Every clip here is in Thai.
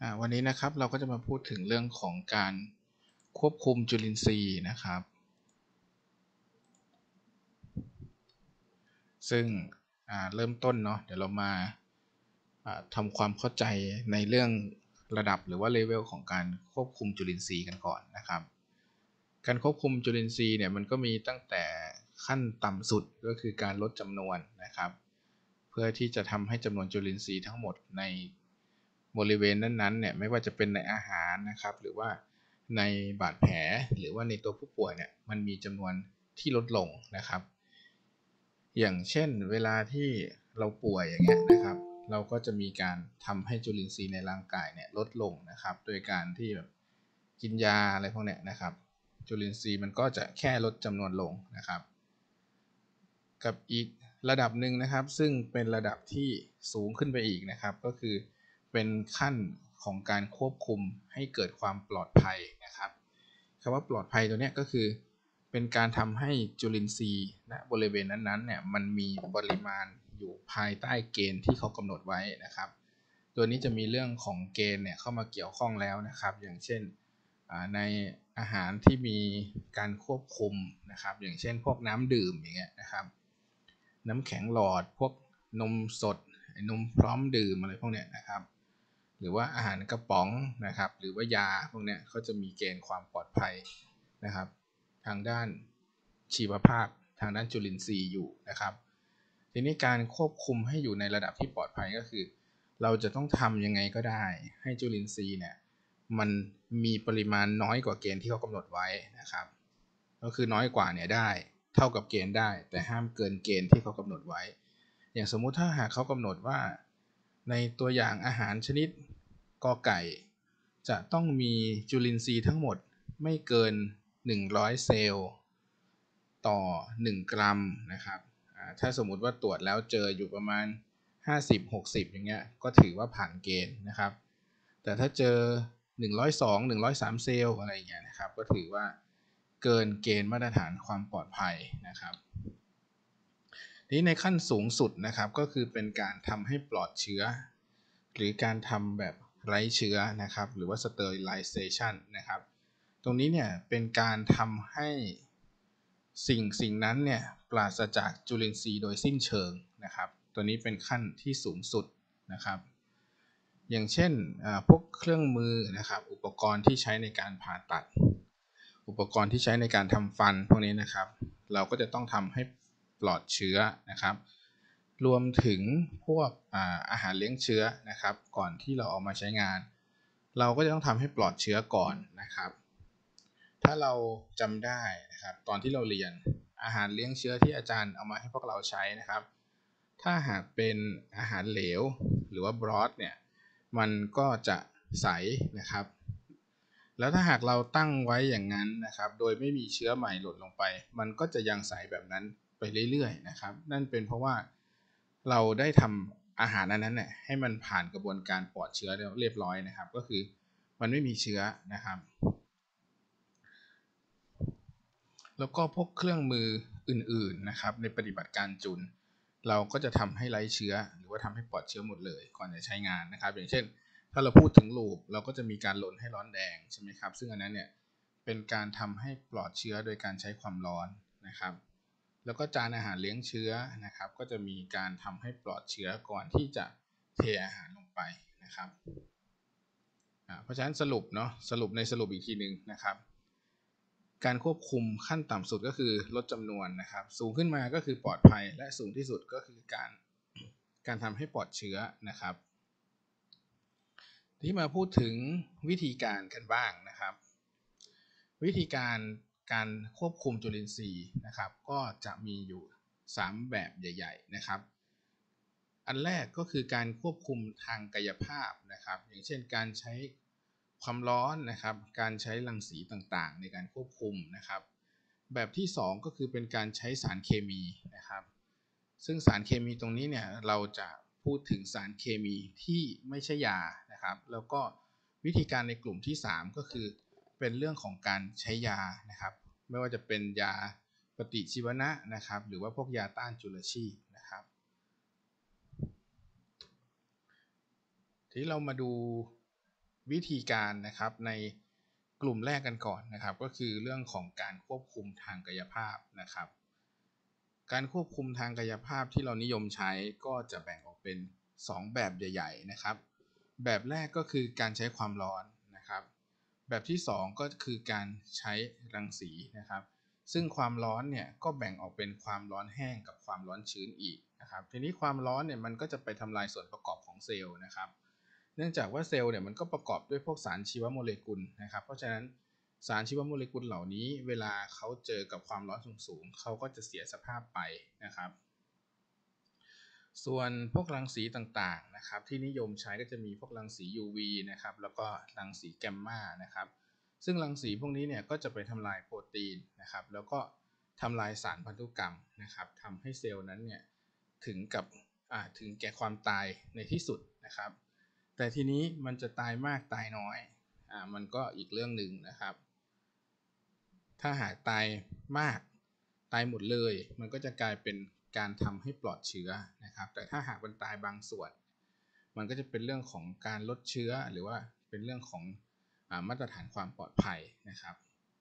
วันนี้นะครับเราก็จะมาพูดถึงเรื่องของการควบคุมจุลินทรีย์นะครับซึ่งเริ่มต้นเนาะเดี๋ยวเรามาทำความเข้าใจในเรื่องระดับหรือว่าเลเวลของการควบคุมจุลินทรีย์กันก่อนนะครับการควบคุมจุลินทรีย์เนี่ยมันก็มีตั้งแต่ขั้นต่ำสุดก็คือการลดจำนวนนะครับเพื่อที่จะทำให้จำนวนจุลินทรีย์ทั้งหมดในบริเวณนั้นๆเนี่ยไม่ว่าจะเป็นในอาหารนะครับหรือว่าในบาดแผลหรือว่าในตัวผู้ป่วยเนี่ยมันมีจำนวนที่ลดลงนะครับอย่างเช่นเวลาที่เราป่วยอย่างเงี้ยนะครับเราก็จะมีการทำให้จุลินทรีย์ในร่างกายเนี่ยลดลงนะครับโดยการที่แบบกินยาอะไรพวกเนี้ยนะครับจุลินทรีย์มันก็จะแค่ลดจำนวนลงนะครับกับอีกระดับหนึ่งนะครับซึ่งเป็นระดับที่สูงขึ้นไปอีกนะครับก็คือเป็นขั้นของการควบคุมให้เกิดความปลอดภัยนะครับคำว่าปลอดภัยตัวนี้ก็คือเป็นการทำให้จุลินทรีย์ณบริเวณนั้นๆเนี่ยมันมีปริมาณอยู่ภายใต้เกณฑ์ที่เขากำหนดไว้นะครับตัวนี้จะมีเรื่องของเกณฑ์เนี่ยเข้ามาเกี่ยวข้องแล้วนะครับอย่างเช่นในอาหารที่มีการควบคุมนะครับอย่างเช่นพวกน้ำดื่มอย่างเงี้ยนะครับน้ำแข็งหลอดพวกนมสดนมพร้อมดื่มอะไรพวกเนี้ยนะครับหรือว่าอาหารกระป๋องนะครับหรือว่ายาพวกเนี้ยเขาจะมีเกณฑ์ความปลอดภัยนะครับทางด้านชีวภาพทางด้านจุลินทรีย์อยู่นะครับทีนี้การควบคุมให้อยู่ในระดับที่ปลอดภัยก็คือเราจะต้องทำยังไงก็ได้ให้จุลินทรีย์เนี่ยมันมีปริมาณน้อยกว่าเกณฑ์ที่เขากำหนดไว้นะครับก็คือน้อยกว่าเนี่ยได้เท่ากับเกณฑ์ได้แต่ห้ามเกินเกณฑ์ที่เขากำหนดไว้อย่างสมมุติถ้าหากเขากำหนดว่าในตัวอย่างอาหารชนิดกอไก่จะต้องมีจุลินทรีย์ทั้งหมดไม่เกิน100เซลล์ต่อ1กรัมนะครับถ้าสมมุติว่าตรวจแล้วเจออยู่ประมาณ50-60อย่างเงี้ยก็ถือว่าผ่านเกณฑ์นะครับแต่ถ้าเจอ102 103เซลล์อะไรอย่างเงี้ยนะครับก็ถือว่าเกินเกณฑ์มาตรฐานความปลอดภัยนะครับนี้ในขั้นสูงสุดนะครับก็คือเป็นการทำให้ปลอดเชื้อหรือการทำแบบไร้เชื้อนะครับหรือว่า sterilization นะครับตรงนี้เนี่ยเป็นการทำให้สิ่งนั้นเนี่ยปราศจากจุลินทรีย์โดยสิ้นเชิงนะครับตัวนี้เป็นขั้นที่สูงสุดนะครับอย่างเช่นพวกเครื่องมือนะครับอุปกรณ์ที่ใช้ในการผ่าตัดอุปกรณ์ที่ใช้ในการทำฟันพวกนี้นะครับเราก็จะต้องทำให้ปลอดเชื้อนะครับรวมถึงพวกอาหารเลี้ยงเชื้อนะครับก่อนที่เราเอามาใช้งานเราก็จะต้องทำให้ปลอดเชื้อก่อนนะครับถ้าเราจำได้นะครับตอนที่เราเรียนอาหารเลี้ยงเชื้อที่อาจารย์เอามาให้พวกเราใช้นะครับถ้าหากเป็นอาหารเหลวหรือว่าบรอทเนี่ยมันก็จะใสนะครับแล้วถ้าหากเราตั้งไว้อย่างนั้นนะครับโดยไม่มีเชื้อใหม่หล่นลงไปมันก็จะยังใสแบบนั้นไปเรื่อยๆนะครับนั่นเป็นเพราะว่าเราได้ทำอาหารนั้นเนี่ยให้มันผ่านกระบวนการปลอดเชื้อเรียบร้อยนะครับก็คือมันไม่มีเชื้อนะครับแล้วก็พวกเครื่องมืออื่นๆนะครับในปฏิบัติการจุลเราก็จะทำให้ไร้เชื้อหรือว่าทำให้ปลอดเชื้อหมดเลยก่อนจะใช้งานนะครับอย่างเช่นถ้าเราพูดถึงลูปเราก็จะมีการลนให้ร้อนแดงใช่ไหมครับซึ่งอันนั้นเนี่ยเป็นการทำให้ปลอดเชื้อโดยการใช้ความร้อนนะครับแล้วก็จานอาหารเลี้ยงเชื้อนะครับก็จะมีการทำให้ปลอดเชื้อก่อนที่จะเทอาหารลงไปนะครับเพราะฉะนั้นสรุปเนาะสรุปอีกทีหนึ่งนะครับการควบคุมขั้นต่ำสุดก็คือลดจำนวนนะครับสูงขึ้นมาก็คือปลอดภัยและสูงที่สุดก็คือการทำให้ปลอดเชื้อนะครับที่มาพูดถึงวิธีการกันบ้างนะครับวิธีการควบคุมจุลินทรีย์นะครับก็จะมีอยู่3แบบใหญ่ๆนะครับอันแรกก็คือการควบคุมทางกายภาพนะครับอย่างเช่นการใช้ความร้อนนะครับการใช้รังสีต่างๆในการควบคุมนะครับแบบที่2ก็คือเป็นการใช้สารเคมีนะครับซึ่งสารเคมีตรงนี้เนี่ยเราจะพูดถึงสารเคมีที่ไม่ใช่ยานะครับแล้วก็วิธีการในกลุ่มที่3ก็คือเป็นเรื่องของการใช้ยานะครับไม่ว่าจะเป็นยาปฏิชีวนะนะครับหรือว่าพวกยาต้านจุลชีพนะครับทีนี้เรามาดูวิธีการนะครับในกลุ่มแรกกันก่อนนะครับก็คือเรื่องของการควบคุมทางกายภาพนะครับการควบคุมทางกายภาพที่เรานิยมใช้ก็จะแบ่งออกเป็น2แบบใหญ่ๆนะครับแบบแรกก็คือการใช้ความร้อนนะครับแบบที่2ก็คือการใช้รังสีนะครับซึ่งความร้อนเนี่ยก็แบ่งออกเป็นความร้อนแห้งกับความร้อนชื้นอีกนะครับทีนี้ความร้อนเนี่ยมันก็จะไปทำลายส่วนประกอบของเซลล์นะครับเนื่องจากว่าเซลล์เนี่ยมันก็ประกอบด้วยพวกสารชีวโมเลกุลนะครับเพราะฉะนั้นสารชีวโมเลกุลเหล่านี้เวลาเขาเจอกับความร้อนสูงๆเขาก็จะเสียสภาพไปนะครับส่วนพวกรังสีต่างๆนะครับที่นิยมใช้ก็จะมีพวกรังสี UV นะครับแล้วก็รังสีแกมมานะครับซึ่งรังสีพวกนี้เนี่ยก็จะไปทำลายโปรตีนนะครับแล้วก็ทำลายสารพันธุกรรมนะครับทำให้เซลล์นั้นเนี่ยถึงแก่ความตายในที่สุดนะครับแต่ทีนี้มันจะตายมากตายน้อยมันก็อีกเรื่องหนึ่งนะครับถ้าหากตายมากตายหมดเลยมันก็จะกลายเป็นการทำให้ปลอดเชื้อนะครับแต่ถ้าหากมันตายบางส่วนมันก็จะเป็นเรื่องของการลดเชื้อหรือว่าเป็นเรื่องของมาตรฐานความปลอดภัยนะครับ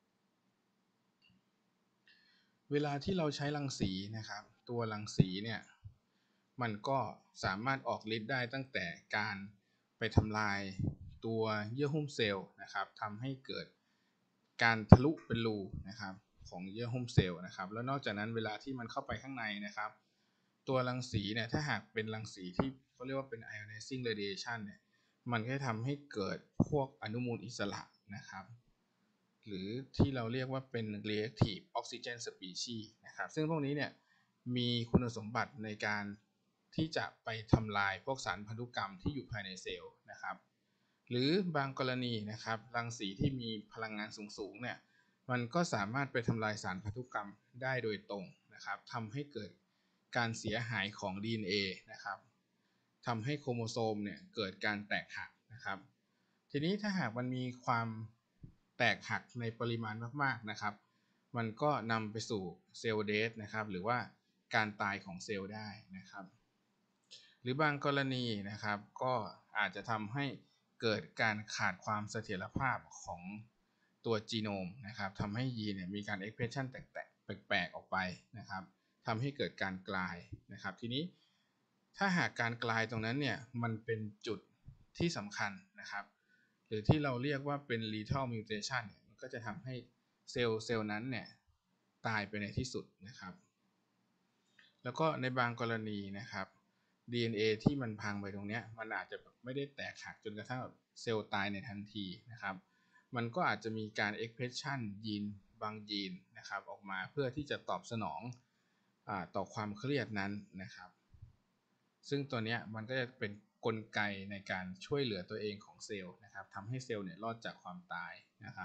เวลาที่เราใช้รังสีนะครับตัวรังสีเนี่ยมันก็สามารถออกฤทธิ์ได้ตั้งแต่การไปทำลายตัวเยื่อหุ้มเซลล์นะครับทำให้เกิดการทะลุเป็นรูนะครับของเยื่อหุ้มเซลล์นะครับแล้วนอกจากนั้นเวลาที่มันเข้าไปข้างในนะครับตัวรังสีเนี่ยถ้าหากเป็นรังสีที่เขาเรียกว่าเป็น ionizing radiation เนี่ยมันก็จะทำให้เกิดพวกอนุมูลอิสระนะครับหรือที่เราเรียกว่าเป็น reactive oxygen species นะครับซึ่งพวกนี้เนี่ยมีคุณสมบัติในการที่จะไปทำลายพวกสารพันธุกรรมที่อยู่ภายในเซลล์นะครับหรือบางกรณีนะครับรังสีที่มีพลังงานสูงๆเนี่ยมันก็สามารถไปทำลายสารพันธุกรรมได้โดยตรงนะครับทำให้เกิดการเสียหายของ DNA นะครับทำให้โครโมโซมเนี่ยเกิดการแตกหักนะครับทีนี้ถ้าหากมันมีความแตกหักในปริมาณมากๆนะครับมันก็นำไปสู่เซลล์เดธนะครับหรือว่าการตายของเซลล์ได้นะครับหรือบางกรณีนะครับก็อาจจะทำให้เกิดการขาดความเสถียรภาพของตัวจีโนมนะครับทำให้ยีนเนี่ยมีการเอ็กเพรสชันแปลกๆออกไปนะครับทำให้เกิดการกลายนะครับทีนี้ถ้าหากการกลายตรงนั้นเนี่ยมันเป็นจุดที่สำคัญนะครับหรือที่เราเรียกว่าเป็น lethal mutation เนี่ยมันก็จะทำให้เซลล์นั้นเนี่ยตายไปในที่สุดนะครับแล้วก็ในบางกรณีนะครับ DNA ที่มันพังไปตรงนี้มันอาจจะไม่ได้แตกหักจนกระทั่งเซลล์ตายในทันทีนะครับมันก็อาจจะมีการ expression ยีนบางยีนนะครับออกมาเพื่อที่จะตอบสนองต่อความเครียดนั้นนะครับซึ่งตัวนี้มันก็จะเป็นกลไกในการช่วยเหลือตัวเองของเซลล์นะครับทำให้เซลล์เนี่ยรอดจากความตายนะครับ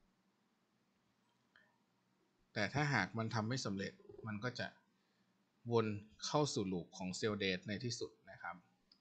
แต่ถ้าหากมันทำไม่สำเร็จมันก็จะวนเข้าสู่ลูปของเซลล์เดธในที่สุดนะครับ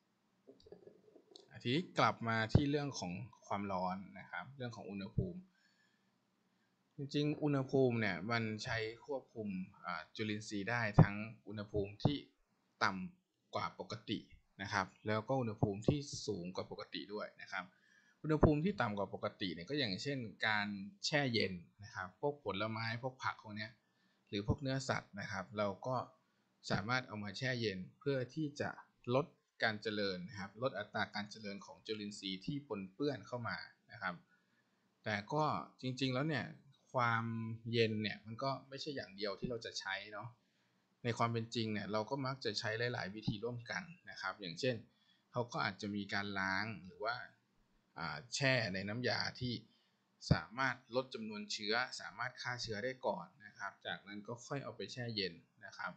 ทีนี้กลับมาที่เรื่องของความร้อนนะครับเรื่องของอุณหภูมิจริงๆอุณหภูมิเนี่ยมันใช้ควบคุมจุลินทรีย์ได้ทั้งอุณหภูมิที่ต่ำกว่าปกตินะครับแล้วก็อุณหภูมิที่สูงกว่าปกติด้วยนะครับอุณหภูมิที่ต่ำกว่าปกติเนี่ยก็อย่างเช่นการแช่เย็นนะครับพวกผลไม้พวกผักพวกนี้หรือพวกเนื้อสัตว์นะครับเราก็สามารถเอามาแช่เย็นเพื่อที่จะลดการเจริญนะครับลดอัตราการเจริญของจุลินทรีย์ที่ปนเปื้อนเข้ามานะครับแต่ก็จริงๆแล้วเนี่ยความเย็นเนี่ยมันก็ไม่ใช่อย่างเดียวที่เราจะใช้เนาะในความเป็นจริงเนี่ยเราก็มักจะใช้หลายๆวิธีร่วมกันนะครับอย่างเช่นเขาก็อาจจะมีการล้างหรือว่าแช่ในน้ำยาที่สามารถลดจำนวนเชื้อสามารถฆ่าเชื้อได้ก่อนนะครับจากนั้นก็ค่อยเอาไปแช่เย็นนะครับ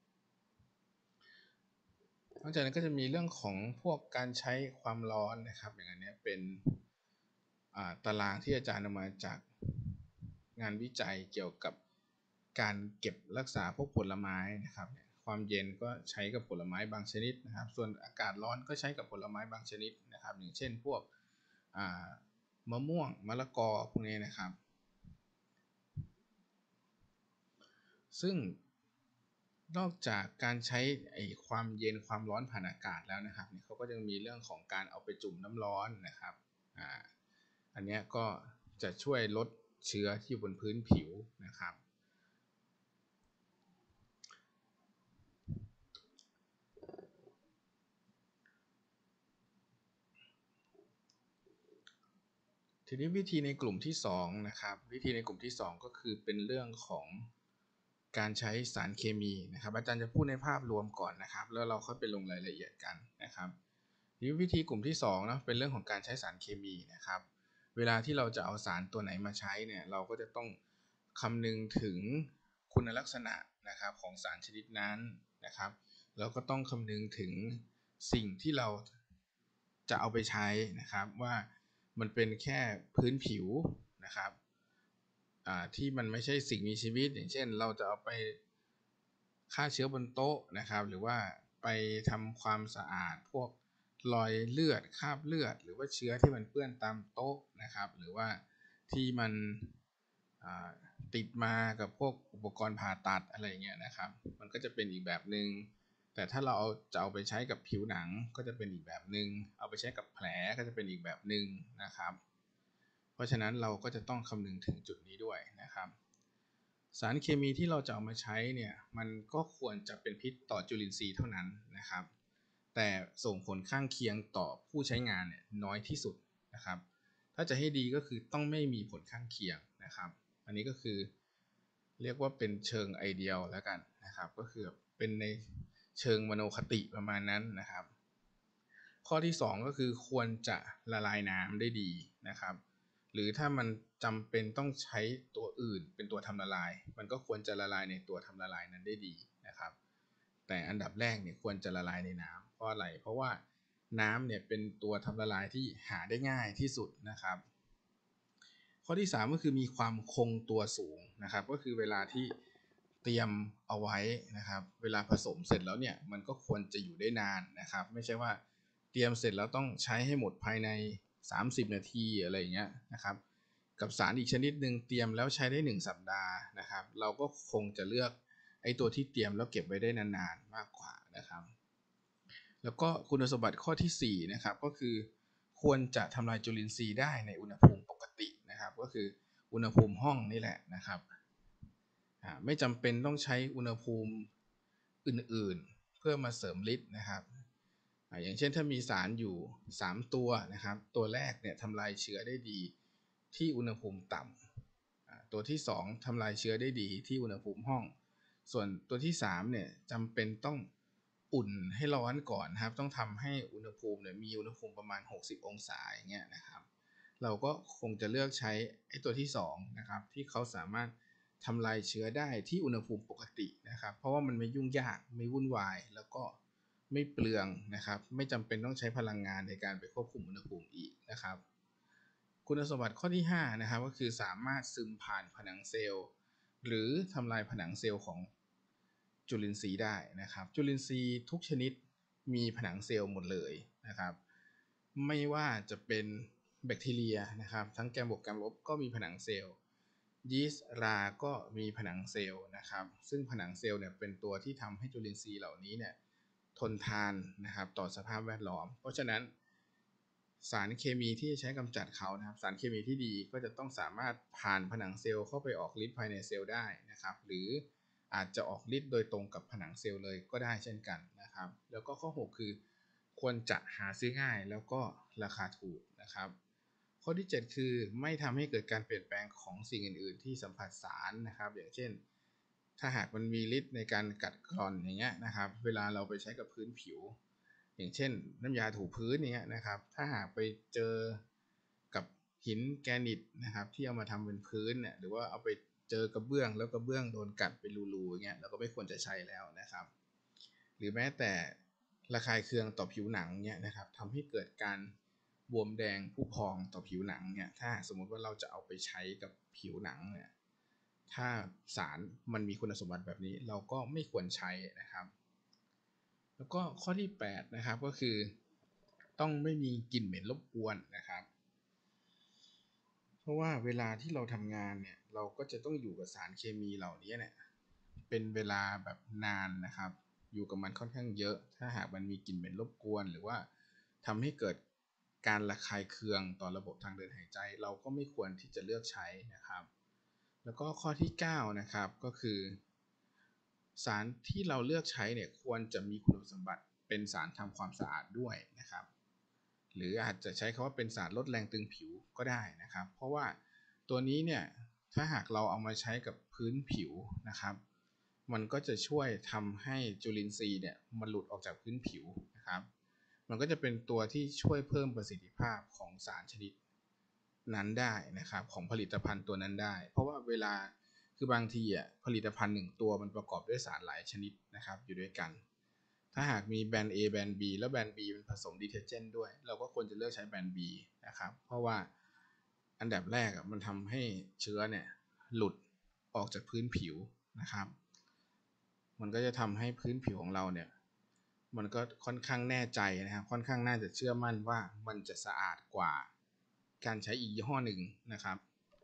นอกจากนั้นก็จะมีเรื่องของพวกการใช้ความร้อนนะครับอย่างนี้เป็นตารางที่อาจารย์นำมาจากงานวิจัยเกี่ยวกับการเก็บรักษาพวกผลไม้นะครับความเย็นก็ใช้กับผลไม้บางชนิดนะครับส่วนอากาศร้อนก็ใช้กับผลไม้บางชนิดนะครับอย่างเช่นพวกมะม่วงมะละกอพวกนี้นะครับซึ่งนอกจากการใช้ความเย็นความร้อนผ่านอากาศแล้วนะครับเขาก็ยังมีเรื่องของการเอาไปจุ่มน้ำร้อนนะครับอันนี้ก็จะช่วยลดเชื้อที่อยู่บนพื้นผิวนะครับทีนี้วิธีในกลุ่มที่2นะครับวิธีในกลุ่มที่2ก็คือเป็นเรื่องของการใช้สารเคมีนะครับอาจารย์จะพูดในภาพรวมก่อนนะครับแล้วเราค่อยไปลงรายละเอียดกันนะครับวิธีกลุ่มที่2นะเป็นเรื่องของการใช้สารเคมีนะครับเวลาที่เราจะเอาสารตัวไหนมาใช้เนี่ยเราก็จะต้องคำนึงถึงคุณลักษณะนะครับของสารชนิดนั้นนะครับแล้วก็ต้องคำนึงถึงสิ่งที่เราจะเอาไปใช้นะครับว่ามันเป็นแค่พื้นผิวนะครับที่มันไม่ใช่สิ่งมีชีวิตอย่างเช่นเราจะเอาไปฆ่าเชื้อบนโต๊ะนะครับหรือว่าไปทำความสะอาดพวกรอยเลือดคราบเลือดหรือว่าเชื้อที่มันเปื้อนตามโต๊ะนะครับหรือว่าที่มันติดมากับพวกอุปกรณ์ผ่าตัดอะไรเงี้ยนะครับมันก็จะเป็นอีกแบบหนึ่งแต่ถ้าเราจะเอาไปใช้กับผิวหนังก็จะเป็นอีกแบบหนึ่งเอาไปใช้กับแผลก็จะเป็นอีกแบบหนึ่งนะครับเพราะฉะนั้นเราก็จะต้องคำนึงถึงจุดนี้ด้วยนะครับสารเคมีที่เราจะเอามาใช้เนี่ยมันก็ควรจะเป็นพิษต่อจุลินทรีย์เท่านั้นนะครับแต่ส่งผลข้างเคียงต่อผู้ใช้งานเนี่ยน้อยที่สุดนะครับถ้าจะให้ดีก็คือต้องไม่มีผลข้างเคียงนะครับอันนี้ก็คือเรียกว่าเป็นเชิงไอเดียแล้วกันนะครับก็คือเป็นในเชิงมโนคติประมาณนั้นนะครับข้อที่2ก็คือควรจะละลายน้ำได้ดีนะครับหรือถ้ามันจำเป็นต้องใช้ตัวอื่นเป็นตัวทำละลายมันก็ควรจะละลายในตัวทำละลายนั้นได้ดีนะครับแต่อันดับแรกเนี่ยควรจะละลายในน้ำเพราะอะไรเพราะว่าน้ำเนี่ยเป็นตัวทำละลายที่หาได้ง่ายที่สุดนะครับข้อที่3ก็คือมีความคงตัวสูงนะครับก็คือเวลาที่เตรียมเอาไว้นะครับเวลาผสมเสร็จแล้วเนี่ยมันก็ควรจะอยู่ได้นานนะครับไม่ใช่ว่าเตรียมเสร็จแล้วต้องใช้ให้หมดภายใน30นาทีอะไรอย่างเงี้ยนะครับกับสารอีกชนิดหนึ่งเตรียมแล้วใช้ได้1สัปดาห์นะครับเราก็คงจะเลือกไอ้ตัวที่เตรียมแล้วเก็บไว้ได้นานๆมากกว่านะครับแล้วก็คุณสมบัติข้อที่4นะครับก็คือควรจะทำลายจุลินทรีย์ได้ในอุณหภูมิปกตินะครับก็คืออุณหภูมิห้องนี่แหละนะครับไม่จำเป็นต้องใช้อุณหภูมิอื่นๆเพื่อมาเสริมฤทธิ์นะครับอย่างเช่นถ้ามีสารอยู่3ตัวนะครับตัวแรกเนี่ยทำลายเชื้อได้ดีที่อุณหภูมิต่ำตัวที่2ทำลายเชื้อได้ดีที่อุณหภูมิห้องส่วนตัวที่3เนี่ยจำเป็นต้องอุ่นให้ร้อนก่อนนะครับต้องทำให้อุณหภูมิเนี่ยมีอุณหภูมิประมาณ60องศาอย่างเงี้ยนะครับเราก็คงจะเลือกใช้ไอ้ตัวที่2นะครับที่เขาสามารถทำลายเชื้อได้ที่อุณหภูมิปกตินะครับเพราะว่ามันไม่ยุ่งยากไม่วุ่นวายแล้วก็ไม่เปลืองนะครับไม่จำเป็นต้องใช้พลังงานในการไปควบคุมอุณหภูมิอีกนะครับคุณสมบัติข้อที่5นะครับก็คือสามารถซึมผ่านผนังเซลล์หรือทำลายผนังเซลล์ของจุลินทรีย์ได้นะครับจุลินทรีย์ทุกชนิดมีผนังเซลล์หมดเลยนะครับไม่ว่าจะเป็นแบคทีเรียนะครับทั้งแกมบวกแกมลบก็มีผนังเซลล์ยีสต์ราก็มีผนังเซลล์นะครับซึ่งผนังเซลล์เนี่ยเป็นตัวที่ทำให้จุลินทรีย์เหล่านี้เนี่ยทนทานนะครับต่อสภาพแวดล้อมเพราะฉะนั้นสารเคมีที่ใช้กำจัดเขานะครับสารเคมีที่ดีก็จะต้องสามารถผ่านผนังเซลล์เข้าไปออกฤทธิ์ภายในเซลล์ได้นะครับหรืออาจจะออกฤทธิ์โดยตรงกับผนังเซลล์เลยก็ได้เช่นกันนะครับแล้วก็ข้อ6คือควรจะหาซื้อง่ายแล้วก็ราคาถูกนะครับข้อที่7คือไม่ทำให้เกิดการเปลี่ยนแปลงของสิ่งอื่นๆที่สัมผัสสารนะครับอย่างเช่นถ้าหากมันมีฤทธิ์ในการกัดกร่อนอย่างเงี้ยนะครับเวลาเราไปใช้กับพื้นผิวอย่างเช่นน้ำยาถูพื้นเนี้ยนะครับถ้าหากไปเจอกับหินแกรนิตนะครับที่เอามาทำเป็นพื้นเนี่ยหรือว่าเอาไปเจอกระเบื้องแล้วกระเบื้องโดนกัดเป็นรูๆอย่างเงี้ยเราก็ไม่ควรจะใช้แล้วนะครับหรือแม้แต่ระคายเคืองต่อผิวหนังเนี่ยนะครับทำให้เกิดการบวมแดงผุพองต่อผิวหนังเนี่ยถ้าสมมุติว่าเราจะเอาไปใช้กับผิวหนังเนี่ยถ้าสารมันมีคุณสมบัติแบบนี้เราก็ไม่ควรใช้นะครับแล้วก็ข้อที่8นะครับก็คือต้องไม่มีกลิ่นเหม็นรบกวนนะครับเพราะว่าเวลาที่เราทำงานเนี่ยเราก็จะต้องอยู่กับสารเคมีเหล่านี้เนี่ยเป็นเวลาแบบนานนะครับอยู่กับมันค่อนข้างเยอะถ้าหากมันมีกลิ่นเหม็นรบกวนหรือว่าทำให้เกิดการระคายเคืองต่อระบบทางเดินหายใจเราก็ไม่ควรที่จะเลือกใช้นะครับแล้วก็ข้อที่9นะครับก็คือสารที่เราเลือกใช้เนี่ยควรจะมีคุณสมบัติเป็นสารทำความสะอาดด้วยนะครับหรืออาจจะใช้คำว่าเป็นสารลดแรงตึงผิวก็ได้นะครับเพราะว่าตัวนี้เนี่ยถ้าหากเราเอามาใช้กับพื้นผิวนะครับมันก็จะช่วยทำให้จุลินทรีย์เนี่ยมันหลุดออกจากพื้นผิวนะครับมันก็จะเป็นตัวที่ช่วยเพิ่มประสิทธิภาพของสารชนิดนั้นได้นะครับของผลิตภัณฑ์ตัวนั้นได้เพราะว่าเวลาคือบางทีผลิตภัณฑ์1ตัวมันประกอบด้วยสารหลายชนิดนะครับอยู่ด้วยกันถ้าหากมีแบรนด์ A แบรนด์ B แล้วแบรนด์ B มันผสมดีเทอร์เจนต์ด้วยเราก็ควรจะเลือกใช้แบรนด์ B นะครับเพราะว่าอันดับแรกมันทำให้เชื้อเนี่ยหลุดออกจากพื้นผิวนะครับมันก็จะทำให้พื้นผิวของเราเนี่ยมันก็ค่อนข้างแน่ใจนะครับค่อนข้างน่าจะเชื่อมั่นว่ามันจะสะอาดกว่าการใช้อีกยี่ห้อหนึ่งนะครับ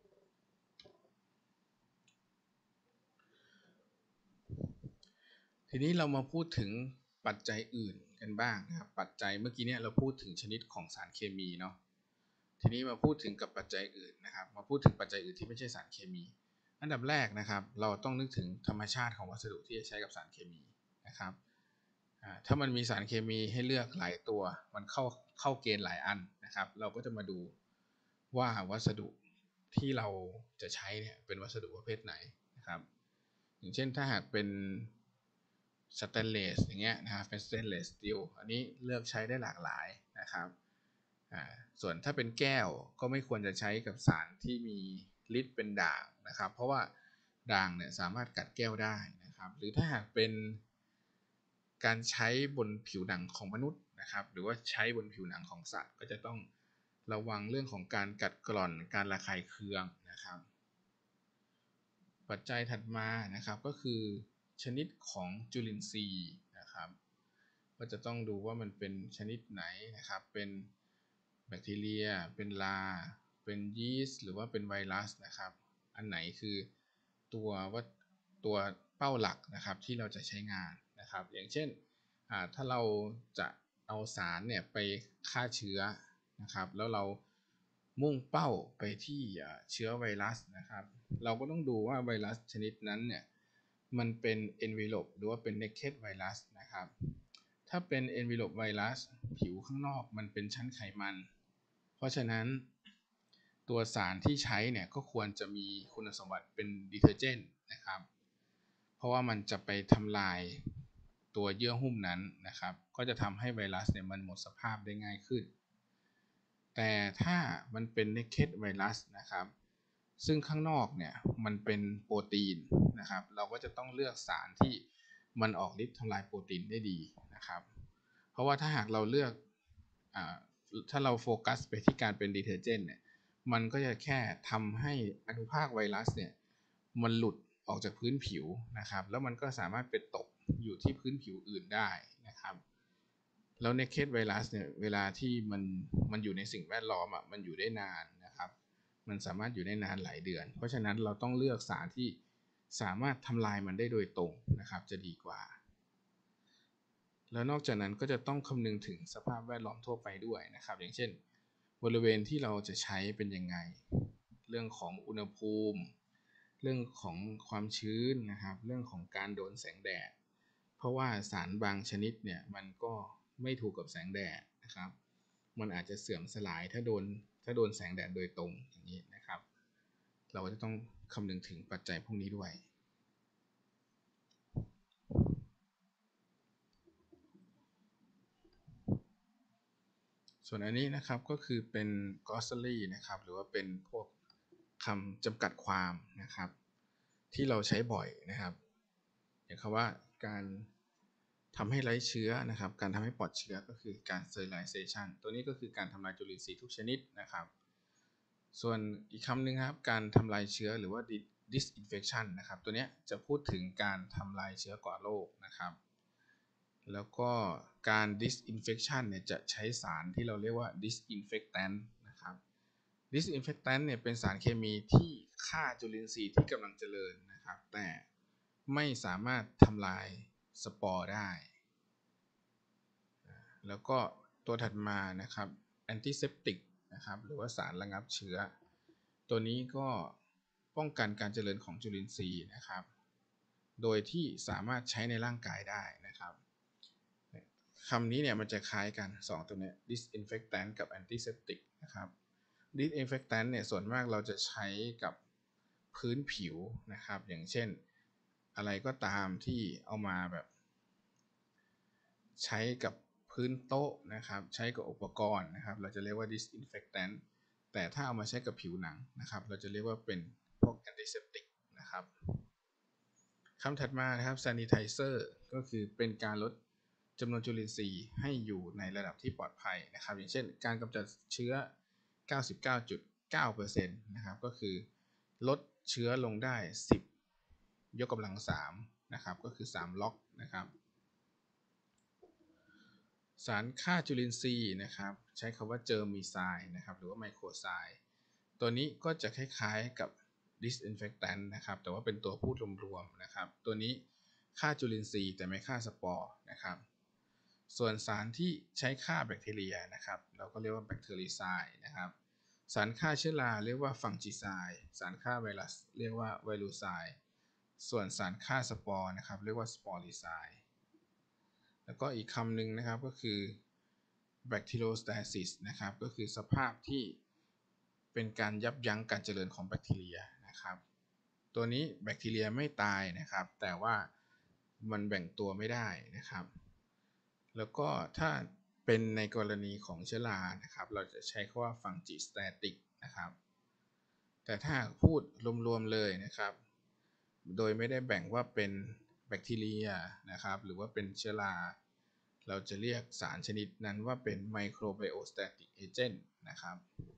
ทีนี้เรามาพูดถึงปัจจัยอื่นกันบ้างนะครับปัจจัยเมื่อกี้เนี่ยเราพูดถึงชนิดของสารเคมีเนาะทีนี้มาพูดถึงกับปัจจัยอื่นนะครับมาพูดถึงปัจจัยอื่นที่ไม่ใช่สารเคมีอันดับแรกนะครับเราต้องนึกถึงธรรมชาติของวัสดุที่จะใช้กับสารเคมีนะครับถ้ามันมีสารเคมีให้เลือกหลายตัวมันเข้าเกณฑ์หลายอันนะครับเราก็จะมาดูว่าวัสดุที่เราจะใช้เนี่ยเป็นวัสดุประเภทไหนนะครับอย่างเช่นถ้าหากเป็นสแตนเลสอย่างเงี้ยนะครับเป็นสแตนเลสสตีลอันนี้เลือกใช้ได้หลากหลายนะครับส่วนถ้าเป็นแก้วก็ไม่ควรจะใช้กับสารที่มีฤทธิ์เป็นด่างนะครับเพราะว่าด่างเนี่ยสามารถกัดแก้วได้นะครับหรือถ้าหากเป็นการใช้บนผิวหนังของมนุษย์นะครับหรือว่าใช้บนผิวหนังของสัตว์ก็จะต้องระวังเรื่องของการกัดกร่อนการระคายเคืองนะครับปัจจัยถัดมานะครับก็คือชนิดของจุลินทรีย์นะครับก็จะต้องดูว่ามันเป็นชนิดไหนนะครับเป็นแบคทีเรียเป็นลาเป็นยีสต์หรือว่าเป็นไวรัสนะครับอันไหนคือตัวเป้าหลักนะครับที่เราจะใช้งานนะครับอย่างเช่นถ้าเราจะเอาสารเนี่ยไปฆ่าเชื้อนะครับแล้วเรามุ่งเป้าไปที่เชื้อไวรัสนะครับเราก็ต้องดูว่าไวรัสชนิดนั้นเนี่ยมันเป็น envelope หรือว่าเป็น naked virus นะครับถ้าเป็น envelope virus ผิวข้างนอกมันเป็นชั้นไขมันเพราะฉะนั้นตัวสารที่ใช้เนี่ยก็ควรจะมีคุณสมบัติเป็น detergent นะครับเพราะว่ามันจะไปทำลายตัวเยื่อหุ้มนั้นนะครับก็จะทำให้ไวรัสเนี่ยมันหมดสภาพได้ง่ายขึ้นแต่ถ้ามันเป็น naked virus นะครับซึ่งข้างนอกเนี่ยมันเป็นโปรตีนนะครับเราก็จะต้องเลือกสารที่มันออกฤทธิ์ทำลายโปรตีนได้ดีนะครับเพราะว่าถ้าหากเราเลือกถ้าเราโฟกัสไปที่การเป็นดีเทอร์เจนต์เนี่ยมันก็จะแค่ทำให้อนุภาคไวรัสเนี่ยมันหลุดออกจากพื้นผิวนะครับแล้วมันก็สามารถไปตกอยู่ที่พื้นผิวอื่นได้นะครับแล้วในเคสไวรัสเนี่ยเวลาที่มันอยู่ในสิ่งแวดล้อมมันอยู่ได้นานนะครับมันสามารถอยู่ได้นานหลายเดือนเพราะฉะนั้นเราต้องเลือกสารที่สามารถทำลายมันได้โดยตรงนะครับจะดีกว่าแล้วนอกจากนั้นก็จะต้องคำนึงถึงสภาพแวดล้อมทั่วไปด้วยนะครับอย่างเช่นบริเวณที่เราจะใช้เป็นยังไงเรื่องของอุณหภูมิเรื่องของความชื้นนะครับเรื่องของการโดนแสงแดดเพราะว่าสารบางชนิดเนี่ยมันก็ไม่ถูกกับแสงแดดนะครับมันอาจจะเสื่อมสลายถ้าโดนแสงแดดโดยตรงอย่างนี้นะครับเราก็จะต้องคำนึงถึงปัจจัยพวกนี้ด้วยส่วนอันนี้นะครับก็คือเป็น glossary นะครับหรือว่าเป็นพวกคำจำกัดความนะครับที่เราใช้บ่อยนะครับอย่างคำว่าการทำให้ไร้เชื้อนะครับการทำให้ปลอดเชื้อก็คือการ sterilization ตัวนี้ก็คือการทำลายจุลินทรีย์ทุกชนิดนะครับส่วนอีกคำหนึ่งครับการทำลายเชื้อหรือว่า disinfection นะครับตัวนี้จะพูดถึงการทำลายเชื้อก่อโรคนะครับแล้วก็การ disinfection เนี่ยจะใช้สารที่เราเรียกว่า disinfectant นะครับ disinfectant เนี่ยเป็นสารเคมีที่ฆ่าจุลินทรีย์ที่กำลังเจริญนะครับแต่ไม่สามารถทำลายสปอร์ได้แล้วก็ตัวถัดมานะครับแอนติเซปติกนะครับหรือว่าสารระงับเชื้อตัวนี้ก็ป้องกันการเจริญของจุลินทรีย์นะครับโดยที่สามารถใช้ในร่างกายได้นะครับคำนี้เนี่ยมันจะคล้ายกัน2ตัวนี้ disinfectant กับ antiseptic นะครับ disinfectant เนี่ยส่วนมากเราจะใช้กับพื้นผิวนะครับอย่างเช่นอะไรก็ตามที่เอามาแบบใช้กับพื้นโต๊ะนะครับใช้กับอุปกรณ์นะครับเราจะเรียกว่า disinfectant แต่ถ้าเอามาใช้กับผิวหนังนะครับเราจะเรียกว่าเป็นพวก antiseptic นะครับคำถัดมานะครับ sanitizer ก็คือเป็นการลดจำนวนจุลินทรีย์ให้อยู่ในระดับที่ปลอดภัยนะครับอย่างเช่นการกำจัดเชื้อ 99.9% นะครับก็คือลดเชื้อลงได้10 ยกกำลัง3นะครับก็คือ3ล็อกนะครับสารฆ่าจุลินทรีย์นะครับใช้คำว่าเจอร์มีไซด์นะครับหรือว่าไมโครไซด์ตัวนี้ก็จะคล้ายๆกับ disinfectant นะครับแต่ว่าเป็นตัวพูดรวมๆนะครับตัวนี้ฆ่าจุลินทรีย์แต่ไม่ฆ่าสปอร์นะครับส่วนสารที่ใช้ฆ่าแบคทีเรียนะครับเราก็เรียกว่าแบคทีรีไซด์นะครับสารฆ่าเชื้อราเรียกว่าฟังจิไซด์สารฆ่าไวรัสเรียกว่าไวรูไซด์ส่วนสารฆ่าสปอร์นะครับเรียกว่าสปอริไซด์แล้วก็อีกคำหนึ่งนะครับก็คือ bacteriostasis นะครับก็คือสภาพที่เป็นการยับยั้งการเจริญของแบคทีเรียนะครับตัวนี้แบคทีเรียไม่ตายนะครับแต่ว่ามันแบ่งตัวไม่ได้นะครับแล้วก็ถ้าเป็นในกรณีของเชื้อรานะครับเราจะใช้คำว่า fungistatic นะครับแต่ถ้าพูดรวมๆเลยนะครับโดยไม่ได้แบ่งว่าเป็นแบคทีเรียนะครับหรือว่าเป็นเชื้อราเราจะเรียกสารชนิดนั้นว่าเป็น microbiostatic agent นะครับ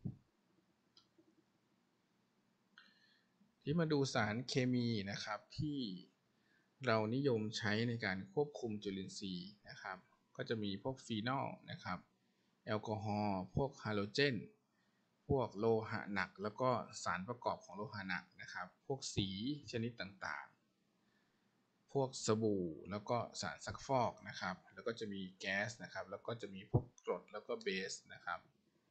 ที่มาดูสารเคมีนะครับที่เรานิยมใช้ในการควบคุมจุลินทรีย์นะครับก็จะมีพวกฟีนอลนะครับแอลกอฮอล์พวกฮาโลเจนพวกโลหะหนักแล้วก็สารประกอบของโลหะหนักนะครับพวกสีชนิดต่างๆพวกสบู่แล้วก็สารซักฟอกนะครับแล้วก็จะมีแก๊สนะครับแล้วก็จะมีพวกกรดแล้วก็เบสนะครับ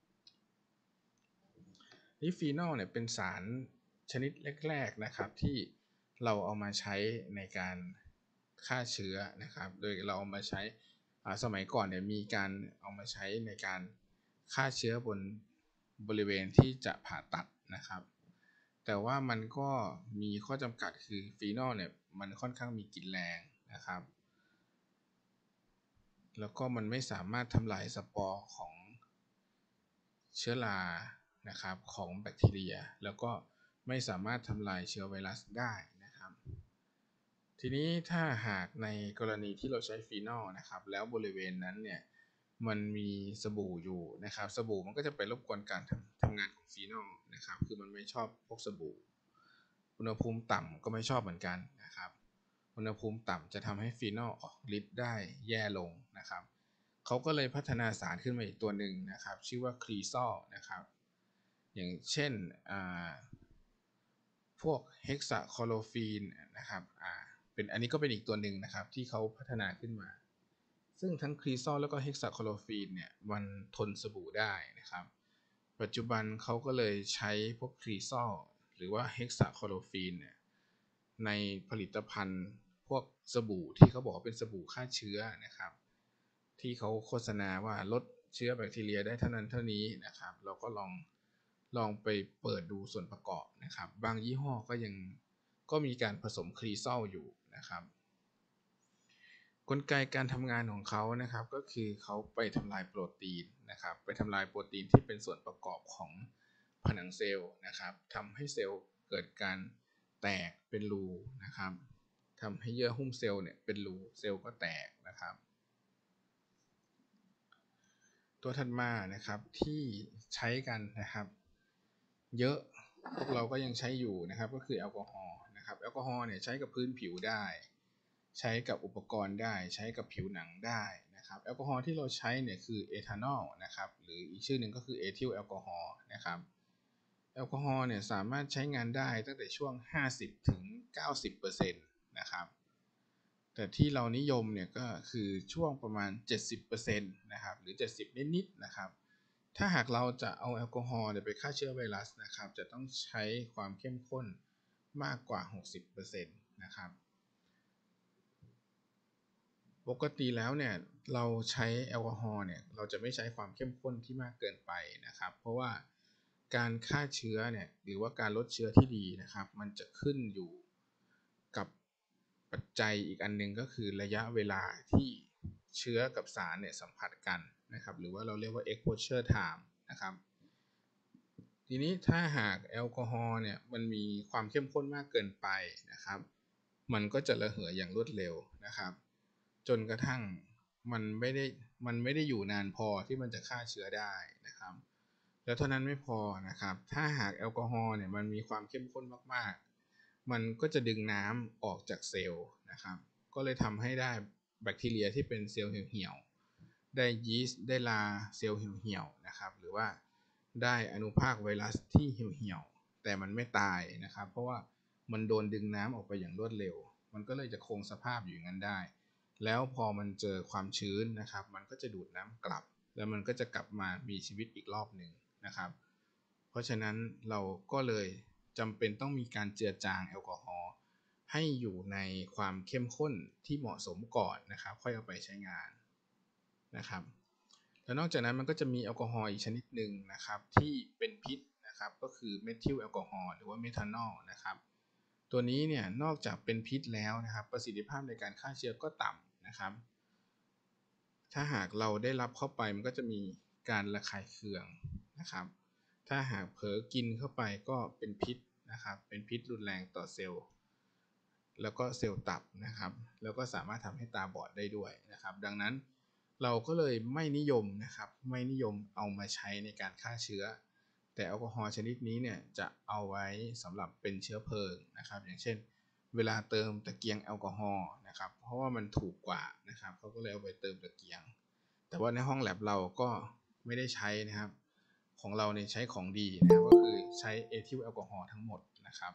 นี่ฟีนอลเนี่ยเป็นสารชนิดแรกๆนะครับที่เราเอามาใช้ในการฆ่าเชื้อนะครับโดยเราเอามาใช้สมัยก่อนเนี่ยมีการเอามาใช้ในการฆ่าเชื้อบนบริเวณที่จะผ่าตัดนะครับแต่ว่ามันก็มีข้อจำกัดคือฟีนอลเนี่ยมันค่อนข้างมีกลิ่นแรงนะครับแล้วก็มันไม่สามารถทำลายสปอร์ของเชื้อรานะครับของแบคทีเรียแล้วก็ไม่สามารถทำลายเชื้อไวรัสได้นะครับทีนี้ถ้าหากในกรณีที่เราใช้ฟีนอลนะครับแล้วบริเวณนั้นเนี่ยมันมีสบู่อยู่นะครับสบู่มันก็จะไปรบกวนการทำงานของฟีนอลนะครับคือมันไม่ชอบพวกสบู่อุณหภูมิต่ำก็ไม่ชอบเหมือนกันนะครับอุณหภูมิต่ำจะทำให้ฟีนอลออกฤทธิ์ได้แย่ลงนะครับเขาก็เลยพัฒนาสารขึ้นมาอีกตัวหนึ่งนะครับชื่อว่าครีซอลนะครับอย่างเช่นพวกเฮกซาคลอโรฟีนนะครับเป็นอันนี้ก็เป็นอีกตัวหนึ่งนะครับที่เขาพัฒนาขึ้นมาซึ่งทั้งครีซอลแล้วก็เฮกซาคลอโรฟีนเนี่ยมันทนสบู่ได้นะครับปัจจุบันเขาก็เลยใช้พวกครีซอลหรือว่าเฮกซาคลอโรฟีนเนี่ยในผลิตภัณฑ์พวกสบู่ที่เขาบอกว่าเป็นสบู่ฆ่าเชื้อนะครับที่เขาโฆษณาว่าลดเชื้อแบคทีเรียได้เท่านั้นเท่านี้นะครับเราก็ลองไปเปิดดูส่วนประกอบนะครับบางยี่ห้อก็มีการผสมครีซอลอยู่นะครับกลไกการทำงานของเขานะครับก็คือเขาไปทำลายโปรตีนนะครับไปทำลายโปรตีนที่เป็นส่วนประกอบของผนังเซลล์นะครับทำให้เซลล์เกิดการแตกเป็นรูนะครับทำให้เยื่อหุ้มเซลล์เนี่ยเป็นรูเซลล์ก็แตกนะครับตัวถัดมานะครับที่ใช้กันนะครับเยอะพวกเราก็ยังใช้อยู่นะครับก็คือแอลกอฮอล์นะครับแอลกอฮอล์เนี่ยใช้กับพื้นผิวได้ใช้กับอุปกรณ์ได้ใช้กับผิวหนังได้นะครับแอลกอฮอล์ที่เราใช้เนี่ยคือเอทานอลนะครับหรืออีกชื่อหนึ่งก็คือเอทิลแอลกอฮอล์นะครับแอลกอฮอล์เนี่ยสามารถใช้งานได้ตั้งแต่ช่วง 50-90% นะครับแต่ที่เรานิยมเนี่ยก็คือช่วงประมาณ 70% นะครับหรือ70นิดๆนะครับถ้าหากเราจะเอาแอลกอฮอล์ไปฆ่าเชื้อไวรัสนะครับจะต้องใช้ความเข้มข้นมากกว่า 60% นะครับปกติแล้วเนี่ยเราใช้แอลกอฮอล์เนี่ยเราจะไม่ใช้ความเข้มข้นที่มากเกินไปนะครับเพราะว่าการฆ่าเชื้อเนี่ยหรือว่าการลดเชื้อที่ดีนะครับมันจะขึ้นอยู่กับปัจจัยอีกอันนึงก็คือระยะเวลาที่เชื้อกับสารเนี่ยสัมผัสกันนะครับหรือว่าเราเรียกว่า exposure time นะครับทีนี้ถ้าหากแอลกอฮอล์เนี่ยมันมีความเข้มข้นมากเกินไปนะครับมันก็จะระเหยอย่างรวดเร็วนะครับจนกระทั่งมันไม่ได้อยู่นานพอที่มันจะฆ่าเชื้อได้นะครับแล้วเท่านั้นไม่พอนะครับถ้าหากแอลกอฮอล์เนี่ยมันมีความเข้มข้นมากๆมันก็จะดึงน้ำออกจากเซลล์นะครับก็เลยทำให้ได้แบคทีเรียที่เป็นเซลล์เหี่ยวๆได้ยีสต์ได้ลาเซลล์เหี่ยวๆนะครับหรือว่าได้อนุภาคไวรัสที่เหี่ยวๆแต่มันไม่ตายนะครับเพราะว่ามันโดนดึงน้ำออกไปอย่างรวดเร็วมันก็เลยจะคงสภาพอยู่อย่างนั้นได้แล้วพอมันเจอความชื้นนะครับมันก็จะดูดน้ำกลับแล้วมันก็จะกลับมามีชีวิตอีกรอบหนึ่งนะครับเพราะฉะนั้นเราก็เลยจำเป็นต้องมีการเจือจางแอลกอฮอล์ให้อยู่ในความเข้มข้นที่เหมาะสมก่อนนะครับค่อยเอาไปใช้งานนะครับแล้วนอกจากนั้นมันก็จะมีแอลกอฮอล์อีกชนิดหนึ่งนะครับที่เป็นพิษนะครับก็คือเมทิลแอลกอฮอล์หรือว่าเมทานอลนะครับตัวนี้เนี่ยนอกจากเป็นพิษแล้วนะครับประสิทธิภาพในการฆ่าเชื้อก็ต่ำนะครับถ้าหากเราได้รับเข้าไปมันก็จะมีการระคายเคืองนะครับถ้าหากเผลอกินเข้าไปก็เป็นพิษนะครับเป็นพิษรุนแรงต่อเซลล์แล้วก็เซลล์ตับนะครับแล้วก็สามารถทำให้ตาบอดได้ด้วยนะครับดังนั้นเราก็เลยไม่นิยมนะครับไม่นิยมเอามาใช้ในการฆ่าเชื้อแต่แอลกอฮอล์ชนิดนี้เนี่ยจะเอาไว้สำหรับเป็นเชื้อเพลิงนะครับอย่างเช่นเวลาเติมตะเกียงแอลกอฮอล์นะครับเพราะว่ามันถูกกว่านะครับเขาก็เลยเอาไปเติมตะเกียงแต่ว่าในห้องแลบเราก็ไม่ได้ใช้นะครับของเราเนี่ยใช้ของดีนะครับก็คือใช้เอทิลแอลกอฮอล์ทั้งหมดนะครับ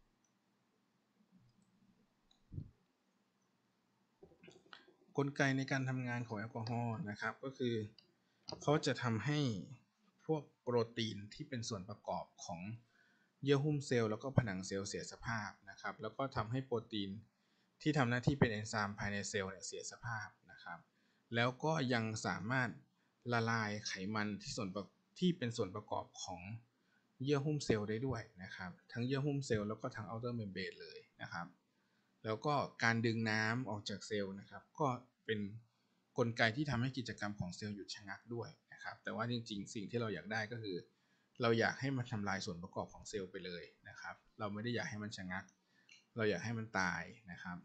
กลไกในการทำงานของแอลกอฮอล์นะครับก็คือเขาจะทำให้พวกโปรตีนที่เป็นส่วนประกอบของเยื่อหุ้มเซลล์แล้วก็ผนังเซลล์เสียสภาพนะครับแล้วก็ทำให้โปรตีนที่ทำหน้าที่เป็นเอนไซม์ภายในเซลล์เนี่ยเสียสภาพนะครับแล้วก็ยังสามารถละลายไขมันที่เป็นส่วนประกอบของเยื่อหุ้มเซลล์ได้ด้วยนะครับทั้งเยื่อหุ้มเซลล์แล้วก็ทั้ง outer membrane เลยนะครับ แล้วก็การดึงน้ำออกจากเซลล์นะครับก็เป็นกลไกที่ทำให้กิจกรรมของเซลล์หยุดชะงักด้วยนะครับแต่ว่าจริงๆสิ่งที่เราอยากได้ก็คือเราอยากให้มันทำลายส่วนประกอบของเซลล์ไปเลยนะครับเราไม่ได้อยากให้มันชะงักเราอยากให้มันตายนะครับ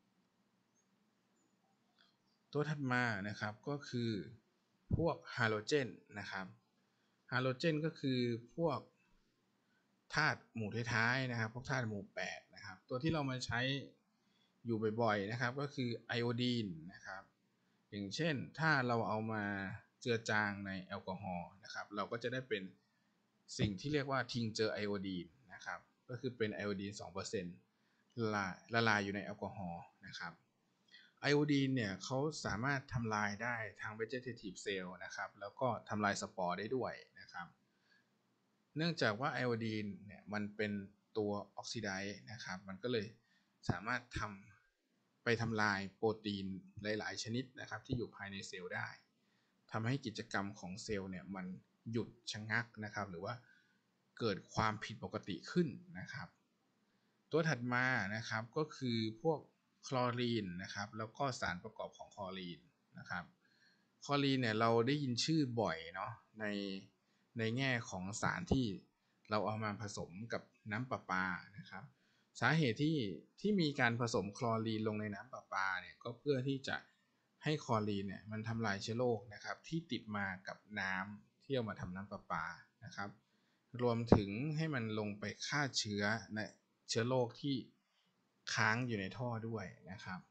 ตัวถัดมานะครับก็คือพวกฮาโลเจนนะครับฮาโลเจนก็คือพวกธาตุหมู่ท้ายๆนะครับพวกธาตุหมู่8นะครับตัวที่เรามาใช้อยู่บ่อยๆนะครับก็คือไอโอดีนนะครับอย่างเช่นถ้าเราเอามาเจือจางในแอลกอฮอล์นะครับเราก็จะได้เป็นสิ่งที่เรียกว่าทิงเจอไอโอดีนนะครับก็คือเป็นไอโอดีน 2% ละลายอยู่ในแอลกอฮอล์นะครับไอโอดีนเนี่ยเขาสามารถทำลายได้ทาง vegetative cell นะครับแล้วก็ทำลายสปอร์ได้ด้วยนะครับ เนื่องจากว่าไอโอดีนเนี่ยมันเป็นตัวออกซิไดซ์นะครับมันก็เลยสามารถไปทำลายโปรตีนหลายๆชนิดนะครับที่อยู่ภายในเซลล์ได้ทำให้กิจกรรมของเซลล์เนี่ยมันหยุดชะงักนะครับหรือว่าเกิดความผิดปกติขึ้นนะครับตัวถัดมานะครับก็คือพวกคลอรีนนะครับแล้วก็สารประกอบของคลอรีนนะครับคลอรีนเนี่ยเราได้ยินชื่อบ่อยเนาะในแง่ของสารที่เราเอามาผสมกับน้ำประปานะครับสาเหตุที่มีการผสมคลอรีนลงในน้ำประปาเนี่ยก็เพื่อที่จะให้คลอรีนเนี่ยมันทำลายเชื้อโรคนะครับที่ติดมากับน้ำที่เอามาทำน้ำประปานะครับรวมถึงให้มันลงไปฆ่าเชื้อในเชื้อโรคที่ค้างอยู่ในท่อด้วยนะครับ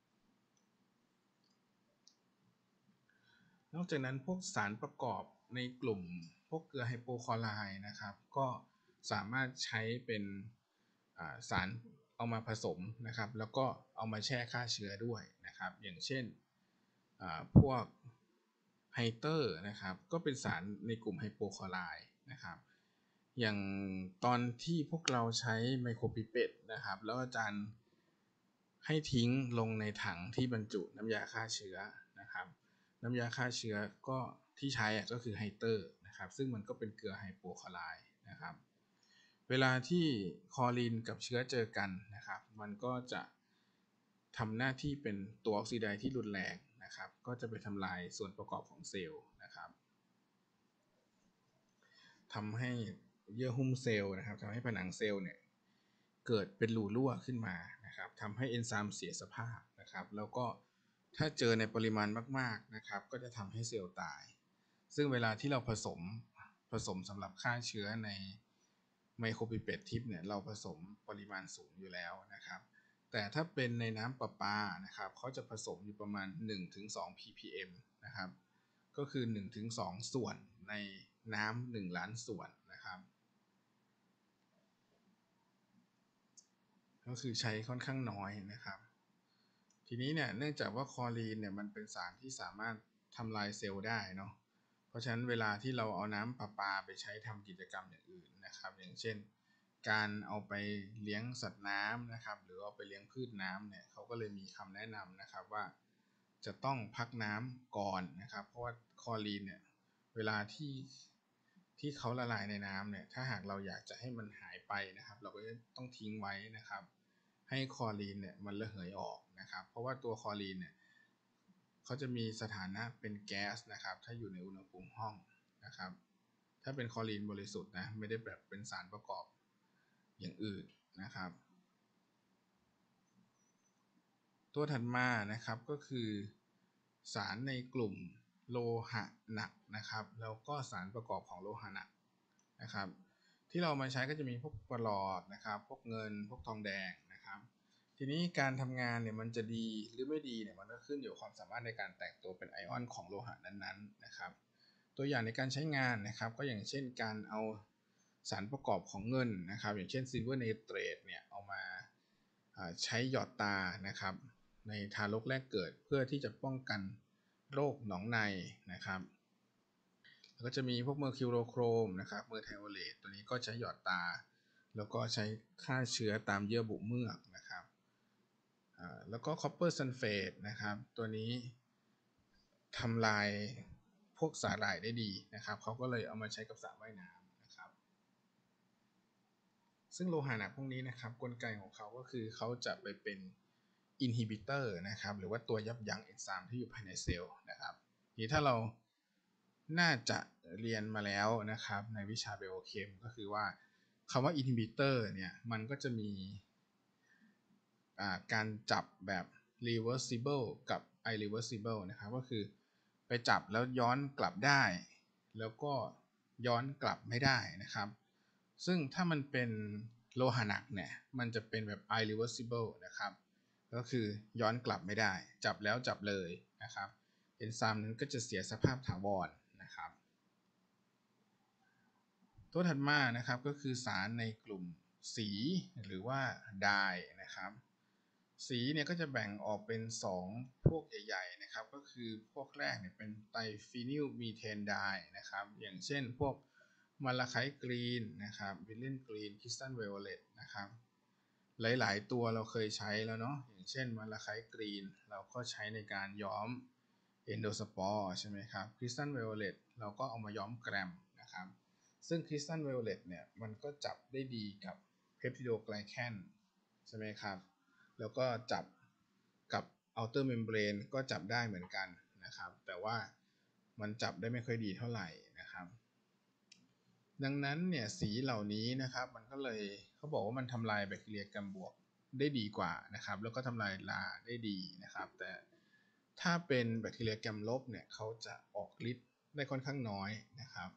นอกจากนั้นพวกสารประกอบในกลุ่มพวกเกลือไฮโปคลอไรด์นะครับก็สามารถใช้เป็นสารเอามาผสมนะครับแล้วก็เอามาแช่ฆ่าเชื้อด้วยนะครับอย่างเช่นพวกไฮเตอร์นะครับก็เป็นสารในกลุ่มไฮโปคลอไรด์นะครับอย่างตอนที่พวกเราใช้ไมโครปิเปตนะครับแล้วอาจารย์ให้ทิ้งลงในถังที่บรรจุน้ำยาฆ่าเชื้อนะครับน้ำยาฆ่าเชื้อก็ที่ใช้ก็คือไฮเตอร์นะครับซึ่งมันก็เป็นเกลือไฮโปคลอไรด์นะครับเวลาที่คลอรีนกับเชื้อเจอกันนะครับมันก็จะทำหน้าที่เป็นตัวออกซิไดซ์ที่รุนแรงนะครับก็จะไปทำลายส่วนประกอบของเซลล์นะครับทำให้เยื่อหุ้มเซลล์นะครับทำให้ผนังเซลล์เนี่ยเกิดเป็นรูรั่วขึ้นมานะครับทำให้เอนไซม์เสียสภาพนะครับแล้วก็ถ้าเจอในปริมาณมากๆนะครับก็จะทำให้เซลล์ตายซึ่งเวลาที่เราผสมสำหรับฆ่าเชื้อในไมโครปิเปตทิปเนี่ยเราผสมปริมาณสูงอยู่แล้วนะครับแต่ถ้าเป็นในน้ำประปานะครับเขาจะผสมอยู่ประมาณ 1-2 ppm นะครับก็คือ 1-2 ส่วนในน้ำ1ล้านส่วนนะครับก็คือใช้ค่อนข้างน้อยนะครับทีนี้เนี่ยเนื่องจากว่าคลอรีนเนี่ยมันเป็นสารที่สามารถทำลายเซลล์ได้เนาะเพราะฉะนั้นเวลาที่เราเอาน้ำประปาไปใช้ทำกิจกรรมอย่างอื่นนะครับอย่างเช่นการเอาไปเลี้ยงสัตว์น้ำนะครับหรือเอาไปเลี้ยงพืชน้ำเนี่ยเขาก็เลยมีคำแนะนำนะครับว่าจะต้องพักน้ำก่อนนะครับเพราะว่าคลอรีนเนี่ยเวลาที่เขาละลายในน้ำเนี่ยถ้าหากเราอยากจะให้มันหายไปนะครับเราก็ต้องทิ้งไว้นะครับให้คลอรีนเนี่ยมันระเหยออกนะครับเพราะว่าตัวคลอรีนเนี่ยเขาจะมีสถานะเป็นแก๊สนะครับถ้าอยู่ในอุณหภูมิห้องนะครับถ้าเป็นคลอรีนบริสุทธิ์นะไม่ได้แบบเป็นสารประกอบอย่างอื่นนะครับตัวถัดมานะครับก็คือสารในกลุ่มโลหะหนักนะครับแล้วก็สารประกอบของโลหะหนักนะครับที่เรามาใช้ก็จะมีพวกปลอดนะครับพวกเงินพวกทองแดงนะครับทีนี้การทำงานเนี่ยมันจะดีหรือไม่ดีเนี่ยมันก็ขึ้นอยู่กับความสามารถในการแตกตัวเป็นไอออนของโลหะนั้นๆนะครับตัวอย่างในการใช้งานนะครับก็อย่างเช่นการเอาสารประกอบของเงินนะครับอย่างเช่นซิลเวอร์เนเตรตเนี่ยเอามาใช้หยอดตานะครับในทารกแรกเกิดเพื่อที่จะป้องกันโรคหนองในนะครับแล้วก็จะมีพวกเมอร์คิวโรโครมนะครับเมอร์ไทโอเลตตัวนี้ก็ใช้หยอดตาแล้วก็ใช้ฆ่าเชื้อตามเยื่อบุเมือกนะครับแล้วก็คอปเปอร์ซัลเฟตนะครับตัวนี้ทำลายพวกสาหร่ายได้ดีนะครับเขาก็เลยเอามาใช้กับสระว่ายน้ำนะครับซึ่งโลหะหนักพวกนี้นะครับกลไกของเขาก็คือเขาจะไปเป็นอินฮิบิเตอร์นะครับหรือว่าตัวยับยั้งเอนไซม์ที่อยู่ภายในเซลล์นะครับทีถ้าเราน่าจะเรียนมาแล้วนะครับในวิชาไบโอเคมก็คือว่าคำว่าอินฮิบิเตอร์เนี่ยมันก็จะมีการจับแบบ reversible กับ irreversible นะครับก็คือไปจับแล้วย้อนกลับได้แล้วก็ย้อนกลับไม่ได้นะครับซึ่งถ้ามันเป็นโลหะหนักเนี่ยมันจะเป็นแบบ irreversible นะครับก็คือย้อนกลับไม่ได้จับแล้วจับเลยนะครับเอนไซม์นั้นก็จะเสียสภาพถาวรนะครับตัวถัดมานะครับก็คือสารในกลุ่มสีหรือว่าไดร์นะครับสีเนี่ยก็จะแบ่งออกเป็น2พวกใหญ่ๆนะครับก็คือพวกแรกเนี่ยเป็นไตรฟีนิลมีเทนไดร์นะครับอย่างเช่นพวกมาลาไคต์กรีนนะครับวิลเลนกรีนคริสตัลไวโอเลตนะครับหลายๆตัวเราเคยใช้แล้วเนาะอย่างเช่นมาลาไคต์กรีนเราก็ใช้ในการย้อมเอนโดสปอร์ใช่ไหมครับคริสตัลไวโอเลตเราก็เอามาย้อมแกรมนะครับซึ่งคริสตัลไวโอเลตเนี่ยมันก็จับได้ดีกับเพปติโดไกลแคนใช่ไหมครับแล้วก็จับกับ outer membrane ก็จับได้เหมือนกันนะครับแต่ว่ามันจับได้ไม่ค่อยดีเท่าไหร่นะครับดังนั้นเนี่ยสีเหล่านี้นะครับมันก็เลยเขาบอกว่ามันทำลายแบคทีเรียกรรมบวกได้ดีกว่านะครับแล้วก็ทำลายราได้ดีนะครับแต่ถ้าเป็นแบคทีเรียกรรมลบเนี่ยเขาจะออกฤทธิ์ได้ค่อนข้างน้อยนะครับ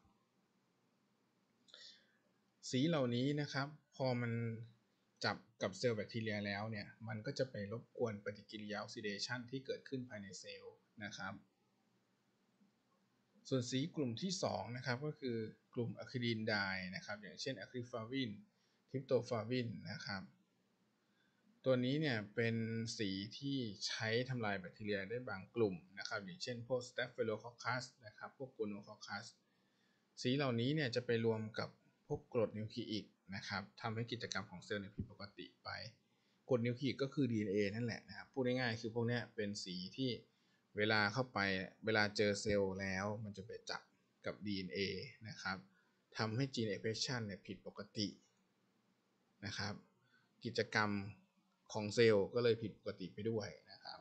สีเหล่านี้นะครับพอมันจับกับเซลล์แบคทีเรียแล้วเนี่ยมันก็จะไปรบกวนปฏิกิริยาออกซิเดชันที่เกิดขึ้นภายในเซลล์นะครับส่วนสีกลุ่มที่2นะครับก็คือกลุ่มอะคริลีนไดนะครับอย่างเช่นอะคริฟาวินทริปโตฟาวินนะครับตัวนี้เนี่ยเป็นสีที่ใช้ทำลายแบคทีเรียได้บางกลุ่มนะครับอย่างเช่นพวก Staphylococcus นะครับพวก Gonococcus สีเหล่านี้เนี่ยจะไปรวมกับพวกกรดนิวคลีอิกนะครับทำให้กิจกรรมของเซลล์ผิดปกติไปกรดนิวคลีอิกก็คือ DNA นั่นแหละนะครับพูดง่ายๆคือพวกนี้เป็นสีที่เวลาเข้าไปเวลาเจอเซลล์แล้วมันจะไปจับกับ DNA นะครับทำให้ gene expression เนี่ยผิดปกตินะครับกิจกรรมของเซลล์ก็เลยผิดปกติไปด้วยนะครับ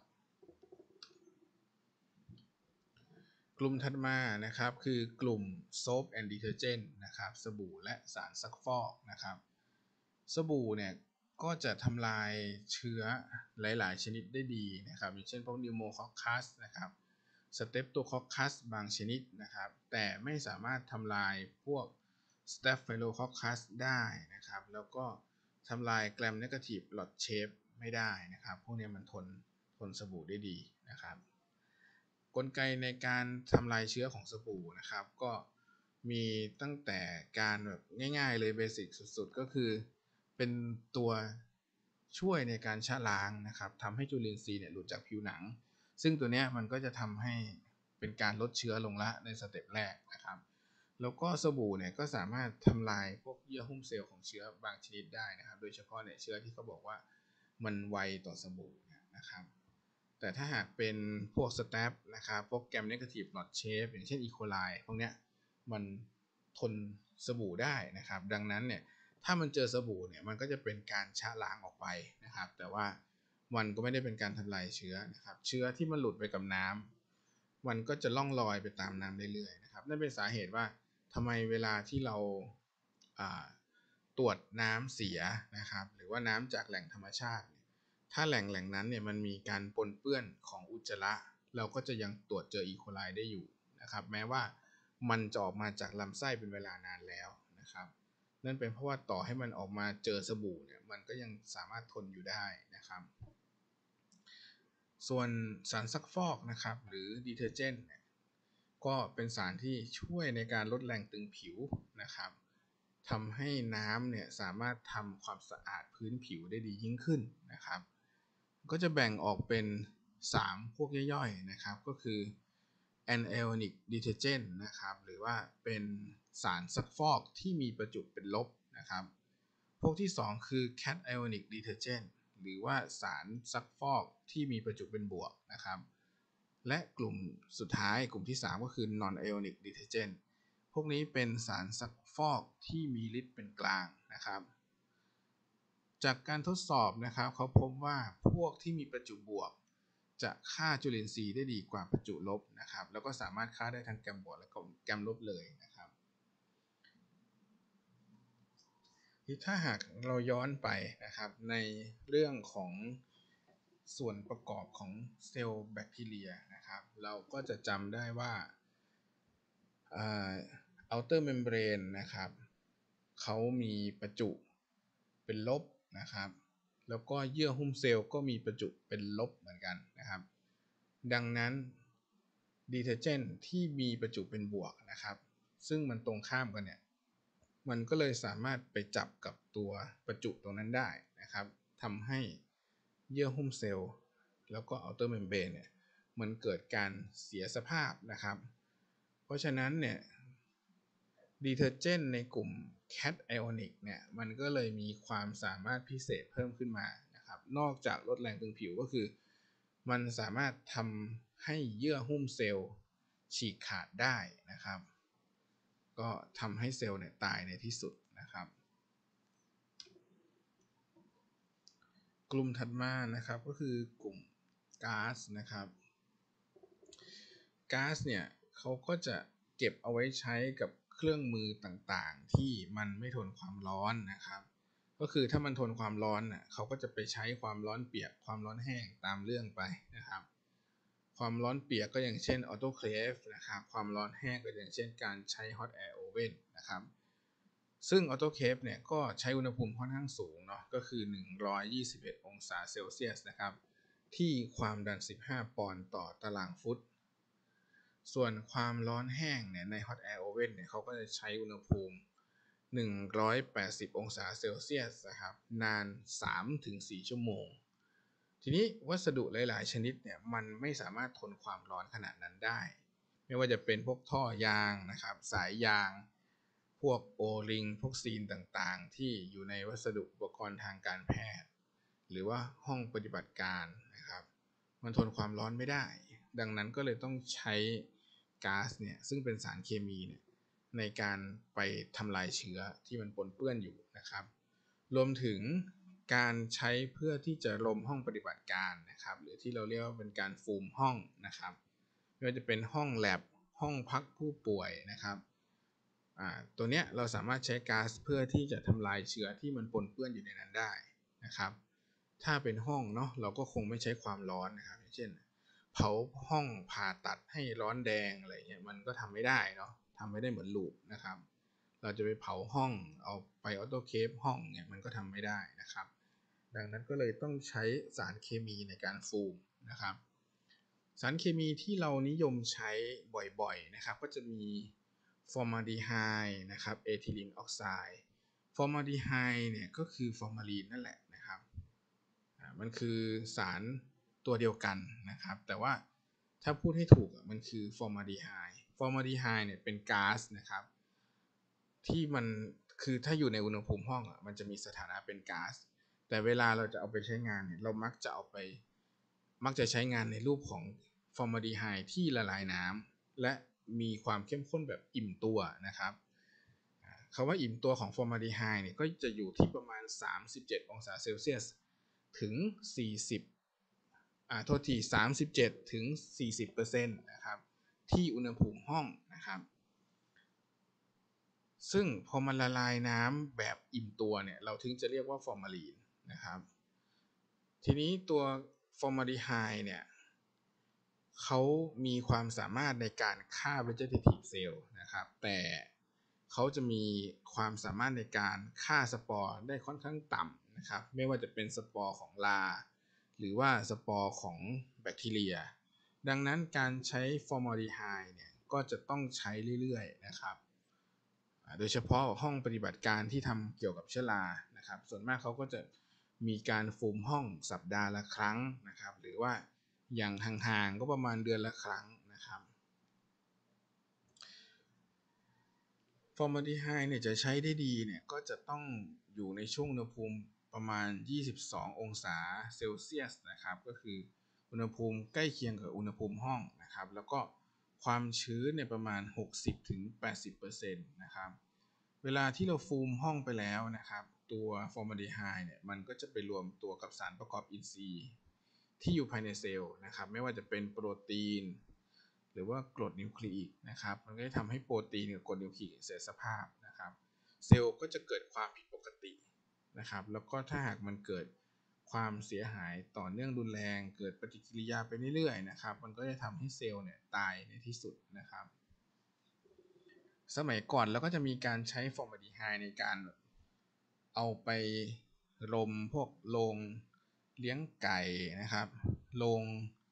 กลุ่มถัดมานะครับคือกลุ่ม soap and detergent นะครับสบู่และสารซักฟอกนะครับสบู่เนี่ยก็จะทำลายเชื้อหลายๆชนิดได้ดีนะครับอย่างเช่นพวก pneumococcus นะครับ streptococcus บางชนิดนะครับแต่ไม่สามารถทำลายพวก staphylococcus ได้นะครับแล้วก็ทำลาย gram negative lot shape ไม่ได้นะครับพวกนี้มันทนสบู่ได้ดีนะครับกลไกในการทำลายเชื้อของสบู่นะครับก็มีตั้งแต่การแบบง่ายๆเลยเบสิกสุดๆก็คือเป็นตัวช่วยในการชะล้างนะครับทำให้จุลินทรีย์เนี่ยหลุดจากผิวหนังซึ่งตัวนี้มันก็จะทำให้เป็นการลดเชื้อลงละในสเต็ปแรกนะครับแล้วก็สบู่เนี่ยก็สามารถทำลายพวกเยื่อหุ้มเซลล์ของเชื้อบางชนิดได้นะครับโดยเฉพาะเนี่ยเชื้อที่เขาบอกว่ามันไวต่อสบู่นะครับแต่ถ้าหากเป็นพวกสแตปนะครับพวกแกรมเนกาทีฟน็อตเชฟอย่างเช่นอีโคไลพวกเนี้ยมันทนสบู่ได้นะครับดังนั้นเนี่ยถ้ามันเจอสบู่เนี่ยมันก็จะเป็นการชะล้างออกไปนะครับแต่ว่ามันก็ไม่ได้เป็นการทำลายเชื้อนะครับเชื้อที่มันหลุดไปกับน้ำมันก็จะล่องลอยไปตามน้ำเรื่อยๆนะครับนั่นเป็นสาเหตุว่าทำไมเวลาที่เราตรวจน้ำเสียนะครับหรือว่าน้ำจากแหล่งธรรมชาติถ้าแหล่งนั้นเนี่ยมันมีการปนเปื้อนของอุจจาระเราก็จะยังตรวจเจออีโคไลได้อยู่นะครับแม้ว่ามันจะออกมาจากลำไส้เป็นเวลานานแล้วนะครับนั่นเป็นเพราะว่าต่อให้มันออกมาเจอสบู่เนี่ยมันก็ยังสามารถทนอยู่ได้นะครับส่วนสารซักฟอกนะครับหรือดีเทอร์เจนต์ก็เป็นสารที่ช่วยในการลดแรงตึงผิวนะครับทำให้น้ำเนี่ยสามารถทำความสะอาดพื้นผิวได้ดียิ่งขึ้นนะครับก็จะแบ่งออกเป็น3พวกย่อยๆนะครับก็คือ anionic detergent นะครับหรือว่าเป็นสารซักฟอกที่มีประจุเป็นลบนะครับพวกที่2คือ cationic detergent หรือว่าสารซักฟอกที่มีประจุเป็นบวกนะครับและกลุ่มสุดท้ายกลุ่มที่3ก็คือ non-ionic detergent พวกนี้เป็นสารซักฟอกที่มีฤทธิ์เป็นกลางนะครับจากการทดสอบนะครับเขาพบว่าพวกที่มีประจุบวกจะฆ่าจุลินทรีย์ได้ดีกว่าประจุลบนะครับแล้วก็สามารถฆ่าได้ทั้งแกมบวกและแกมลบเลยนะครับถ้าหากเราย้อนไปนะครับในเรื่องของส่วนประกอบของเซลล์แบคทีเรียนะครับเราก็จะจำได้ว่าouter membrane นะครับเขามีประจุเป็นลบนะครับแล้วก็เยื่อหุ้มเซลล์ก็มีประจุเป็นลบเหมือนกันนะครับดังนั้นดีเทอร์เจนต์ที่มีประจุเป็นบวกนะครับซึ่งมันตรงข้ามกันเนี่ยมันก็เลยสามารถไปจับกับตัวประจุตรงนั้นได้นะครับทำให้เยื่อหุ้มเซลล์แล้วก็ outer membrane เนี่ยมันเกิดการเสียสภาพนะครับเพราะฉะนั้นเนี่ยดีเทอร์เจนต์ในกลุ่ม cationic เนี่ยมันก็เลยมีความสามารถพิเศษเพิ่มขึ้นมานะครับนอกจากลดแรงตึงผิวก็คือมันสามารถทำให้เยื่อหุ้มเซลล์ฉีกขาดได้นะครับก็ทำให้เซลล์เนี่ยตายในที่สุดนะครับกลุ่มถัดมานะครับก็คือกลุ่มก๊าซนะครับก๊าซเนี่ยเขาก็จะเก็บเอาไว้ใช้กับเครื่องมือต่างๆที่มันไม่ทนความร้อนนะครับก็คือถ้ามันทนความร้อนน่ะเขาก็จะไปใช้ความร้อนเปียกความร้อนแห้งตามเรื่องไปนะครับความร้อนเปียกก็อย่างเช่นออโตเคลฟนะครับความร้อนแห้งก็อย่างเช่นการใช้ฮอตแอร์โอเว่นนะครับซึ่งออโตเคลฟเนี่ยก็ใช้อุณหภูมิค่อนข้างสูงเนาะก็คือ121องศาเซลเซียสนะครับที่ความดัน15ปอนด์ต่อตารางฟุตส่วนความร้อนแห้งเนี่ยใน Hot Air Oven เนี่ยเขาก็จะใช้อุณหภูมิ 180องศาเซลเซียสนะครับนาน 3-4 ชั่วโมงทีนี้วัสดุหลายๆชนิดเนี่ยมันไม่สามารถทนความร้อนขนาดนั้นได้ไม่ว่าจะเป็นพวกท่อยางนะครับสายยางพวกโอริงพวกซีนต่างๆที่อยู่ในวัสดุอุปกรณ์ทางการแพทย์หรือว่าห้องปฏิบัติการนะครับมันทนความร้อนไม่ได้ดังนั้นก็เลยต้องใช้ก๊าซเนี่ยซึ่งเป็นสารเคมีเนี่ยในการไปทำลายเชื้อที่มันปนเปื้อนอยู่นะครับรวมถึงการใช้เพื่อที่จะรมห้องปฏิบัติการนะครับหรือที่เราเรียกว่าเป็นการฟูมห้องนะครับไม่ว่าจะเป็นห้องแลบห้องพักผู้ป่วยนะครับตัวเนี้ยเราสามารถใช้ก๊าซเพื่อที่จะทำลายเชื้อที่มันปนเปื้อนอยู่ในนั้นได้นะครับถ้าเป็นห้องเนาะเราก็คงไม่ใช้ความร้อนนะครับเช่นเผาห้องผ่าตัดให้ร้อนแดงอะไรเงี้ยมันก็ทำไม่ได้เนาะทำไม่ได้เหมือนลูปนะครับเราจะไปเผาห้องเอาไปออโต้เคฟห้องเนี่ยมันก็ทำไม่ได้นะครับดังนั้นก็เลยต้องใช้สารเคมีในการฟูมนะครับสารเคมีที่เรานิยมใช้บ่อยๆนะครับก็จะมีฟอร์มาลดีไฮด์นะครับเอทิลีนออกไซด์ฟอร์มาลดีไฮด์เนี่ยก็คือฟอร์มาลีนนั่นแหละนะครับมันคือสารตัวเดียวกันนะครับแต่ว่าถ้าพูดให้ถูกมันคือฟอร์มาลดีไฮด์เนี่ยเป็นก๊าซนะครับที่มันคือถ้าอยู่ในอุณหภูมิห้องมันจะมีสถานะเป็นก๊าซแต่เวลาเราจะเอาไปใช้งานเนี่ยเรามักจะใช้งานในรูปของฟอร์มาลดีไฮด์ที่ละลายน้ำและมีความเข้มข้นแบบอิ่มตัวนะครับคำว่าอิ่มตัวของฟอร์มาลดีไฮด์เนี่ยก็จะอยู่ที่ประมาณ37องศาเซลเซียสถึง40โทษที37ถึง40%นะครับที่อุณหภูมิห้องนะครับซึ่งพอมันละลายน้ำแบบอิ่มตัวเนี่ยเราถึงจะเรียกว่าฟอร์มาลีนนะครับทีนี้ตัวฟอร์มาลดีไฮด์เนี่ยเขามีความสามารถในการฆ่า vegetative cell นะครับแต่เขาจะมีความสามารถในการฆ่าสปอร์ได้ค่อนข้างต่ำนะครับไม่ว่าจะเป็นสปอร์ของลาหรือว่าสปอร์ของแบคทีเรียดังนั้นการใช้ฟอร์มาลดีไฮด์เนี่ยก็จะต้องใช้เรื่อยๆนะครับโดยเฉพาะห้องปฏิบัติการที่ทำเกี่ยวกับเชื้อรานะครับส่วนมากเขาก็จะมีการฟูมห้องสัปดาห์ละครั้งนะครับหรือว่าอย่างห่างๆก็ประมาณเดือนละครั้งนะครับฟอร์มาลดีไฮด์เนี่ยจะใช้ได้ดีเนี่ยก็จะต้องอยู่ในช่วงอุณหภูมิประมาณ22องศาเซลเซียสนะครับก็คืออุณหภูมิใกล้เคียงกับอุณหภูมิห้องนะครับแล้วก็ความชื้นเนี่ยประมาณ 60-80% นะครับเวลาที่เราฟูมห้องไปแล้วนะครับตัวฟอร์มาลดีไฮด์เนี่ยมันก็จะไปรวมตัวกับสารประกอบอินทรีย์ที่อยู่ภายในเซลล์นะครับไม่ว่าจะเป็นโปรตีนหรือว่ากรดนิวคลีอิกนะครับมันก็จะทำให้โปรตีนกับกรดนิวคลีอิกเสียสภาพนะครับเซลล์ก็จะเกิดความผิดปกตินะครับแล้วก็ถ้าหากมันเกิดความเสียหายต่อเนื่องรุนแรงเกิดปฏิกิริยาไปเรื่อยๆนะครับมันก็จะทำให้เซลล์เนี่ยตายในที่สุดนะครับสมัยก่อนเราก็จะมีการใช้ฟอร์มาลดีไฮด์ในการเอาไปรมพวกโรงเลี้ยงไก่นะครับโรง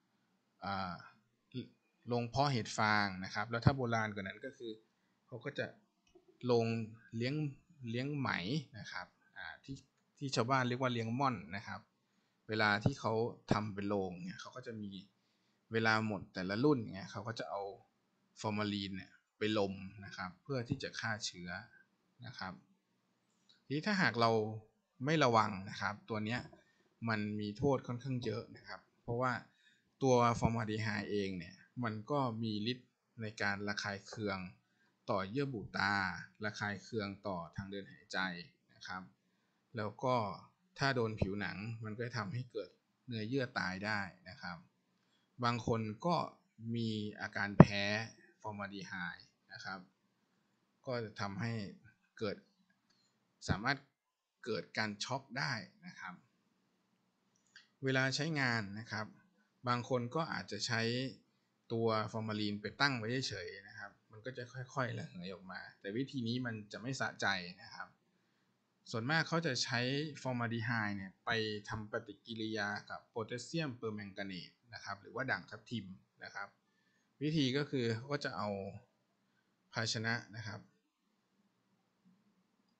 โรงเพาะเห็ดฟางนะครับแล้วถ้าโบราณกว่านั้นก็คือเขาก็จะโรงเลี้ยงไหมนะครับที่ชาวบ้านเรียกว่าเลี้ยงม่อนนะครับเวลาที่เขาทำเป็นโรงเนี่ยเขาก็จะมีเวลาหมดแต่ละรุ่นเนี่ยเขาก็จะเอาฟอร์มาลีนเนี่ยไปลมนะครับเพื่อที่จะฆ่าเชื้อนะครับทีนี้ถ้าหากเราไม่ระวังนะครับตัวเนี้ยมันมีโทษค่อนข้างเยอะนะครับเพราะว่าตัวฟอร์มาลดีไฮด์เองเนี่ยมันก็มีฤทธิ์ในการระคายเคืองต่อเยื่อบุตาระคายเคืองต่อทางเดินหายใจนะครับแล้วก็ถ้าโดนผิวหนังมันก็ทำให้เกิดเนื้อเยื่อตายได้นะครับบางคนก็มีอาการแพ้ฟอร์มาลดีไฮด์นะครับก็จะทำให้เกิดสามารถเกิดการช็อกได้นะครับเวลาใช้งานนะครับบางคนก็อาจจะใช้ตัวฟอร์มาลีนไปตั้งไว้เฉยๆนะครับมันก็จะค่อยๆระเหยออกมาแต่วิธีนี้มันจะไม่สะใจนะครับส่วนมากเขาจะใช้ฟอร์มาลดีไฮด์เนี่ยไปทำปฏิกิริยากับโพแทสเซียมเปอร์แมงกานีตนะครับหรือว่าด่างทับทิมนะครับวิธีก็คือเขาก็จะเอาภาชนะนะครับ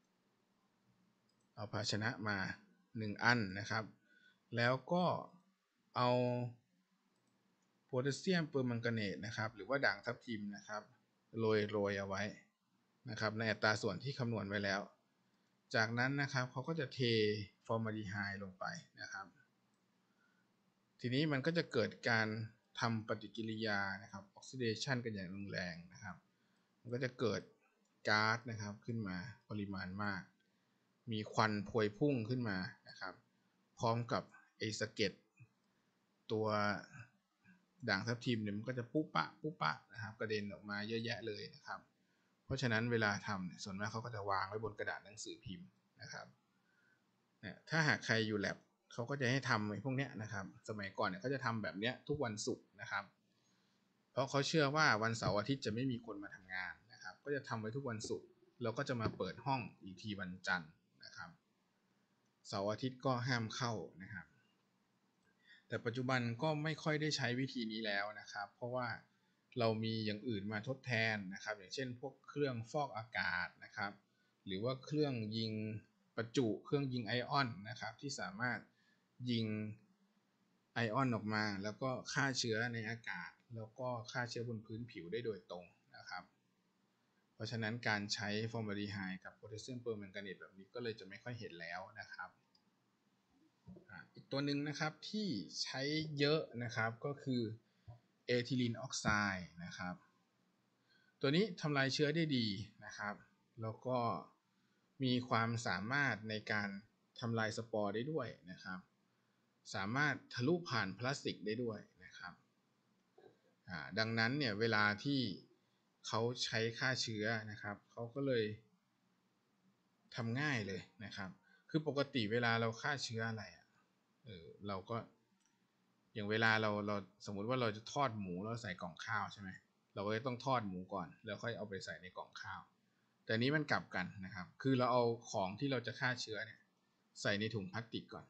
เอาภาชนะมา1อันนะครับแล้วก็เอาโพแทสเซียมเปอร์แมงกาเนตนะครับหรือว่าด่างทับทิมนะครับโรยเอาไว้นะครับในอัตราส่วนที่คำนวณไว้แล้วจากนั้นนะครับเขาก็จะเทฟอร์มาลดีไฮด์ลงไปนะครับทีนี้มันก็จะเกิดการทำปฏิกิริยานะครับออกซิเดชันกันอย่างรุนแรงนะครับมันก็จะเกิดก๊าซนะครับขึ้นมาปริมาณมากมีควันพวยพุ่งขึ้นมานะครับพร้อมกับไอสเก็ตตัวด่างทับทิมเนี่ยมันก็จะปุ๊ปะนะครับกระเด็นออกมาเยอะแยะเลยนะครับเพราะฉะนั้นเวลาทำส่วนมากเขาก็จะวางไว้บนกระดาษหนังสือพิมพ์นะครับถ้าหากใครอยู่แลบเขาก็จะให้ทำพวกนี้นะครับสมัยก่อนเนี่ยเขาจะทำแบบนี้ทุกวันศุกร์นะครับเพราะเขาเชื่อว่าวันเสาร์อาทิตย์จะไม่มีคนมาทำงานนะครับก็จะทำไว้ทุกวันศุกร์แล้วก็จะมาเปิดห้องอีกทีวันจันทร์นะครับเสาร์อาทิตย์ก็ห้ามเข้านะครับแต่ปัจจุบันก็ไม่ค่อยได้ใช้วิธีนี้แล้วนะครับเพราะว่าเรามีอย่างอื่นมาทดแทนนะครับอย่างเช่นพวกเครื่องฟอกอากาศนะครับหรือว่าเครื่องยิงประจุเครื่องยิงไอออนนะครับที่สามารถยิงไอออนออกมาแล้วก็ฆ่าเชื้อในอากาศแล้วก็ฆ่าเชื้อบนพื้นผิวได้โดยตรงนะครับเพราะฉะนั้นการใช้ฟอร์มาลดีไฮด์กับโพแทสเซียมเปอร์แมงกาเนตแบบนี้ก็เลยจะไม่ค่อยเห็นแล้วนะครับอีกตัวหนึ่งนะครับที่ใช้เยอะนะครับก็คือเอทิลีนออกไซด์นะครับตัวนี้ทำลายเชื้อได้ดีนะครับแล้วก็มีความสามารถในการทำลายสปอร์ได้ด้วยนะครับสามารถทะลุผ่านพลาสติกได้ด้วยนะครับดังนั้นเนี่ยเวลาที่เขาใช้ฆ่าเชื้อนะครับเขาก็เลยทำง่ายเลยนะครับคือปกติเวลาเราฆ่าเชื้ออะไรเราก็อย่างเวลาเราสมมุติว่าเราจะทอดหมูเราใส่กล่องข้าวใช่ไหมเราก็ต้องทอดหมูก่อนแล้วค่อยเอาไปใส่ในกล่องข้าวแต่นี้มันกลับกันนะครับคือเราเอาของที่เราจะฆ่าเชื้อเนี่ยใส่ในถุงพลาสติกก่อน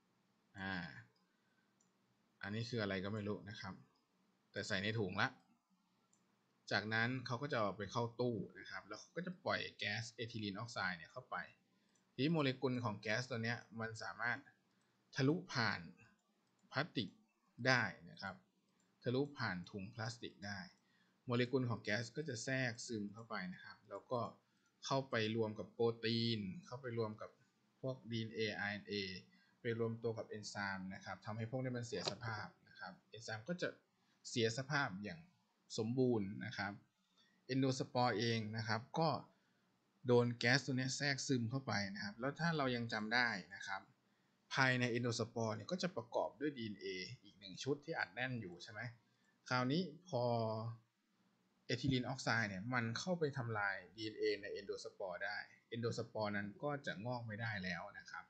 อันนี้คืออะไรก็ไม่รู้นะครับแต่ใส่ในถุงละจากนั้นเขาก็จะเอาไปเข้าตู้นะครับแล้วก็จะปล่อยแก๊สเอทิลีนออกไซด์เนี่ยเข้าไปที่โมเลกุลของแก๊สตัวนี้มันสามารถทะลุผ่านพลาสติกได้นะครับทะลุผ่านถุงพลาสติกได้โมเลกุลของแก๊สก็จะแทรกซึมเข้าไปนะครับแล้วก็เข้าไปรวมกับโปรตีนเข้าไปรวมกับพวก DNA RNA ไปรวมตัวกับเอนไซม์นะครับทำให้พวกนี้มันเสียสภาพนะครับเอนไซม์ก็จะเสียสภาพอย่างสมบูรณ์นะครับเอนโดสปอร์เองนะครับก็โดนแก๊สตัวนี้แทรกซึมเข้าไปนะครับแล้วถ้าเรายังจำได้นะครับภายในเอนโดสปอร์เนี่ยก็จะประกอบด้วย DNA อีก1ชุดที่อัดแน่นอยู่ใช่ไหมคราวนี้พอเอทิลีนออกไซด์เนี่ยมันเข้าไปทำลาย DNA ในเอนโดสปอร์ได้เอนโดสปอร์นั้นก็จะงอกไม่ได้แล้วนะครับ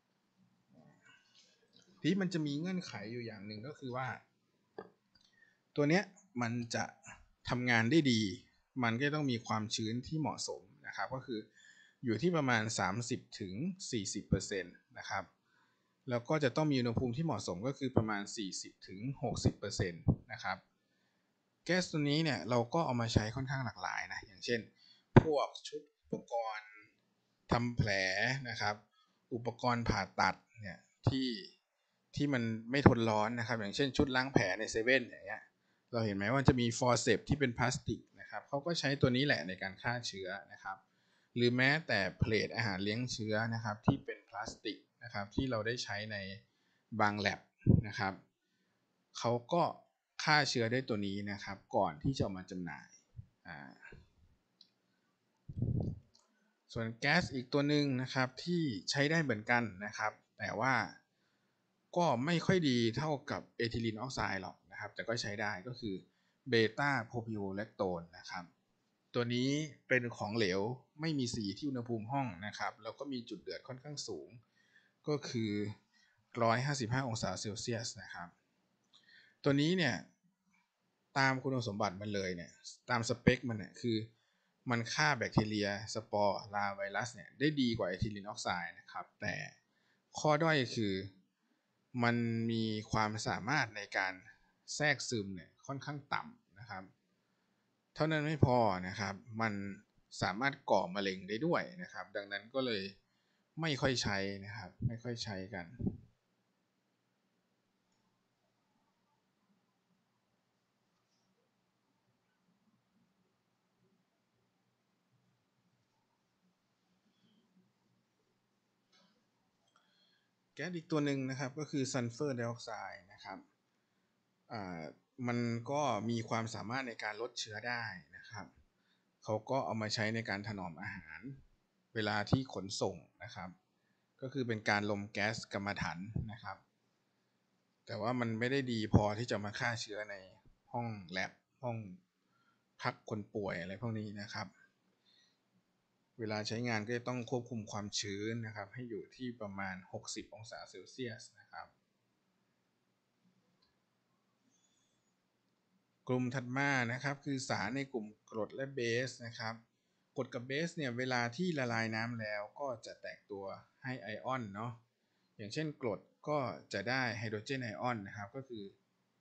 ที่มันจะมีเงื่อนไขอยู่อย่างหนึ่งก็คือว่าตัวเนี้ยมันจะทำงานได้ดีมันก็ต้องมีความชื้นที่เหมาะสมนะครับก็คืออยู่ที่ประมาณ 30-40% นะครับแล้วก็จะต้องมีอุณหภูมิที่เหมาะสมก็คือประมาณ 40-60% นะครับแก๊สตัวนี้เนี่ยเราก็เอามาใช้ค่อนข้างหลากหลายนะอย่างเช่นพวกชุดอุปกรณ์ทำแผลนะครับอุปกรณ์ผ่าตัดเนี่ยที่มันไม่ทนร้อนนะครับอย่างเช่นชุดล้างแผลในเซเว่นอย่างเงี้ยเราเห็นไหมว่าจะมีฟอร์เซปที่เป็นพลาสติกนะครับเขาก็ใช้ตัวนี้แหละในการฆ่าเชื้อนะครับหรือแม้แต่เพลทอาหารเลี้ยงเชื้อนะครับที่เป็นพลาสติกนะครับที่เราได้ใช้ในบางแลบนะครับเขาก็ฆ่าเชื้อได้ตัวนี้นะครับก่อนที่จะมาจำหน่ายส่วนแก๊สอีกตัวหนึ่งนะครับที่ใช้ได้เหมือนกันนะครับแต่ว่าก็ไม่ค่อยดีเท่ากับเอทิลีนออกไซด์หรอกนะครับแต่ก็ใช้ได้ก็คือเบต้าโพรพิโอแลคโตนนะครับตัวนี้เป็นของเหลวไม่มีสีที่อุณหภูมิห้องนะครับแล้วก็มีจุดเดือดค่อนข้างสูงก็คือ155องศาเซลเซียสนะครับตัวนี้เนี่ยตามคุณสมบัติมันเลยเนี่ยตามสเปคมันเนี่ยคือมันฆ่าแบคทีเรียสปอร์ลาไวรัสเนี่ยได้ดีกว่าเอทิลีนออกไซด์นะครับแต่ข้อด้อยคือมันมีความสามารถในการแทรกซึมเนี่ยค่อนข้างต่ำนะครับเท่านั้นไม่พอนะครับมันสามารถก่อมะเร็งได้ด้วยนะครับดังนั้นก็เลยไม่ค่อยใช้นะครับไม่ค่อยใช้กันแก๊สอีกตัวหนึ่งนะครับก็คือซัลเฟอร์ไดออกไซด์นะครับมันก็มีความสามารถในการลดเชื้อได้นะครับเขาก็เอามาใช้ในการถนอมอาหารเวลาที่ขนส่งนะครับก็คือเป็นการลมแก๊สกรรมฐานนะครับแต่ว่ามันไม่ได้ดีพอที่จะมาฆ่าเชื้อในห้องแลบห้องพักคนป่วยอะไรพวกนี้นะครับเวลาใช้งานก็จะต้องควบคุมความชื้นนะครับให้อยู่ที่ประมาณ60องศาเซลเซียสนะครับกลุ่มถัดมานะครับคือสารในกลุ่มกรดและเบสนะครับกรดกับเบสเนี่ยเวลาที่ละลายน้ำแล้วก็จะแตกตัวให้ไอออนเนาะอย่างเช่นกรดก็จะได้ไฮโดรเจนไอออนนะครับก็คือ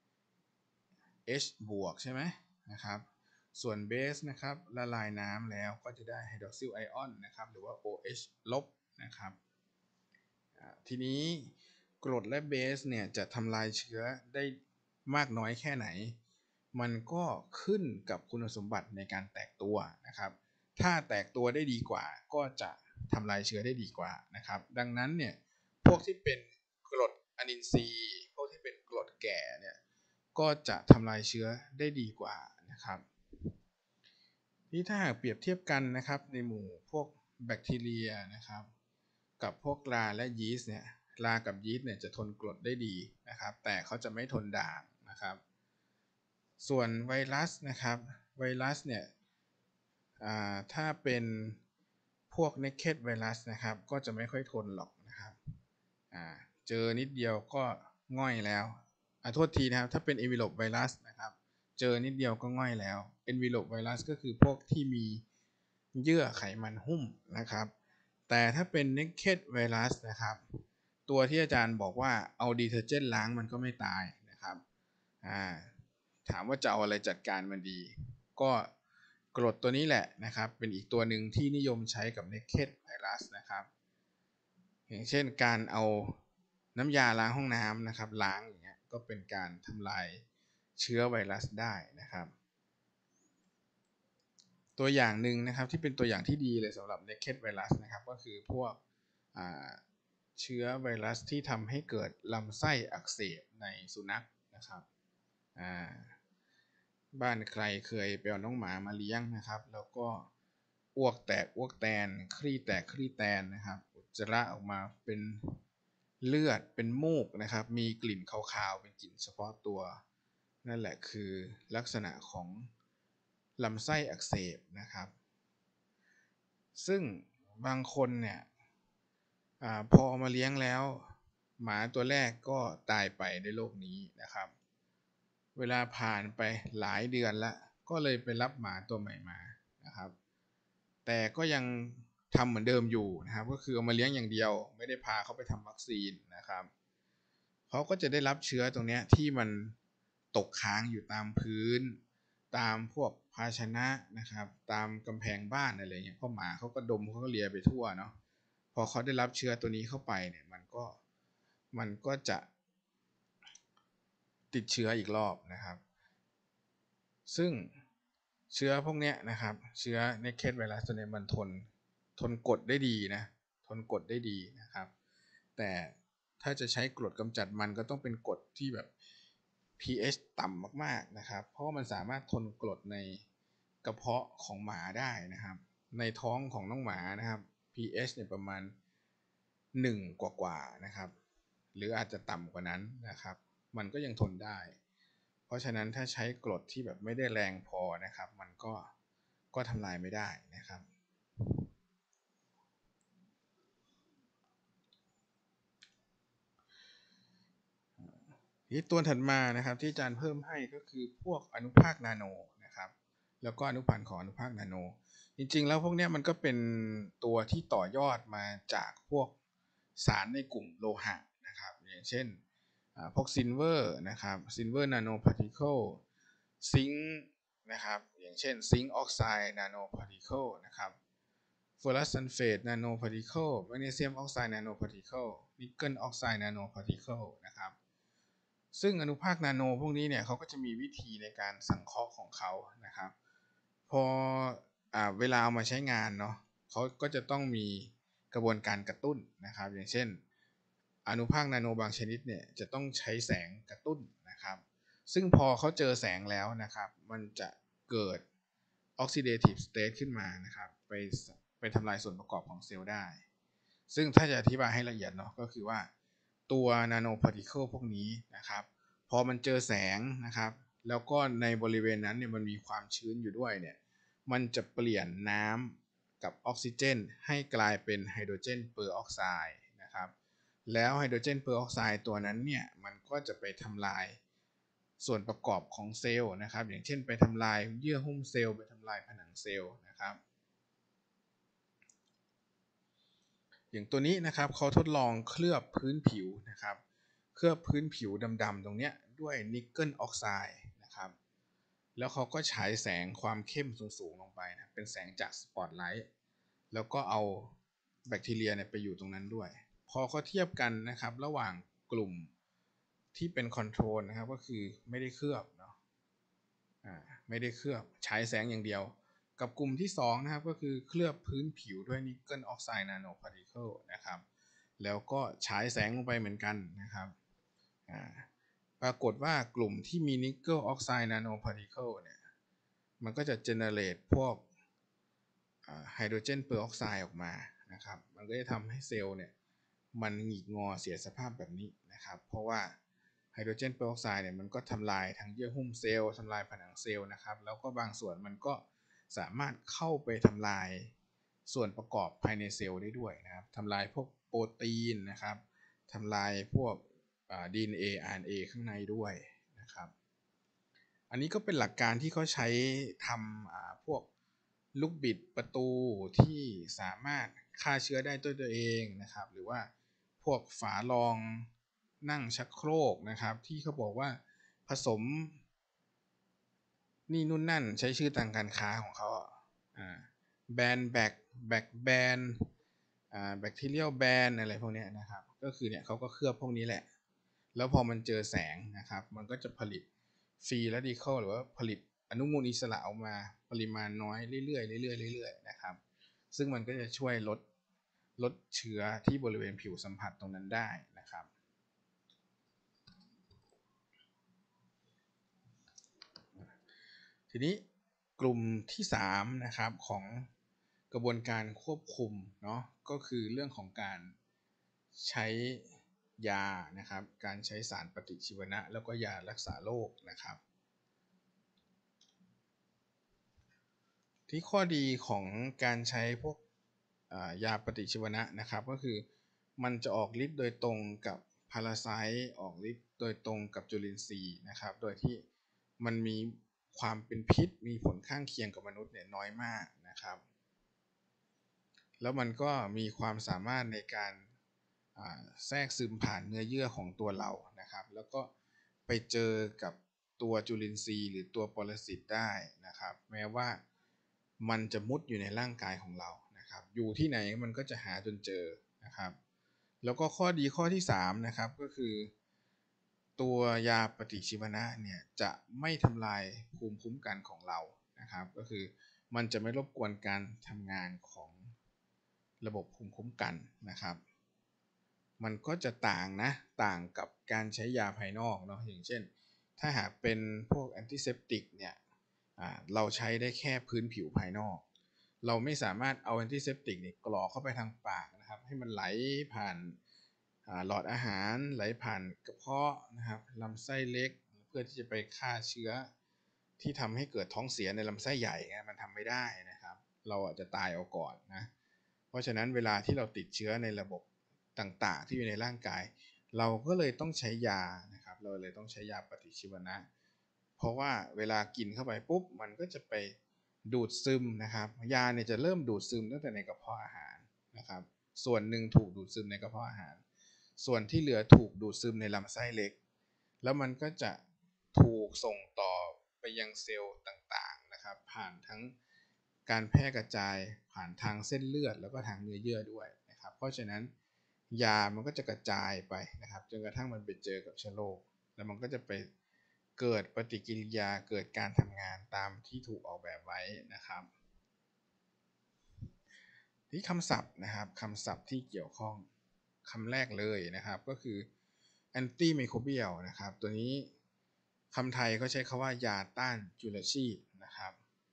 H บวกใช่ไหมนะครับส่วนเบสนะครับละลายน้ำแล้วก็จะได้ไฮดรอกซิลไอออนนะครับหรือว่า OH ลบนะครับทีนี้กรดและเบสเนี่ยจะทำลายเชื้อได้มากน้อยแค่ไหนมันก็ขึ้นกับคุณสมบัติในการแตกตัวนะครับถ้าแตกตัวได้ดีกว่าก็จะทำลายเชื้อได้ดีกว่านะครับดังนั้นเนี่ยพวกที่เป็นกรดอะนินทรีย์พวกที่เป็นกรดแก่เนี่ยก็จะทำลายเชื้อได้ดีกว่านะครับที่ถ้าหากเปรียบเทียบกันนะครับในหมู่พวกแบคทีเรียนะครับกับพวกราและยีสต์เนี่ยรากับยีสต์เนี่ยจะทนกรดได้ดีนะครับแต่เขาจะไม่ทนด่างนะครับส่วนไวรัสนะครับไวรัสเนี่ยถ้าเป็นพวก naked ไวรัสนะครับก็จะไม่ค่อยทนหรอกนะครับเจอนิดเดียวก็ง่อยแล้วโทษทีนะครับถ้าเป็น envelope ไวรัสนะครับเจอนิดเดียวก็ง่อยแล้ว envelope ไวรัสก็คือพวกที่มีเยื่อไขมันหุ้มนะครับแต่ถ้าเป็น naked ไวรัสนะครับตัวที่อาจารย์บอกว่าเอาดีเทอร์เจนต์ล้างมันก็ไม่ตายนะครับถามว่าจะเอาอะไรจัดการมันดีก็กรดตัวนี้แหละนะครับเป็นอีกตัวหนึ่งที่นิยมใช้กับ naked ไวรัสนะครับอย่างเช่นการเอาน้ำยาล้างห้องน้ำนะครับล้างอย่างเงี้ยก็เป็นการทำลายเชื้อไวรัสได้นะครับตัวอย่างหนึ่งนะครับที่เป็นตัวอย่างที่ดีเลยสำหรับ naked ไวรัสนะครับก็คือพวกเชื้อไวรัสที่ทำให้เกิดลำไส้อักเสบในสุนัขนะครับบ้านใครเคยไปเอาน้องหมามาเลี้ยงนะครับแล้วก็อ้วกแตกอ้วกแตนคลี่แตกคลี่แตนนะครับอุจจาระออกมาเป็นเลือดเป็นมูกนะครับมีกลิ่นคาวๆเป็นกลิ่นเฉพาะตัวนั่นแหละคือลักษณะของลำไส้อักเสบนะครับซึ่งบางคนเนี่ยพอมาเลี้ยงแล้วหมาตัวแรกก็ตายไปในโรคนี้นะครับเวลาผ่านไปหลายเดือนแล้วก็เลยไปรับหมาตัวใหม่มานะครับแต่ก็ยังทำเหมือนเดิมอยู่นะครับก็คือเอามาเลี้ยงอย่างเดียวไม่ได้พาเขาไปทำวัคซีนนะครับเขาก็จะได้รับเชื้อตรงนี้ที่มันตกค้างอยู่ตามพื้นตามพวกภาชนะนะครับตามกำแพงบ้านอะไรเงี้ยเพราะหมาเขาก็ดมเขาก็เลียไปทั่วเนาะพอเขาได้รับเชื้อตัวนี้เข้าไปเนี่ยมันก็จะติดเชื้ออีกรอบนะครับซึ่งเชื้อพวกนี้นะครับเชื้อ naked ไวรัสตัวนี้มันทนกดได้ดีนะทนกดได้ดีนะครับแต่ถ้าจะใช้กรดกำจัดมันก็ต้องเป็นกรดที่แบบ pH ต่ำมากๆนะครับเพราะมันสามารถทนกรดในกระเพาะของหมาได้นะครับในท้องของน้องหมานะครับ pH เนี่ยประมาณ1กว่าๆนะครับหรืออาจจะต่ำกว่านั้นนะครับมันก็ยังทนได้เพราะฉะนั้นถ้าใช้กรดที่แบบไม่ได้แรงพอนะครับมันก็ทำลายไม่ได้นะครับตัวถัดมานะครับที่อาจารย์เพิ่มให้ก็คือพวกอนุภาคนาโนนะครับแล้วก็อนุพันธ์ของอนุภาคนาโนจริงๆแล้วพวกนี้มันก็เป็นตัวที่ต่อยอดมาจากพวกสารในกลุ่มโลหะนะครับอย่างเช่นพวกซิลเวอร์นะครับซิลเวอร์นาโนพาร์ติเคิลซิงค์นะครับอย่างเช่นซิงค์ออกไซด์นาโนพาร์ติเคิลนะครับ ferrous sulfate nanoparticle magnesium oxide nanoparticle nickel oxide nanoparticle นะครับซึ่งอนุภาคนาโนพวกนี้เนี่ยเขาก็จะมีวิธีในการสังเคราะห์ของเขานะครับพอเวลาเอามาใช้งานเนาะเขาก็จะต้องมีกระบวนการกระตุ้นนะครับอย่างเช่นอนุภาคนาโนบางชนิดเนี่ยจะต้องใช้แสงกระตุ้นนะครับซึ่งพอเขาเจอแสงแล้วนะครับมันจะเกิด oxidative state ขึ้นมานะครับไปทำลายส่วนประกอบของเซลล์ได้ซึ่งถ้าจะอธิบายให้ละเอียดเนาะก็คือว่าตัวนาโนพาร์ติเคิลพวกนี้นะครับพอมันเจอแสงนะครับแล้วก็ในบริเวณนั้นเนี่ยมันมีความชื้นอยู่ด้วยเนี่ยมันจะเปลี่ยนน้ำกับออกซิเจนให้กลายเป็นไฮโดรเจนเปอร์ออกไซด์นะครับแล้วไฮโดรเจนเปอร์ออกไซด์ตัวนั้นเนี่ยมันก็จะไปทำลายส่วนประกอบของเซลล์นะครับอย่างเช่นไปทำลายเยื่อหุ้มเซลล์ไปทำลายผนังเซลล์นะครับอย่างตัวนี้นะครับเขาทดลองเคลือบพื้นผิวนะครับเคลือบพื้นผิวดำๆตรงนี้ด้วยนิกเกิลออกไซด์นะครับแล้วเขาก็ฉายแสงความเข้มสูงๆลงไปนะเป็นแสงจากสปอตไลท์แล้วก็เอาแบคทีเรียไปอยู่ตรงนั้นด้วยพอเขาเทียบกันนะครับระหว่างกลุ่มที่เป็นคอนโทรลนะครับก็คือไม่ได้เคลือบเนาะไม่ได้เคลือบฉายแสงอย่างเดียวกับกลุ่มที่2นะครับก็คือเคลือบพื้นผิวด้วยนิกเกิลออกไซด์นาโนพาร์ติเคิลนะครับแล้วก็ฉายแสงลงไปเหมือนกันนะครับปรากฏว่ากลุ่มที่มีนิกเกิลออกไซด์นาโนพาร์ติเคิลเนี่ยมันก็จะเจเนเรตพวกไฮโดรเจนเปอร์ออกไซด์ออกมานะครับมันก็จะทำให้เซลล์เนี่ยมันหงิกงอเสียสภาพแบบนี้นะครับเพราะว่าไฮโดรเจนเปอร์ออกไซด์เนี่ยมันก็ทำลายทั้งเยื่อหุ้มเซลล์ทำลายผนังเซลล์นะครับแล้วก็บางส่วนมันก็สามารถเข้าไปทำลายส่วนประกอบภายในเซลล์ได้ด้วยนะครับทำลายพวกโปรตีนนะครับทำลายพวกDNA RNA ข้างในด้วยนะครับอันนี้ก็เป็นหลักการที่เขาใช้ทำพวกลูกบิดประตูที่สามารถฆ่าเชื้อได้ด้วยตัวเองนะครับหรือว่าพวกฝารองนั่งชักโครกนะครับที่เขาบอกว่าผสมนี่นู่นนั่นใช้ชื่อทางการค้าของเขาแบนแบคแบนแบคทีเรียลแบนอะไรพวกนี้นะครับก็คือเนี่ยเขาก็เคลือบพวกนี้แหละแล้วพอมันเจอแสงนะครับมันก็จะผลิตฟรีเรดิคอลหรือว่าผลิตอนุมูลอิสระออกมาปริมาณน้อยเรื่อยๆเรื่อยๆนะครับซึ่งมันก็จะช่วยลดเชื้อที่บริเวณผิวสัมผัสตรงนั้นได้นะครับทีนี้กลุ่มที่3นะครับของกระบวนการควบคุมเนาะก็คือเรื่องของการใช้ยานะครับการใช้สารปฏิชีวนะแล้วก็ยารักษาโรคนะครับที่ข้อดีของการใช้พวกยาปฏิชีวนะนะครับก็คือมันจะออกฤทธิ์โดยตรงกับพาราไซต์ออกฤทธิ์โดยตรงกับจุลินทรีย์นะครับโดยที่มันมีความเป็นพิษมีผลข้างเคียงกับมนุษย์เนี่ยน้อยมากนะครับแล้วมันก็มีความสามารถในการแทรกซึมผ่านเนื้อเยื่อของตัวเรานะครับแล้วก็ไปเจอกับตัวจุลินทรีย์หรือตัวปรสิตได้นะครับแม้ว่ามันจะมุดอยู่ในร่างกายของเรานะครับอยู่ที่ไหนมันก็จะหาจนเจอนะครับแล้วก็ข้อดีข้อที่3นะครับก็คือตัวยาปฏิชีวนะเนี่ยจะไม่ทำลายภูมิคุ้มกันของเรานะครับก็คือมันจะไม่รบกวนการทำงานของระบบภูมิคุ้มกันนะครับมันก็จะต่างกับการใช้ยาภายนอกเนาะอย่างเช่นถ้าหากเป็นพวกแอนติเซปติกเนี่ยเราใช้ได้แค่พื้นผิวภายนอกเราไม่สามารถเอาแอนติเซปติกเนี่ยกรอกเข้าไปทางปากนะครับให้มันไหลผ่านหลอดอาหารไหลผ่านกระเพาะนะครับลำไส้เล็กเพื่อที่จะไปฆ่าเชื้อที่ทำให้เกิดท้องเสียในลำไส้ใหญ่มันทำไม่ได้นะครับเราอาจจะตายเอาก่อนนะเพราะฉะนั้นเวลาที่เราติดเชื้อในระบบต่างๆที่อยู่ในร่างกายเราก็เลยต้องใช้ยานะครับเราเลยต้องใช้ยาปฏิชีวนะเพราะว่าเวลากินเข้าไปปุ๊บมันก็จะไปดูดซึมนะครับยาเนี่ยจะเริ่มดูดซึมตั้งแต่ในกระเพาะอาหารนะครับส่วนหนึ่งถูกดูดซึมในกระเพาะอาหารส่วนที่เหลือถูกดูดซึมในลำไส้เล็กแล้วมันก็จะถูกส่งต่อไปยังเซลล์ต่างๆนะครับผ่านทั้งการแพร่กระจายผ่านทางเส้นเลือดแล้วก็ทางเนื้อเยื่อด้วยนะครับเพราะฉะนั้นยามันก็จะกระจายไปนะครับจนกระทั่งมันไปเจอกับเชื้อโรคแล้วมันก็จะไปเกิดปฏิกิริยาเกิดการทำงานตามที่ถูกออกแบบไว้นะครับที่คำศัพท์นะครับคำศัพท์ที่เกี่ยวข้องคำแรกเลยนะครับก็คือ antimicrobial นะครับตัวนี้คำไทยเขาใช้คำว่ายาต้านจุลชีพนะครับ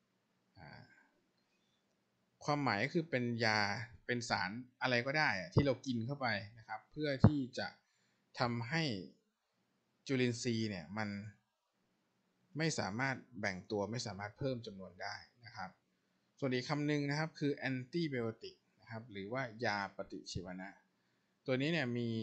ความหมายก็คือเป็นยาเป็นสารอะไรก็ได้ที่เรากินเข้าไปนะครับเพื่อที่จะทำให้จุลินทรีย์เนี่ยมันไม่สามารถแบ่งตัวไม่สามารถเพิ่มจำนวนได้นะครับส่วนอีกคำหนึ่งนะครับคือแอนติไบโอติกนะครับหรือว่ายาปฏิชีวนะตัวนี้เนี่ยมี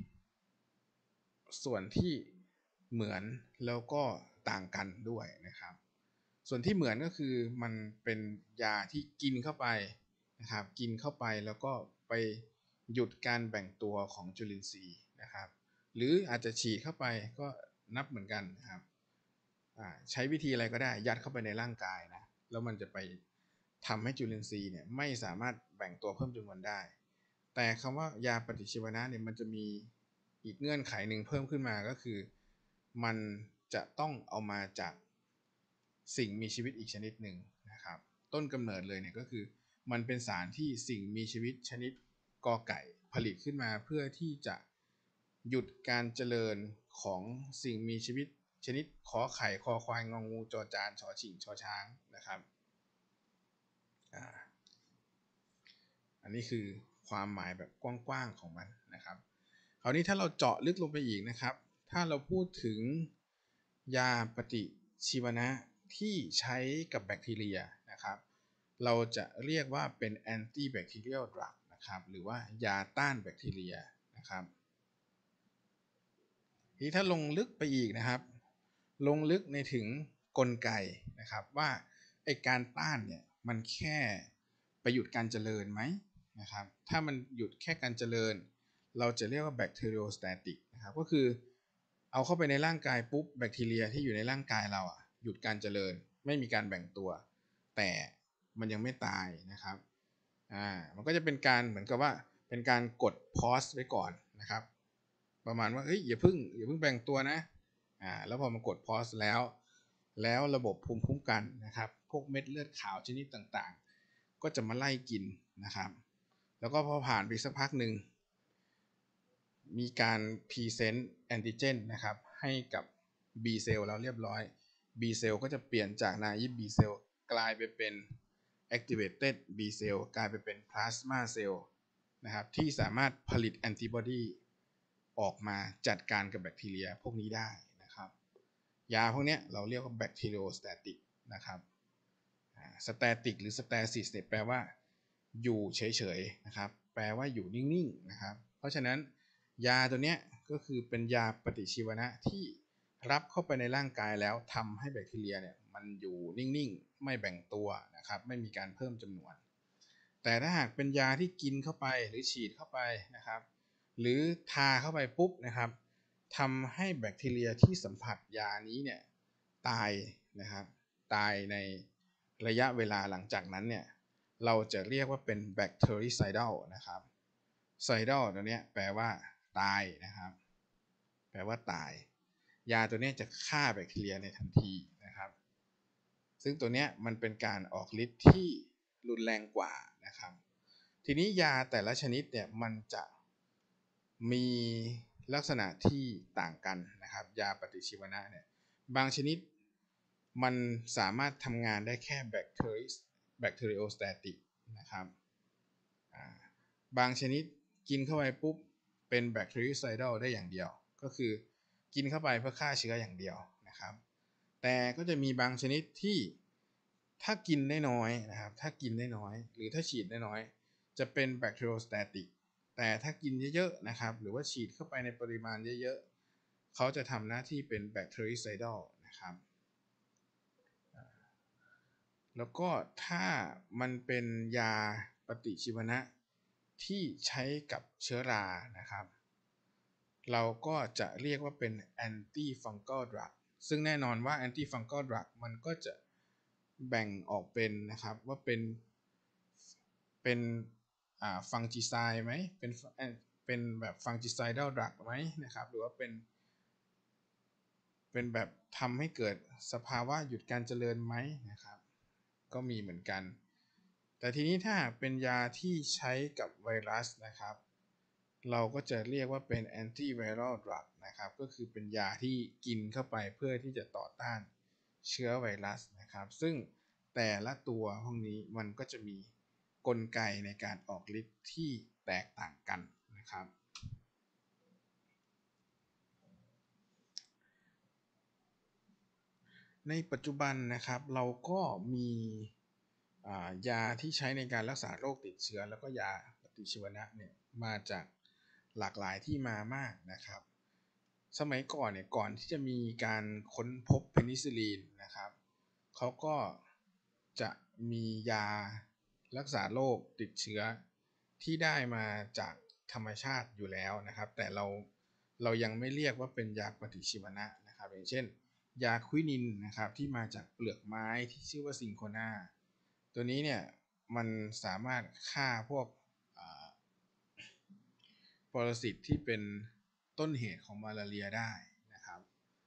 ส่วนที่เหมือนแล้วก็ต่างกันด้วยนะครับส่วนที่เหมือนก็คือมันเป็นยาที่กินเข้าไปนะครับกินเข้าไปแล้วก็ไปหยุดการแบ่งตัวของจุลินทรีย์นะครับหรืออาจจะฉีดเข้าไปก็นับเหมือนกันนะครับใช้วิธีอะไรก็ได้ยัดเข้าไปในร่างกายนะแล้วมันจะไปทำให้จุลินทรีย์เนี่ยไม่สามารถแบ่งตัวเพิ่มจำนวนได้แต่คำว่ายาปฏิชีวนะเนี่ยมันจะมีอีกเงื่อนไขหนึ่งเพิ่มขึ้นมาก็คือมันจะต้องเอามาจากสิ่งมีชีวิตอีกชนิดหนึ่งนะครับต้นกำเนิดเลยเนี่ยก็คือมันเป็นสารที่สิ่งมีชีวิตชนิดกอไก่ผลิตขึ้นมาเพื่อที่จะหยุดการเจริญของสิ่งมีชีวิตชนิดขอไข่คอควายงองูจอจานชอชิงชอช้างนะครับอันนี้คือความหมายแบบกว้างๆของมันนะครับคราวนี้ถ้าเราเจาะลึกลงไปอีกนะครับถ้าเราพูดถึงยาปฏิชีวนะที่ใช้กับแบคทีเรียนะครับเราจะเรียกว่าเป็น antibacterial drug นะครับหรือว่ายาต้านแบคทีเรียนะครับทีถ้าลงลึกไปอีกนะครับลงลึกในถึงกลไกนะครับว่าไอการต้านเนี่ยมันแค่ไปหยุดการเจริญไหมนะครับถ้ามันหยุดแค่การเจริญเราจะเรียกว่า bacteriostatic นะครับก็คือเอาเข้าไปในร่างกายปุ๊บแบคทีเรียที่อยู่ในร่างกายเราหยุดการเจริญไม่มีการแบ่งตัวแต่มันยังไม่ตายนะครับมันก็จะเป็นการเหมือนกับว่าเป็นการกดพอสไว้ก่อนนะครับประมาณว่าเฮ้ยอย่าเพิ่งแบ่งตัวนะแล้วพอมันกดพอสแล้วระบบภูมิคุ้มกันนะครับพวกเม็ดเลือดขาวชนิดต่างๆก็จะมาไล่กินนะครับแล้วก็พอผ่านไปสักพักหนึ่งมีการพรีเซนต์แอนติเจนนะครับให้กับ B เซลล์แล้วเรียบร้อย B เซลล์ก็จะเปลี่ยนจากนายิบ B เซลล์กลายไปเป็น activated B เซลล์กลายไปเป็น plasma cell นะครับที่สามารถผลิตแอนติบอดีออกมาจัดการกับแบคทีเรียพวกนี้ได้นะครับยาพวกนี้เราเรียกว่าแบคทีเรียสแตติกนะครับสแตติกหรือสแตซิสเนี่ยแปลว่าอยู่เฉยๆนะครับแปลว่าอยู่นิ่งๆนะครับเพราะฉะนั้นยาตัวนี้ก็คือเป็นยาปฏิชีวนะที่รับเข้าไปในร่างกายแล้วทำให้แบคทีเรียเนี่ยมันอยู่นิ่งๆไม่แบ่งตัวนะครับไม่มีการเพิ่มจำนวนแต่ถ้าหากเป็นยาที่กินเข้าไปหรือฉีดเข้าไปนะครับหรือทาเข้าไปปุ๊บนะครับทำให้แบคทีเรียที่สัมผัสยานี้เนี่ยตายนะครับตายในระยะเวลาหลังจากนั้นเนี่ยเราจะเรียกว่าเป็น bactericidal นะครับ cidal ตัวนี้แปลว่าตายนะครับแปลว่าตายยาตัวนี้จะฆ่าแบคทีเรียในทันทีนะครับซึ่งตัวนี้มันเป็นการออกฤทธิ์ที่รุนแรงกว่านะครับทีนี้ยาแต่ละชนิดเนี่ยมันจะมีลักษณะที่ต่างกันนะครับยาปฏิชีวนะเนี่ยบางชนิดมันสามารถทำงานได้แค่แบคทีเรียสแตติกนะครับบางชนิดกินเข้าไปปุ๊บเป็นแบคทีรีไซดัลได้อย่างเดียวก็คือกินเข้าไปเพื่อฆ่าเชื้ออย่างเดียวนะครับแต่ก็จะมีบางชนิดที่ถ้ากินได้น้อยนะครับถ้ากินได้น้อยหรือถ้าฉีดได้น้อยจะเป็นแบคทีเรียสแตติกแต่ถ้ากินเยอะๆนะครับหรือว่าฉีดเข้าไปในปริมาณเยอะๆเขาจะทำหน้าที่เป็นแบคทีรีไซดัลนะครับแล้วก็ถ้ามันเป็นยาปฏิชีวนะที่ใช้กับเชื้อรานะครับเราก็จะเรียกว่าเป็น anti fungal drug ซึ่งแน่นอนว่า anti fungal drug มันก็จะแบ่งออกเป็นนะครับว่าเป็นฟังจิไซด์ไหมเป็นแบบฟังจิไซด์ดรักไหมนะครับหรือว่าเป็นแบบทำให้เกิดสภาวะหยุดการเจริญไหมนะครับก็มีเหมือนกันแต่ทีนี้ถ้าหากเป็นยาที่ใช้กับไวรัสนะครับเราก็จะเรียกว่าเป็น antiviral drug นะครับก็คือเป็นยาที่กินเข้าไปเพื่อที่จะต่อต้านเชื้อไวรัสนะครับซึ่งแต่ละตัวพวกนี้มันก็จะมีกลไกในการออกฤทธิ์ที่แตกต่างกันนะครับในปัจจุบันนะครับเราก็มียาที่ใช้ในการรักษาโรคติดเชื้อแล้วก็ยาปฏิชีวนะเนี่ยมาจากหลากหลายที่มามากนะครับสมัยก่อนเนี่ยก่อนที่จะมีการค้นพบเพนิซิลลินนะครับเขาก็จะมียารักษาโรคติดเชื้อที่ได้มาจากธรรมชาติอยู่แล้วนะครับแต่เรายังไม่เรียกว่าเป็นยาปฏิชีวนะนะครับอย่างเช่นยาควินินนะครับที่มาจากเปลือกไม้ที่ชื่อว่าซิงโคนาตัวนี้เนี่ยมันสามารถฆ่าพวกปรสิตที่เป็นต้นเหตุของมาลาเรียได้นะครับ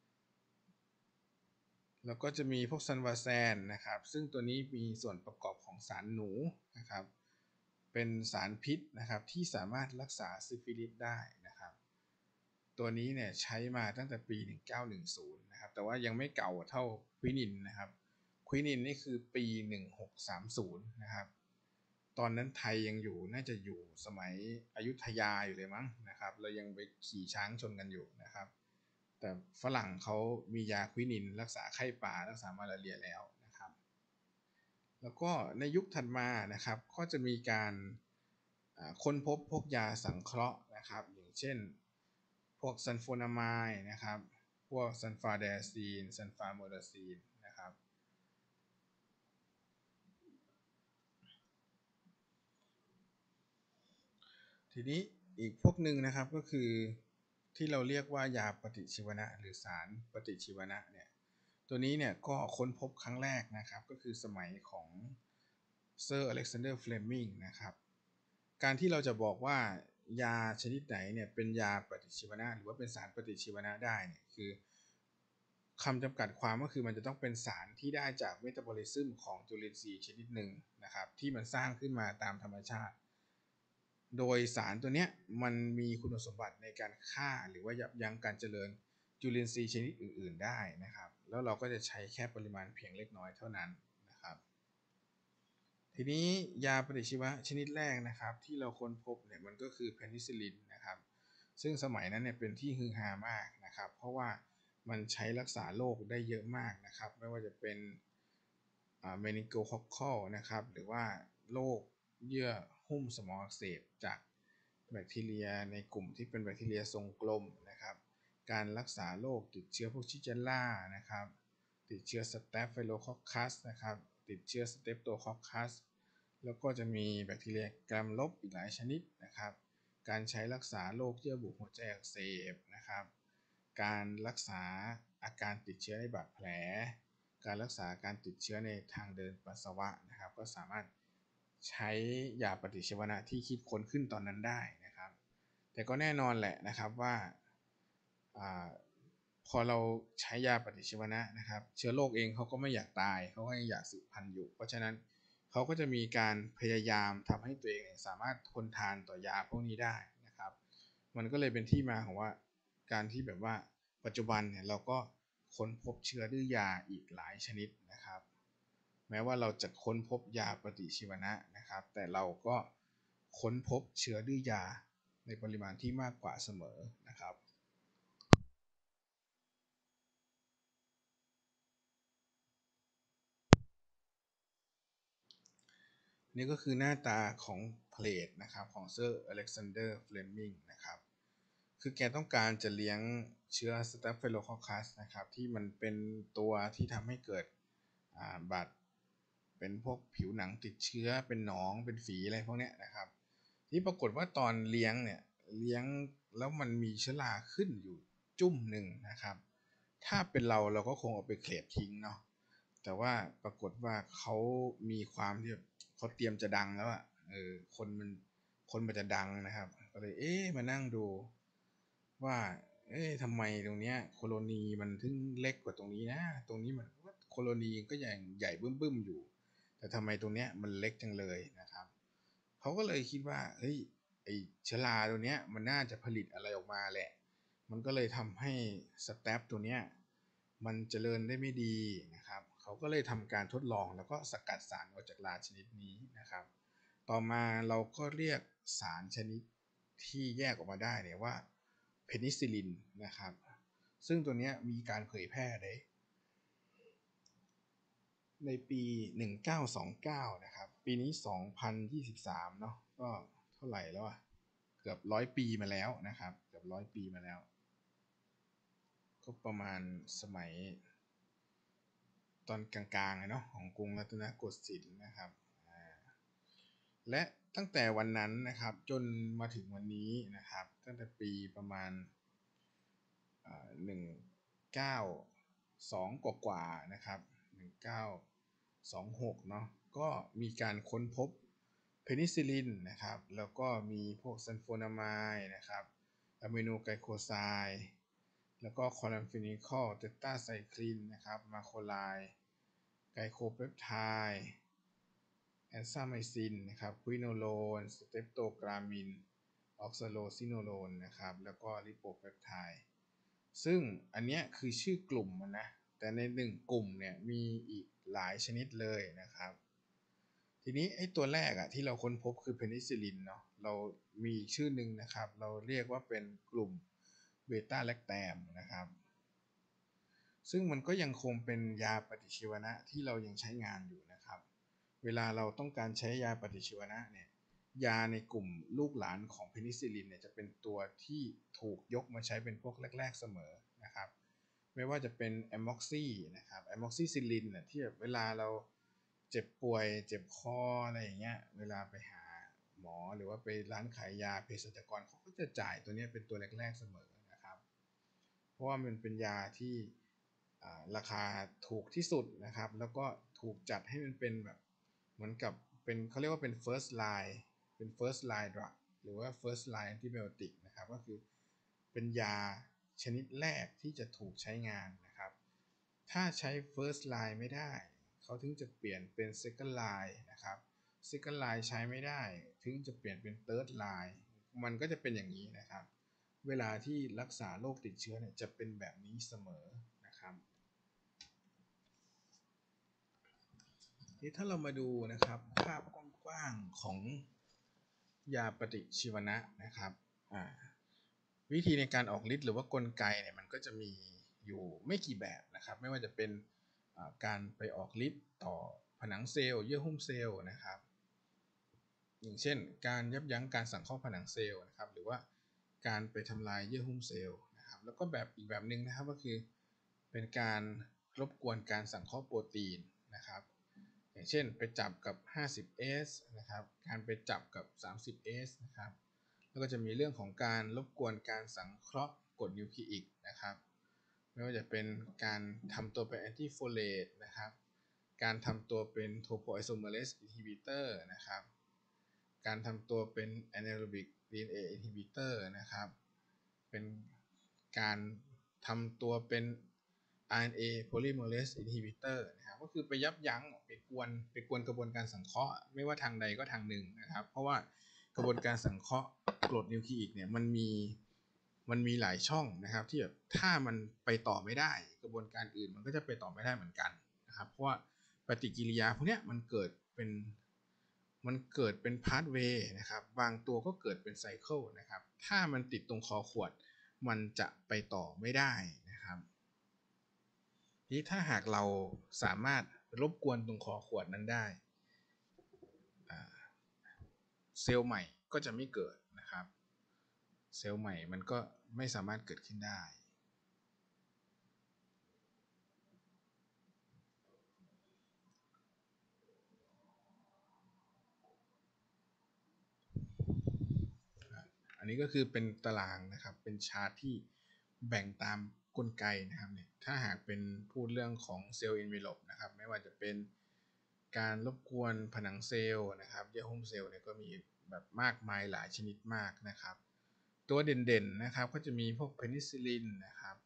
แล้วก็จะมีพวกซันวาแซนนะครับซึ่งตัวนี้มีส่วนประกอบของสารหนูนะครับเป็นสารพิษนะครับที่สามารถรักษาซิฟิลิสได้นะครับตัวนี้เนี่ยใช้มาตั้งแต่ปี1910นะครับแต่ว่ายังไม่เก่าเท่าควินินนะครับควินินนี่คือปี1630นะครับตอนนั้นไทยยังอยู่น่าจะอยู่สมัยอยุธยาอยู่เลยมั้งนะครับเรายังไปขี่ช้างชนกันอยู่นะครับแต่ฝรั่งเขามียาควินินรักษาไข้ป่ารักษามาลาเรียแล้วนะครับแล้วก็ในยุคถัดมานะครับก็จะมีการค้นพบพวกยาสังเคราะห์นะครับอย่างเช่นพวกซัลโฟนามายด์นะครับพวกซัลฟาเดซีนซัลฟาโมดาซีนนะครับทีนี้อีกพวกหนึ่งนะครับก็คือที่เราเรียกว่ายาปฏิชีวนะหรือสารปฏิชีวนะเนี่ยตัวนี้เนี่ยก็ค้นพบครั้งแรกนะครับก็คือสมัยของเซอร์อเล็กซานเดอร์เฟลมิงนะครับการที่เราจะบอกว่ายาชนิดไหนเนี่ยเป็นยาปฏิชีวนะหรือว่าเป็นสารปฏิชีวนะได้เนี่ยคือคำจำกัดความก็คือมันจะต้องเป็นสารที่ได้จากเมตาบอลิซึมของจุลินทรีย์ชนิดหนึ่งนะครับที่มันสร้างขึ้นมาตามธรรมชาติโดยสารตัวเนี้ยมันมีคุณสมบัติในการฆ่าหรือว่ายับยั้งการเจริญจุลินทรีย์ชนิดอื่นๆได้นะครับแล้วเราก็จะใช้แค่ปริมาณเพียงเล็กน้อยเท่านั้นนะครับ ทีนี้ยาปฏิชีวะชนิดแรกนะครับที่เราค้นพบเนี่ยมันก็คือเพนิซิลลินนะครับซึ่งสมัยนั้นเนี่ยเป็นที่ฮือฮามากนะครับเพราะว่ามันใช้รักษาโรคได้เยอะมากนะครับไม่ว่าจะเป็นเมนิโกคอคคอลนะครับหรือว่าโรคเยื่อหุ้มสมองอักเสบจากแบคทีเรียในกลุ่มที่เป็นแบคทีเรียทรงกลมนะครับการรักษาโรคติดเชื้อพวกชิเจลล่านะครับติดเชื้อสเตฟไฟโลคอคคัสนะครับติดเชื้อสเตปโตคอคคัส แล้วก็จะมีแบคทีเรียกรัมลบอีกหลายชนิดนะครับการใช้รักษาโรคเยื่อบุหัวใจอักเสบนะครับการรักษาอาการติดเชื้อในบาดแผลการรักษาการติดเชื้อในทางเดินปัสสาวะนะครับก็สามารถใช้ยาปฏิชีวนะที่คิดค้นขึ้นตอนนั้นได้นะครับแต่ก็แน่นอนแหละนะครับว่าพอเราใช้ยาปฏิชีวนะนะครับเชื้อโรคเองเขาก็ไม่อยากตายเขาก็ยังอยากสืบพันธุ์อยู่เพราะฉะนั้นเขาก็จะมีการพยายามทำให้ตัวเองสามารถทนทานต่อยาพวกนี้ได้นะครับมันก็เลยเป็นที่มาของว่าการที่แบบว่าปัจจุบันเนี่ยเราก็ค้นพบเชื้อดื้อยาอีกหลายชนิดนะครับแม้ว่าเราจะค้นพบยาปฏิชีวนะนะครับแต่เราก็ค้นพบเชื้อดื้อยาในปริมาณที่มากกว่าเสมอนะครับ นี่ก็คือหน้าตาของเพลทนะครับของเซอร์อเล็กซานเดอร์เฟลมิงนะครับคือแกต้องการจะเลี้ยงเชื้อสเตฟไฟโลคอคัสนะครับที่มันเป็นตัวที่ทำให้เกิดบาดเป็นพวกผิวหนังติดเชื้อเป็นหนองเป็นฝีอะไรพวกนี้นะครับที่ปรากฏว่าตอนเลี้ยงเนี่ยเลี้ยงแล้วมันมีเชื้อราขึ้นอยู่จุ่มหนึ่งนะครับถ้าเป็นเราก็คงเอาไปเคลียบทิ้งเนาะแต่ว่าปรากฏว่าเขามีความที่เขาเตรียมจะดังแล้วอ่ะคนมันจะดังนะครับก็เลยมานั่งดูว่าทำไมตรงเนี้ยโคโลนีมันถึงเล็กกว่าตรงนี้นะตรงนี้มันโคโลนีก็ยังใหญ่บึ้มๆอยู่แต่ทำไมตรงเนี้ยมันเล็กจังเลยนะครับเขาก็เลยคิดว่าเฮ้ยไอเชื้อราตัวเนี้ยมันน่าจะผลิตอะไรออกมาแหละมันก็เลยทำให้สแตปตัวเนี้ยมันเจริญได้ไม่ดีนะครับเขาก็เลยทำการทดลองแล้วก็สกัดสารออกจากราชนิดนี้นะครับต่อมาเราก็เรียกสารชนิดที่แยกออกมาได้เนี่ยว่าเพนิซิลลินนะครับซึ่งตัวนี้มีการเผยแพร่ในปี1929นะครับปีนี้2023เนาะก็เท่าไหร่แล้วอะเกือบ100 ปีมาแล้วนะครับเกือบ100 ปีมาแล้วก็ประมาณสมัยตอนกลางๆเนาะของกรุงรัตนโกสินทร์นะครับและตั้งแต่วันนั้นนะครับจนมาถึงวันนี้นะครับตั้งแต่ปีประมาณ192กว่าๆนะครับ1926เนาะก็มีการค้นพบเพนิซิลลินนะครับแล้วก็มีพวกซัลโฟนามายด์นะครับอะมิโนไกลโคไซด์แล้วก็คอลัมฟินิคอลเตต้าไซคลินนะครับมาโคไลด์ไกลโคเปปไทด์แอนซาไมซินนะครับควิโนโลนสเตปโตกรามินออกซาโลซิโนโลนนะครับแล้วก็ลิโปเปปไทด์ซึ่งอันนี้คือชื่อกลุ่มมันนะแต่ในหนึ่งกลุ่มเนี่ยมีอีกหลายชนิดเลยนะครับทีนี้ไอ้ตัวแรกอะที่เราค้นพบคือเพนิซิลลินเนาะเรามีอีกชื่อหนึ่งนะครับเราเรียกว่าเป็นกลุ่มเบต้าแลคแตมนะครับซึ่งมันก็ยังคงเป็นยาปฏิชีวนะที่เรายังใช้งานอยู่นะครับเวลาเราต้องการใช้ยาปฏิชีวนะเนี่ยยาในกลุ่มลูกหลานของเพนิซิลลินเนี่ยจะเป็นตัวที่ถูกยกมาใช้เป็นพวกแรกๆเสมอนะครับไม่ว่าจะเป็นแอมม็อกซีนะครับแอมม็อกซิซิลลินเนี่ยที่แบบเวลาเราเจ็บป่วยเจ็บคออะไรอย่างเงี้ยเวลาไปหาหมอหรือว่าไปร้านขายยาเภสัชกรเขาก็จะจ่ายตัวนี้เป็นตัวแรกๆเสมอนะครับเพราะว่ามันเป็นยาที่ราคาถูกที่สุดนะครับแล้วก็ถูกจัดให้มันเป็นแบบเหมือนกับเป็นเขาเรียกว่าเป็น first line เป็น first line drug หรือว่า first line antibiotic นะครับก็คือเป็นยาชนิดแรกที่จะถูกใช้งานนะครับถ้าใช้ first line ไม่ได้เขาถึงจะเปลี่ยนเป็น second line นะครับ second line ใช้ไม่ได้ถึงจะเปลี่ยนเป็น third line มันก็จะเป็นอย่างนี้นะครับเวลาที่รักษาโรคติดเชื้อเนี่ยจะเป็นแบบนี้เสมอนะครับถ้าเรามาดูนะครับภาพกว้างๆของยาปฏิชีวนะนะครับวิธีในการออกฤทธิ์หรือว่ากลไกเนี่ยมันก็จะมีอยู่ไม่กี่แบบนะครับไม่ว่าจะเป็นการไปออกฤทธิ์ต่อผนังเซลล์เยื่อหุ้มเซลล์นะครับอย่างเช่นการยับยั้งการสังเคราะห์ผนังเซลล์นะครับหรือว่าการไปทำลายเยื่อหุ้มเซลล์นะครับแล้วก็แบบอีกแบบหนึ่งนะครับก็คือเป็นการรบกวนการสังเคราะห์โปรตีนนะครับอย่างเช่นไปจับกับ 50S นะครับการไปจับกับ 30S นะครับแล้วก็จะมีเรื่องของการรบกวนการสังเคราะห์กรดนิวคลีอิกนะครับไม่ว่าจะเป็นการทำตัวเป็นแอนติโฟเลตนะครับการทำตัวเป็นโทโพไอโซเมอเรสอินฮิบิเตอร์นะครับการทำตัวเป็น anaerobic DNA inhibitor นะครับเป็นการทำตัวเป็น RNA polymerase inhibitor นะครับก็คือไปยับยั้งไปกวนกระบวนการสังเคราะห์ไม่ว่าทางใดก็ทางหนึ่งนะครับเพราะว่ากระบวนการสังเคราะห์กรดนิวคลีอิกเนี่ยมันมีหลายช่องนะครับที่แบบถ้ามันไปต่อไม่ได้กระบวนการอื่นมันก็จะไปต่อไม่ได้เหมือนกันนะครับเพราะว่าปฏิกิริยาพวกนี้มันเกิดเป็นพาธเวย์นะครับบางตัวก็เกิดเป็นไซเคิลนะครับถ้ามันติดตรงคอขวดมันจะไปต่อไม่ได้นะครับทีถ้าหากเราสามารถรบกวนตรงคอขวดนั้นได้เซลล์ใหม่ก็จะไม่เกิดนะครับเซลล์ใหม่มันก็ไม่สามารถเกิดขึ้นได้อันนี้ก็คือเป็นตารางนะครับเป็นชาร์ตที่แบ่งตามกลไกนะครับเนี่ยถ้าหากเป็นพูดเรื่องของเซลล์ envelope นะครับไม่ว่าจะเป็นการรบกวนผนังเซลล์นะครับเยื่อหุ้มเซลล์เนี่ยก็มีแบบมากมายหลายชนิดมากนะครับตัวเด่นๆนะครับก็จะมีพวกเพนิซิลลินนะครับ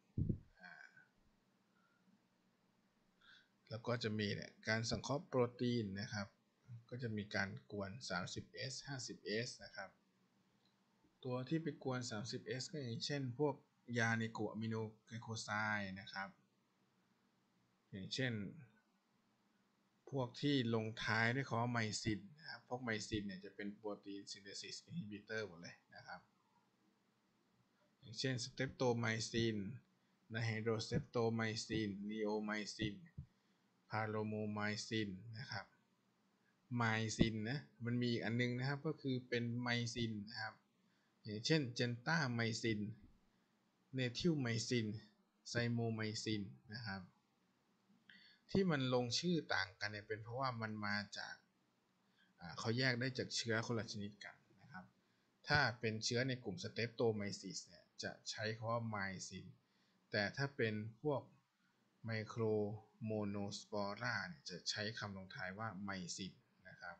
แล้วก็จะมีเนี่ยการสังเคราะห์โปรตีนนะครับก็จะมีการกวน 30S 50S นะครับตัวที่ไปกวน 30S ก็อย่างเช่นพวกยาในกลุ่มอะมิโนไกลโคไซด์นะครับอย่างเช่นพวกที่ลงท้ายด้วยคำว่าไมซินนะครับพวกไมซินเนี่ยจะเป็นโปรตีนซินเทซิสอินฮิบิเตอร์หมดเลยนะครับอย่างเช่นสเตปโตไมซินไนไฮโดรสเตปโตไมซินนีโอไมซินพาโรโมไมซินนะครับไมซินนะมันมีอีกอันนึงนะครับก็คือเป็นไมซินนะครับอย่างเช่นเจนต้าไมซินเนทิลไมซินไซโมไมซินนะครับที่มันลงชื่อต่างกันเนี่ยเป็นเพราะว่ามันมาจากเขาแยกได้จากเชื้อคนละชนิดกันนะครับถ้าเป็นเชื้อในกลุ่มสเตปโตไมซิสเนี่ยจะใช้คำว่าไมซินแต่ถ้าเป็นพวกไมโครโมโนสปอราเนี่ยจะใช้คำลงท้ายว่าไมซินนะครับ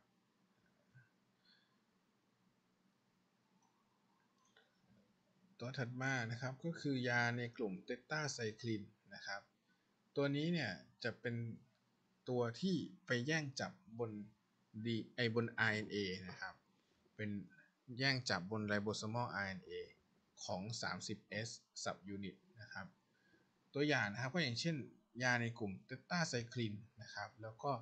ตัวถัดมานะครับก็คือยาในกลุ่มเตต้าไซคลินนะครับตัวนี้เนี่ยจะเป็นตัวที่ไปแย่งจับบนบน RNA นะครับเป็นแย่งจับบน ribosomal RNA ของ 30S subunit นะครับตัวอย่างนะครับก็อย่างเช่นยาในกลุ่มเตต้าไซคลินนะครับแล้วก็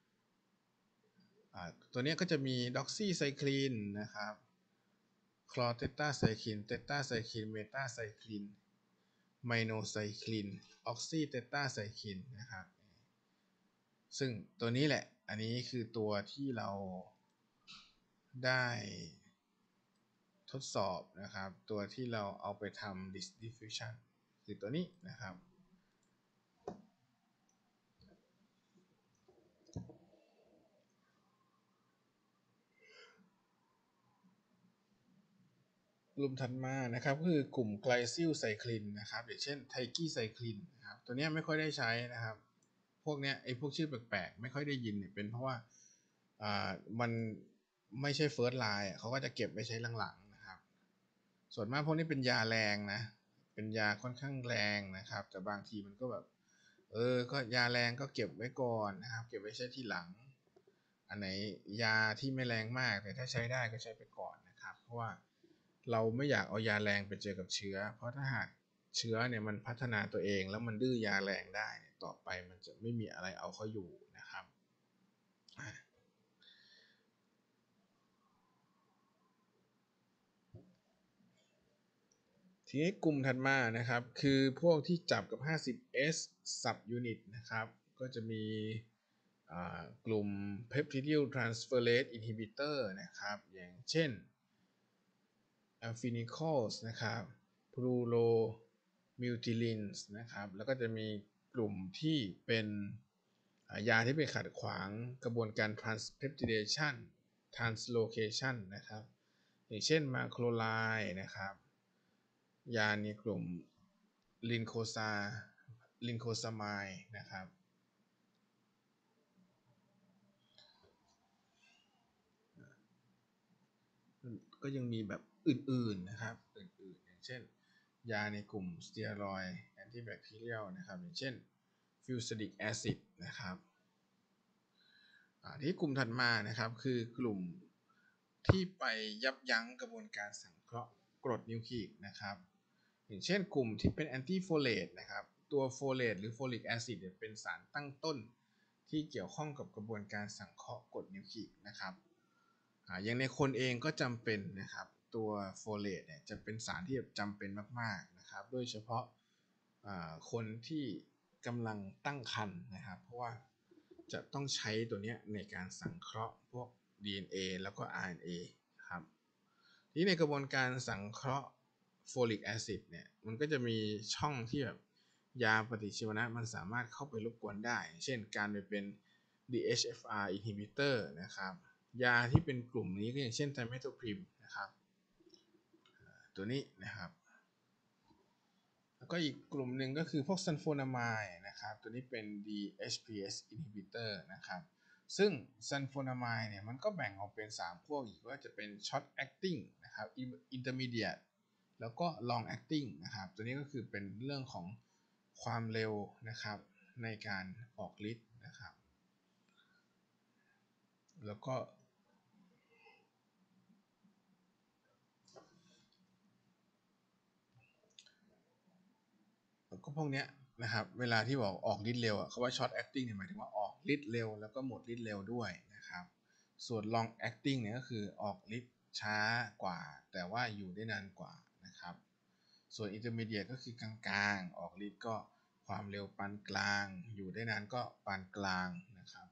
ตัวนี้ก็จะมีด็อกซี่ไซคลินนะครับคลอเตต้าไซคลินเตต้าไซคลินเมตาไซคลินไมโนไซคลินออกซิเตต้าไซคลินนะครับซึ่งตัวนี้แหละอันนี้คือตัวที่เราได้ทดสอบนะครับตัวที่เราเอาไปทำ diffusion คือตัวนี้นะครับกลุ่มถัดมานะครับก็คือกลุ่มไกลซิลไซคลินนะครับอย่างเช่นไทกี้ไซคลินนะครับตัวนี้ไม่ค่อยได้ใช้นะครับพวกเนี้ยพวกชื่อแปลกๆไม่ค่อยได้ยินเนี่ยเป็นเพราะว่ามันไม่ใช่เฟิร์สไลน์เขาก็จะเก็บไว้ใช้หลังๆนะครับส่วนมากพวกนี้เป็นยาแรงนะเป็นยาค่อนข้างแรงนะครับแต่บางทีมันก็แบบก็ยาแรงก็เก็บไว้ก่อนนะครับเก็บไว้ใช้ทีหลังอันไหนยาที่ไม่แรงมากแต่ถ้าใช้ได้ก็ใช้ไปก่อนนะครับเพราะว่าเราไม่อยากเอายาแรงไปเจอกับเชื้อเพราะถ้าหากเชื้อเนี่ยมันพัฒนาตัวเองแล้วมันดื้อยาแรงได้ต่อไปมันจะไม่มีอะไรเอาเขาอยู่นะครับทีนี้กลุ่มถัดมานะครับคือพวกที่จับกับ 50S subunit นะครับก็จะมีกลุ่ม peptidyl transferase inhibitor นะครับอย่างเช่น afinicols นะครับ prulomutulins นะครับแล้วก็จะมีกลุ่มที่เป็นยาที่ไปขัดขวางกระบวนการ transpeptidation translocation นะครับอย่างเช่นมาโครไลนะครับยาในกลุ่มลินโคซามายนะครับก็ยังมีแบบอื่นๆนะครับอื่นๆอย่างเช่นยาในกลุ่มสเตียรอยด์แอนติแบคทีเรียลนะครับอย่างเช่นฟิวซิลิกแอซิดนะครับที่กลุ่มถัดมานะครับคือกลุ่มที่ไปยับยั้งกระบวนการสังเคราะห์กรดนิวคลีอิกนะครับอย่างเช่นกลุ่มที่เป็นแอนตี้โฟเลตนะครับตัวโฟเลตหรือโฟลิกแอซิดเป็นสารตั้งต้นที่เกี่ยวข้องกับกระบวนการสังเคราะห์กรดนิวคลีอิกนะครับอย่างในคนเองก็จำเป็นนะครับตัวโฟเลตเนี่ยจะเป็นสารที่จำเป็นมากๆนะครับโดยเฉพาะคนที่กำลังตั้งครรภ์นะครับเพราะว่าจะต้องใช้ตัวนี้ในการสังเคราะห์พวก DNA แล้วก็ RNA ครับที่ในกระบวนการสังเคราะห์โฟลิกแอซิดเนี่ยมันก็จะมีช่องที่แบบยาปฏิชีวนะมันสามารถเข้าไปรบกวนได้เช่นการไปเป็น DHFR inhibitor นะครับยาที่เป็นกลุ่มนี้ก็อย่างเช่นไทเมโทพริมนะครับตัวนี้นะครับแล้วก็อีกกลุ่มหนึ่งก็คือพวกซัลโฟนามายด์นะครับตัวนี้เป็น DHPS inhibitor นะครับซึ่งซัลโฟนามายด์เนี่ยมันก็แบ่งออกเป็น3พวกอีกว่าจะเป็น short acting นะครับ intermediate แล้วก็ long acting นะครับตัวนี้ก็คือเป็นเรื่องของความเร็วนะครับในการออกฤทธิ์นะครับแล้วก็พวกเนี้ยนะครับเวลาที่บอกออกฤทธิ์เร็วคำว่า short acting เนี่ยหมายถึงว่าออกฤทธิ์เร็วแล้วก็หมดฤทธิ์เร็วด้วยนะครับส่วน long acting เนี่ยก็คือออกฤทธิ์ช้ากว่าแต่ว่าอยู่ได้นานกว่านะครับส่วน intermediate ก็คือกลางๆออกฤทธิ์ก็ความเร็วปานกลางอยู่ได้นานก็ปานกลางนะครับ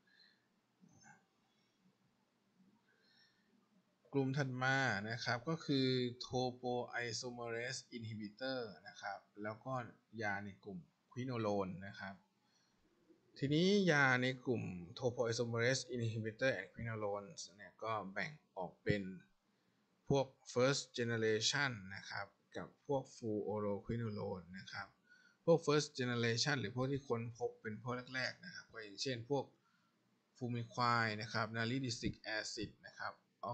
กลุ่มถัดมานะครับก็คือ topoisomerase inhibitor นะครับแล้วก็ยาในกลุ่มควิโนโลนนะครับทีนี้ยาในกลุ่ม topoisomerase inhibitor and quinolones เนี่ยก็แบ่งออกเป็นพวก first generation นะครับกับพวก full oroquinolone นะครับพวก first generation หรือพวกที่ค้นพบเป็นพวกแรกๆนะครับก็อย่างเช่นพวก fumiquine นะครับ nalidixic acid นะครับ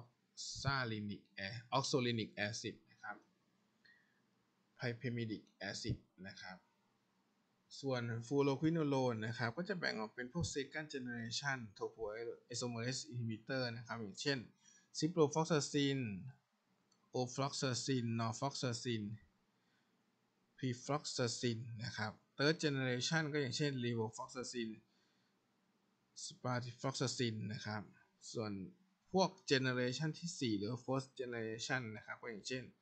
oxolinic acid นะครับ pipemidic acid นะครับส่วน fluoroquinolone นะครับก็จะแบ่งออกเป็นพวก second generation topoisomerase inhibitor นะครับอย่างเช่น ciprofloxacin ofloxacin norfloxacin prefloxacin นะครับ third generation ก็อย่างเช่น levofloxacin spartifloxacin นะครับส่วนพวก generation ที่4หรือ fourth generation นะครับก็อย่างเช่น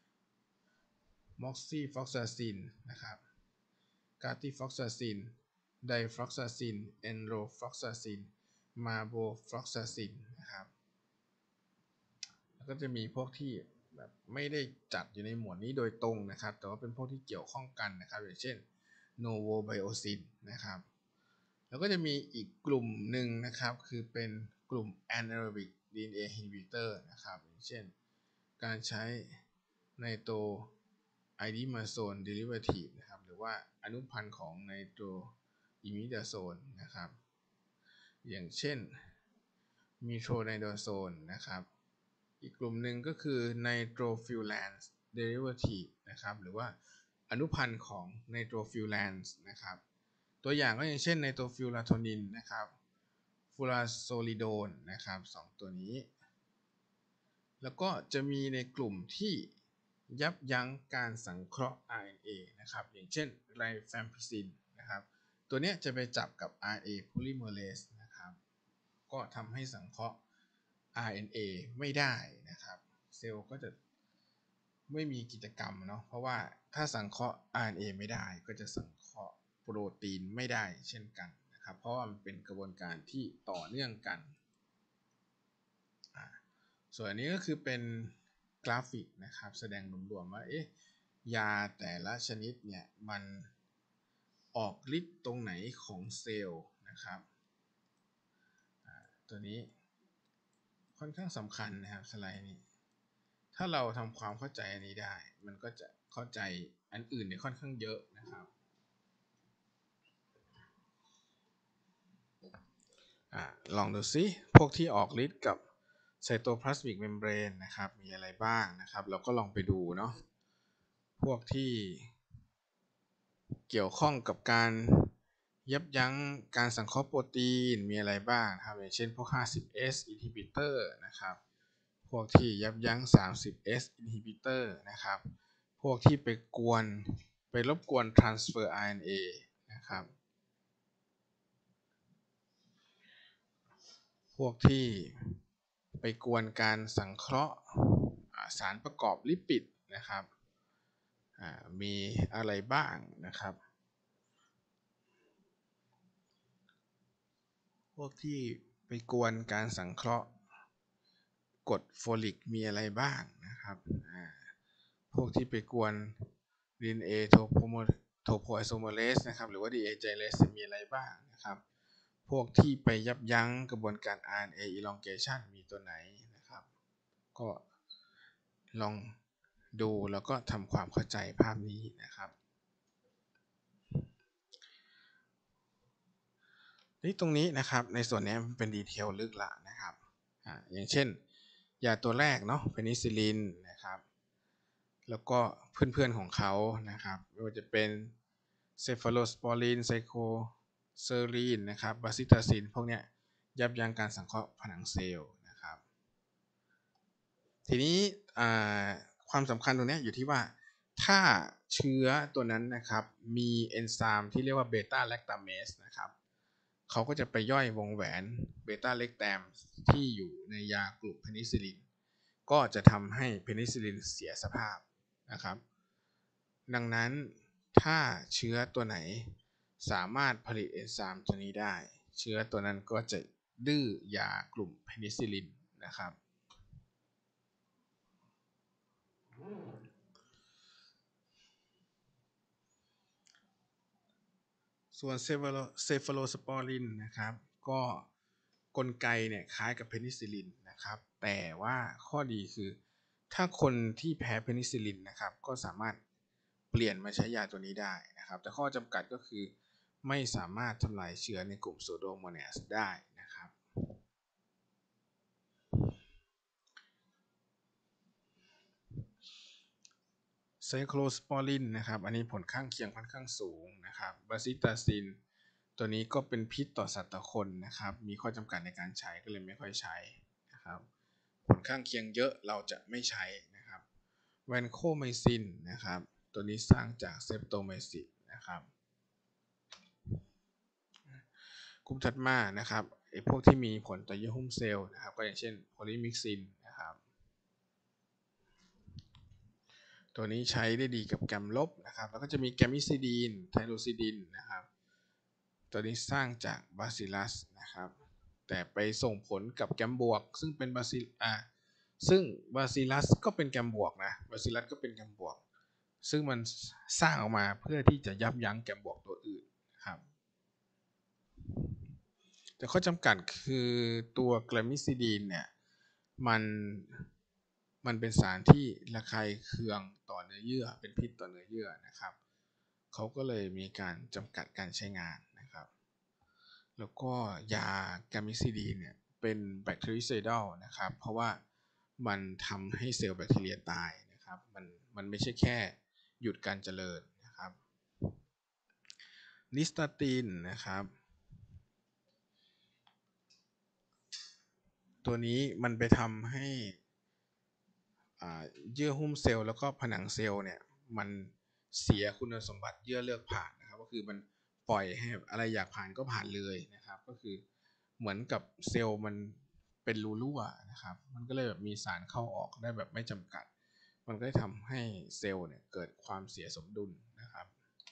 moxifloxacin นะครับ cartifloxacin difloxacin enrofloxacin marbofloxacin นะครับแล้วก็จะมีพวกที่แบบไม่ได้จัดอยู่ในหมวดนี้โดยตรงนะครับแต่ว่าเป็นพวกที่เกี่ยวข้องกันนะครับอย่างเช่น novobiocin นะครับแล้วก็จะมีอีกกลุ่มหนึ่งนะครับคือเป็นกลุ่ม anaerobic DNA inhibitor นะครับอย่างเช่นการใช้ไนโตรไอดิมาโซนเดริเวทีฟนะครับหรือว่าอนุพันธ์ของไนโตรอิมิดาโซนนะครับอย่างเช่นมีโทรไนโตรโซนนะครับอีกกลุ่มหนึ่งก็คือไนโตรฟิลแลนซ์เดริเวทีฟนะครับหรือว่าอนุพันธ์ของไนโตรฟิลแลนซ์นะครับตัวอย่างก็อย่างเช่นไนโตรฟิลลาโทนินนะครับฟูราโซลิโดนนะครับ2ตัวนี้แล้วก็จะมีในกลุ่มที่ยับยั้งการสังเคราะห์ RNA นะครับอย่างเช่นไรแฟมพิซินนะครับตัวนี้จะไปจับกับ RNA polymerase นะครับก็ทำให้สังเคราะห์ RNA ไม่ได้นะครับเซลล์ก็จะไม่มีกิจกรรมเนาะเพราะว่าถ้าสังเคราะห์ RNA ไม่ได้ก็จะสังเคราะห์โปรตีนไม่ได้เช่นกันนะครับเพราะว่ามันเป็นกระบวนการที่ต่อเนื่องกันส่วนอันนี้ก็คือเป็นกราฟิกนะครับแสดงรวมๆว่ายาแต่ละชนิดเนี่ยมันออกฤทธิ์ตรงไหนของเซลล์นะครับตัวนี้ค่อนข้างสำคัญนะครับสไลด์นี้ถ้าเราทำความเข้าใจอันนี้ได้มันก็จะเข้าใจอันอื่นเนี่ยค่อนข้างเยอะนะครับลองดูซิพวกที่ออกฤทธิ์กับไซโตพลาสมิกเมมเบรนนะครับมีอะไรบ้างนะครับเราก็ลองไปดูเนาะพวกที่เกี่ยวข้องกับการยับยั้งการสังเคราะห์โปรตีนมีอะไรบ้างครับอย่างเช่นพวก 50S inhibitor นะครับพวกที่ยับยั้ง 30S inhibitor นะครับพวกที่ไปรบกวน transfer RNA นะครับพวกที่ไปกวนการสังเคราะห์สารประกอบลิปิดนะครับมีอะไรบ้างนะครับพวกที่ไปกวนการสังเคราะห์กรดโฟลิกมีอะไรบ้างนะครับพวกที่ไปกวน DNA topoisomerase นะครับหรือว่า deaminase มีอะไรบ้างนะครับพวกที่ไปยับยั้งกระบวนการ RNA elongation มีตัวไหนนะครับก็ลองดูแล้วก็ทำความเข้าใจภาพนี้นะครับตรงนี้นะครับในส่วนนี้เป็นดีเทลลึกละนะครับอย่างเช่นยาตัวแรกเนาะเพนิซิลลินนะครับแล้วก็เพื่อนๆของเขานะครับไม่ว่าจะเป็นเซฟาโลสปอรินไซโคเซอรีนนะครับบาซิตาซินพวกเนี้ยยับยั้งการสังเคราะห์ผนังเซลล์นะครับทีนี้ความสำคัญตรงนี้อยู่ที่ว่าถ้าเชื้อตัวนั้นนะครับมีเอนไซม์ที่เรียกว่าเบต้าแลคตามเมสนะครับเขาก็จะไปย่อยวงแหวนเบต้าเลกแตมที่อยู่ในยากลุ่มเพนิซิลลินก็จะทำให้เพนิซิลลินเสียสภาพนะครับดังนั้นถ้าเชื้อตัวไหนสามารถผลิตเอนไซม์ตัวนี้ได้เชื้อตัวนั้นก็จะดื้อยากลุ่มเพนิซิลลินนะครับส่วนเซฟาโลสปอรินนะครับก็กลไกเนี่ยคล้ายกับเพนิซิลลินนะครับแต่ว่าข้อดีคือถ้าคนที่แพ้เพนิซิลลินนะครับก็สามารถเปลี่ยนมาใช้ยาตัวนี้ได้นะครับแต่ข้อจำกัดก็คือไม่สามารถทำลายเชื้อในกลุ่มซูโดโมนาสได้นะครับไซโคลสปอรินนะครับอันนี้ผลข้างเคียงค่อนข้างสูงนะครับบาซิตาซินตัวนี้ก็เป็นพิษต่อสัตว์ต่อคนนะครับมีข้อจำกัดในการใช้ก็เลยไม่ค่อยใช้นะครับผลข้างเคียงเยอะเราจะไม่ใช้นะครับแวนโคไมซินนะครับตัวนี้สร้างจากเซปโตไมซินนะครับกลุ่มถัดมานะครับพวกที่มีผลต่อเยื่อหุ้มเซลล์นะครับก็อย่างเช่นโพลิมิกซินนะครับตัวนี้ใช้ได้ดีกับแกมลบนะครับแล้วก็จะมีแกมิซิดีนไทโรซิดินนะครับตัวนี้สร้างจากบาซิลัสนะครับแต่ไปส่งผลกับแกมบวกซึ่งเป็นซึ่งบาซิลัสก็เป็นแกมบวกนะบาซิลัสก็เป็นแกมบวกซึ่งมันสร้างออกมาเพื่อที่จะยับยั้งแกมบวกตัวอื่นนะครับแต่ข้อจำกัดคือตัวแกลมิซิดีนเนี่ยมันมันเป็นสารที่ระคายเคืองต่อเนื้อเยื่อเป็นพิษต่อเนื้อเยื่อนะครับเขาก็เลยมีการจำกัดการใช้งานนะครับแล้วก็ยาแกลมิซิดีนเนี่ยเป็นแบคทีริไซดัลนะครับเพราะว่ามันทำให้เซลล์แบคทีเรียตายนะครับมันไม่ใช่แค่หยุดการเจริญนะครับนิสตาตินนะครับตัวนี้มันไปทำให้เยื่อหุ้มเซลล์แล้วก็ผนังเซลล์เนี่ยมันเสียคุณสมบัติเยื่อเลือกผ่านนะครับก็คือมันปล่อยให้อะไรอยากผ่านก็ผ่านเลยนะครับก็คือเหมือนกับเซลล์มันเป็นรูรั่วนะครับมันก็เลยแบบมีสารเข้าออกได้แบบไม่จำกัดมันก็ทำให้เซลล์เนี่ยเกิดความเสียสมดุลนะครับ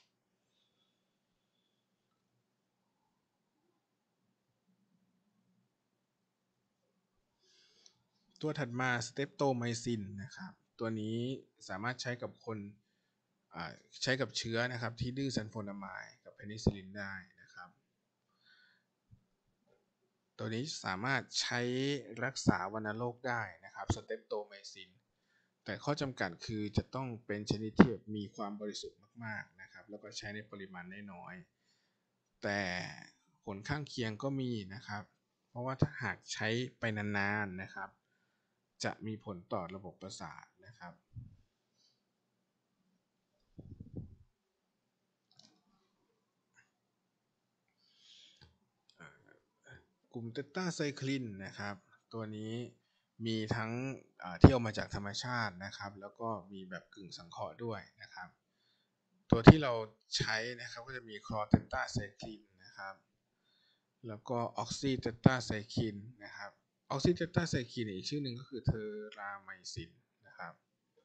ตัวถัดมาสเตปโตไมซินนะครับตัวนี้สามารถใช้กับคนใช้กับเชื้อนะครับที่ดื้อซัลโฟนามายกับเพนิซิลลินได้นะครับตัวนี้สามารถใช้รักษาวัณโรคได้นะครับสเตปโตไมซินแต่ข้อจำกัดคือจะต้องเป็นชนิดที่มีความบริสุทธิ์มากๆนะครับแล้วก็ใช้ในปริมาณน้อยแต่ผลข้างเคียงก็มีนะครับเพราะว่าถ้าหากใช้ไปนานๆนะครับจะมีผลต่อระบบประสาทนะครับ กลุ่มเตต้าไซคลินนะครับตัวนี้มีทั้งที่เอามาจากธรรมชาตินะครับแล้วก็มีแบบกึ่งสังเคราะห์ด้วยนะครับตัวที่เราใช้นะครับก็จะมีคลอเตต้าไซคลินนะครับแล้วก็ออกซิเตต้าไซคลินนะครับออกซิเตต้าไซคลินอีกชื่อหนึ่งก็คือเทอราไมซินนะครับ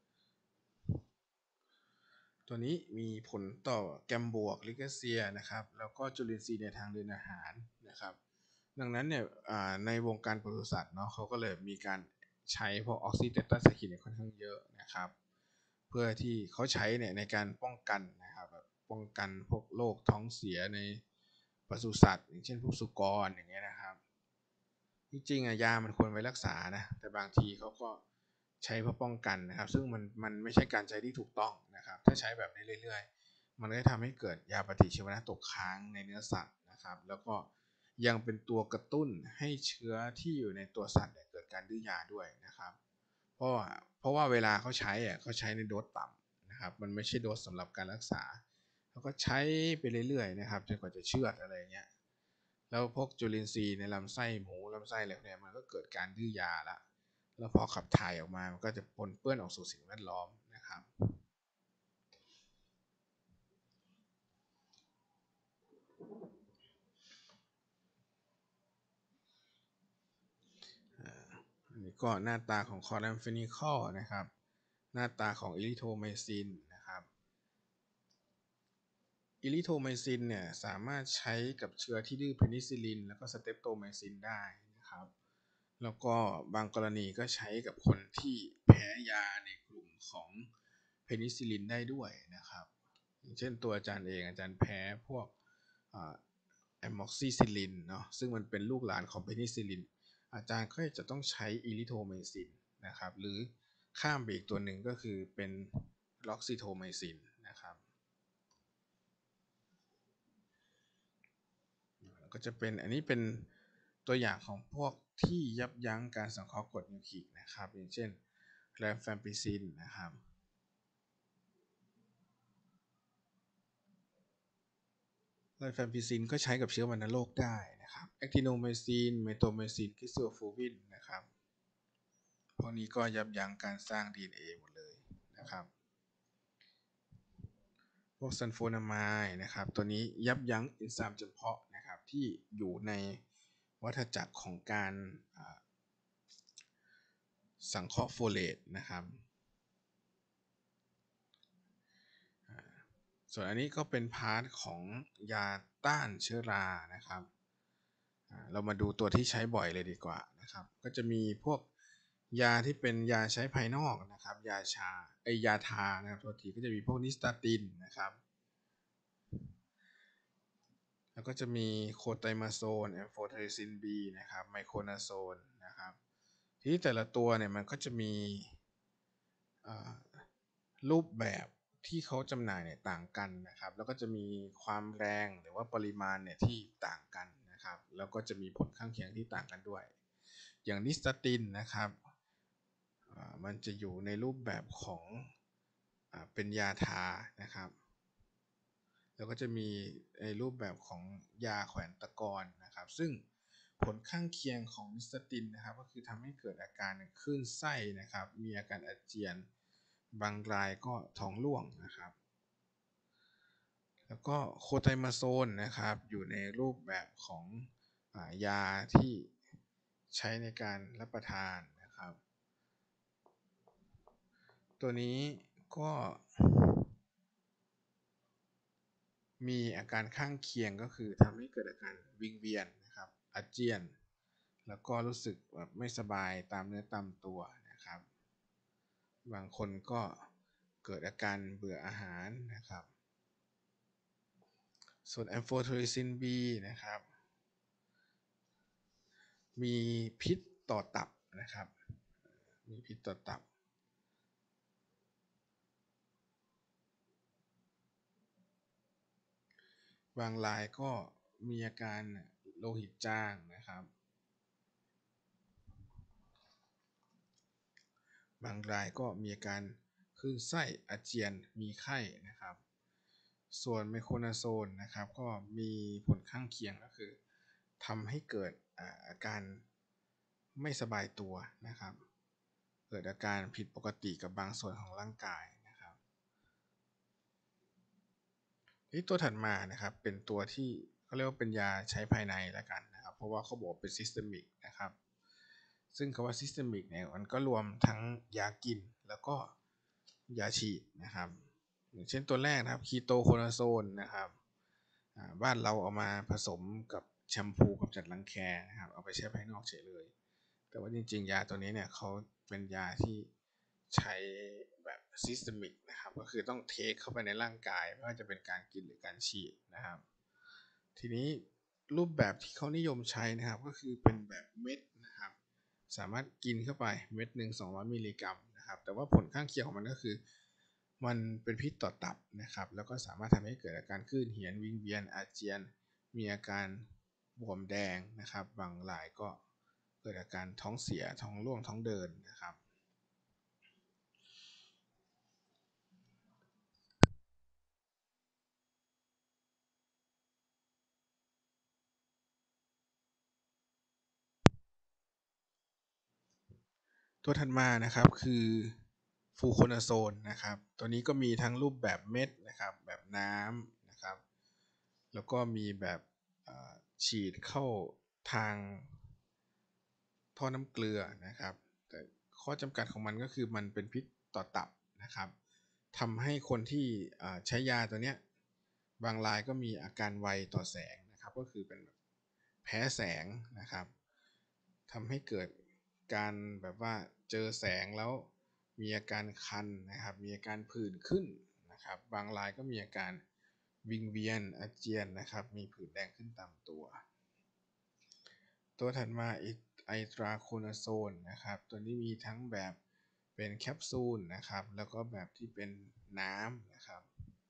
ตัวนี้มีผลต่อแกมบวกลิกาเซียนะครับแล้วก็จุลินทรีย์ในทางเดินอาหารนะครับ ดังนั้นเนี่ยในวงการปศุสัตว์เนาะเขาก็เลยมีการใช้พวกออกซิเตตาไซคลินค่อนข้างเยอะนะครับเพื่อที่เขาใช้เนี่ยในการป้องกันนะครับแบบป้องกันพวกโรคท้องเสียในปศุสัตว์อย่างเช่นพวกสุกรอย่างเงี้ยนะครับจริงๆยามันควรไว้รักษานะแต่บางทีเขาก็ใช้เพื่อป้องกันนะครับซึ่งมันไม่ใช่การใช้ที่ถูกต้องนะครับถ้าใช้แบบนี้เรื่อยๆมันก็จะทำให้เกิดยาปฏิชีวนะตกค้างในเนื้อสัตว์นะครับแล้วก็ยังเป็นตัวกระตุ้นให้เชื้อที่อยู่ในตัวสัตว์เกิดการดื้อยาด้วยนะครับเพราะว่าเวลาเขาใช้ในโดสต่ำนะครับมันไม่ใช่โดสสำหรับการรักษาเขาก็ใช้ไปเรื่อยๆนะครับจนกว่าจะเชื่อดอะไรเงี้ยแล้วพวกจุลินทรีย์ในลำไส้หมูลำไส้อะไรเนี่ยมันก็เกิดการดื้อยาแล้วพอขับถ่ายออกมามันก็จะปนเปื้อนออกสู่สิ่งแวดล้อมนะครับอันนี้ก็หน้าตาของคอลัมฟินิคอลนะครับหน้าตาของอิริโทไมซินนะครับอิริโทไมซินเนี่ยสามารถใช้กับเชื้อที่ดื้อเพนิซิลลินแล้วก็สเตปโตไมซินได้นะครับแล้วก็บางกรณีก็ใช้กับคนที่แพ้ยาในกลุ่มของเพนิซิลลินได้ด้วยนะครับอย่างเช่นตัวอาจารย์เองอาจารย์แพ้พวกแอมม็อกซิซิลลินเนาะซึ่งมันเป็นลูกหลานของเพนิซิลลินอาจารย์ก็จะต้องใช้อิริโทไมซินนะครับหรือข้ามไปอีกตัวหนึ่งก็คือเป็นล็อกซิโทไมซินนะครับก็จะเป็นอันนี้เป็นตัวอย่างของพวกที่ยับยั้งการสังเคราะห์กรดนิวคลีอิกนะครับอย่างเช่นแรมแฟมปิซินนะครับแรมแฟมปิซินก็ใช้กับเชื้อวัณโรคได้นะครับแอคทิโนไมซินเมโทไมซินคริสโตฟูวินนะครับพวกนี้ก็ยับยั้งการสร้าง DNA หมดเลยนะครับพวกซัลโฟนามายนะครับตัวนี้ยับยั้งเอนไซม์เฉพาะนะครับที่อยู่ในวัฏจักรของการสังเคราะห์โฟเลตนะครับส่วนอันนี้ก็เป็นพาร์ทของยาต้านเชื้อรานะครับเรามาดูตัวที่ใช้บ่อยเลยดีกว่านะครับก็จะมีพวกยาที่เป็นยาใช้ภายนอกนะครับยาทานะครับตัวทีก็จะมีพวกนิสตาตินนะครับแล้วก็จะมีโคไตมาโซนแอมโฟเทริซินบีนะครับไมโครนาโซนนะครับทีนี้แต่ละตัวเนี่ยมันก็จะมีรูปแบบที่เขาจำหน่ายเนี่ยต่างกันนะครับแล้วก็จะมีความแรงหรือว่าปริมาณเนี่ยที่ต่างกันนะครับแล้วก็จะมีผลข้างเคียงที่ต่างกันด้วยอย่างนิสตาตินนะครับมันจะอยู่ในรูปแบบของเป็นยาทานะครับแล้วก็จะมีในรูปแบบของยาแขวนตะกอนนะครับซึ่งผลข้างเคียงของนิสตาตินนะครับก็คือทำให้เกิดอาการคลื่นไส้นะครับมีอาการอาเจียนบางรายก็ท้องร่วงนะครับแล้วก็โคไทมาโซนนะครับอยู่ในรูปแบบของยาที่ใช้ในการรับประทานนะครับตัวนี้ก็มีอาการข้างเคียงก็คือทำให้เกิดอาการวิงเวียนนะครับอาเจียนแล้วก็รู้สึกแบบไม่สบายตามเนื้อตามตัวนะครับบางคนก็เกิดอาการเบื่ออาหารนะครับส่วนแอมโฟเทอริซิน B นะครับมีพิษต่อตับนะครับมีพิษต่อตับบางรายก็มีอาการโลหิตจางนะครับบางรายก็มีอาการคลื่นไส้อาเจียนมีไข้นะครับส่วนไมโครนาโซนนะครับก็มีผลข้างเคียงก็คือทำให้เกิดอาการไม่สบายตัวนะครับเกิดอาการผิดปกติกับบางส่วนของร่างกายนะครับที่ตัวถัดมานะครับเป็นตัวที่เขาเรียกว่าเป็นยาใช้ภายในแล้วกันนะครับเพราะว่าเขาบอกเป็นซิสเตมิกนะครับซึ่งคำว่าซิสเตมิกเนี่ยมันก็รวมทั้งยากินแล้วก็ยาฉีดนะครับอย่างเช่นตัวแรกนะครับคีโตโคนาโซนนะครับบ้านเราเอามาผสมกับแชมพูกับจัดรังแคนะครับเอาไปใช้ภายนอกเฉยเลยแต่ว่าจริงๆยาตัวนี้เนี่ยเขาเป็นยาที่ใช้แบบซิสเตมิกนะครับก็คือต้องเทคเข้าไปในร่างกายไม่ว่าจะเป็นการกินหรือการฉีดนะครับทีนี้รูปแบบที่เขานิยมใช้นะครับก็คือเป็นแบบเม็ดนะครับสามารถกินเข้าไปเม็ดหนึ่ง200มิลลิกรัมนะครับแต่ว่าผลข้างเคียงของมันก็คือมันเป็นพิษต่อตับนะครับแล้วก็สามารถทำให้เกิดอาการคลื่นเหียนวิงเวียนอาเจียนมีอาการบวมแดงนะครับบางรายก็เกิดอาการท้องเสียท้องร่วงท้องเดินนะครับตัวถัดมานะครับคือฟูโคนาโซนนะครับตัวนี้ก็มีทั้งรูปแบบเม็ดนะครับแบบน้ำนะครับแล้วก็มีแบบฉีดเข้าทางท่อน้ำเกลือนะครับแต่ข้อจำกัดของมันก็คือมันเป็นพิษต่อตับนะครับทำให้คนที่ใช้ยาตัวเนี้ยบางรายก็มีอาการไวต่อแสงนะครับก็คือเป็นแพ้แสงนะครับทำให้เกิดการแบบว่าเจอแสงแล้วมีอาการคันนะครับมีอาการผื่นขึ้นนะครับบางรายก็มีอาการวิงเวียนอาเจียนนะครับมีผื่นแดงขึ้นตามตัวถัดมาไอตราโคนาโซนนะครับตัวนี้มีทั้งแบบเป็นแคปซูลนะครับแล้วก็แบบที่เป็นน้ำนะครับ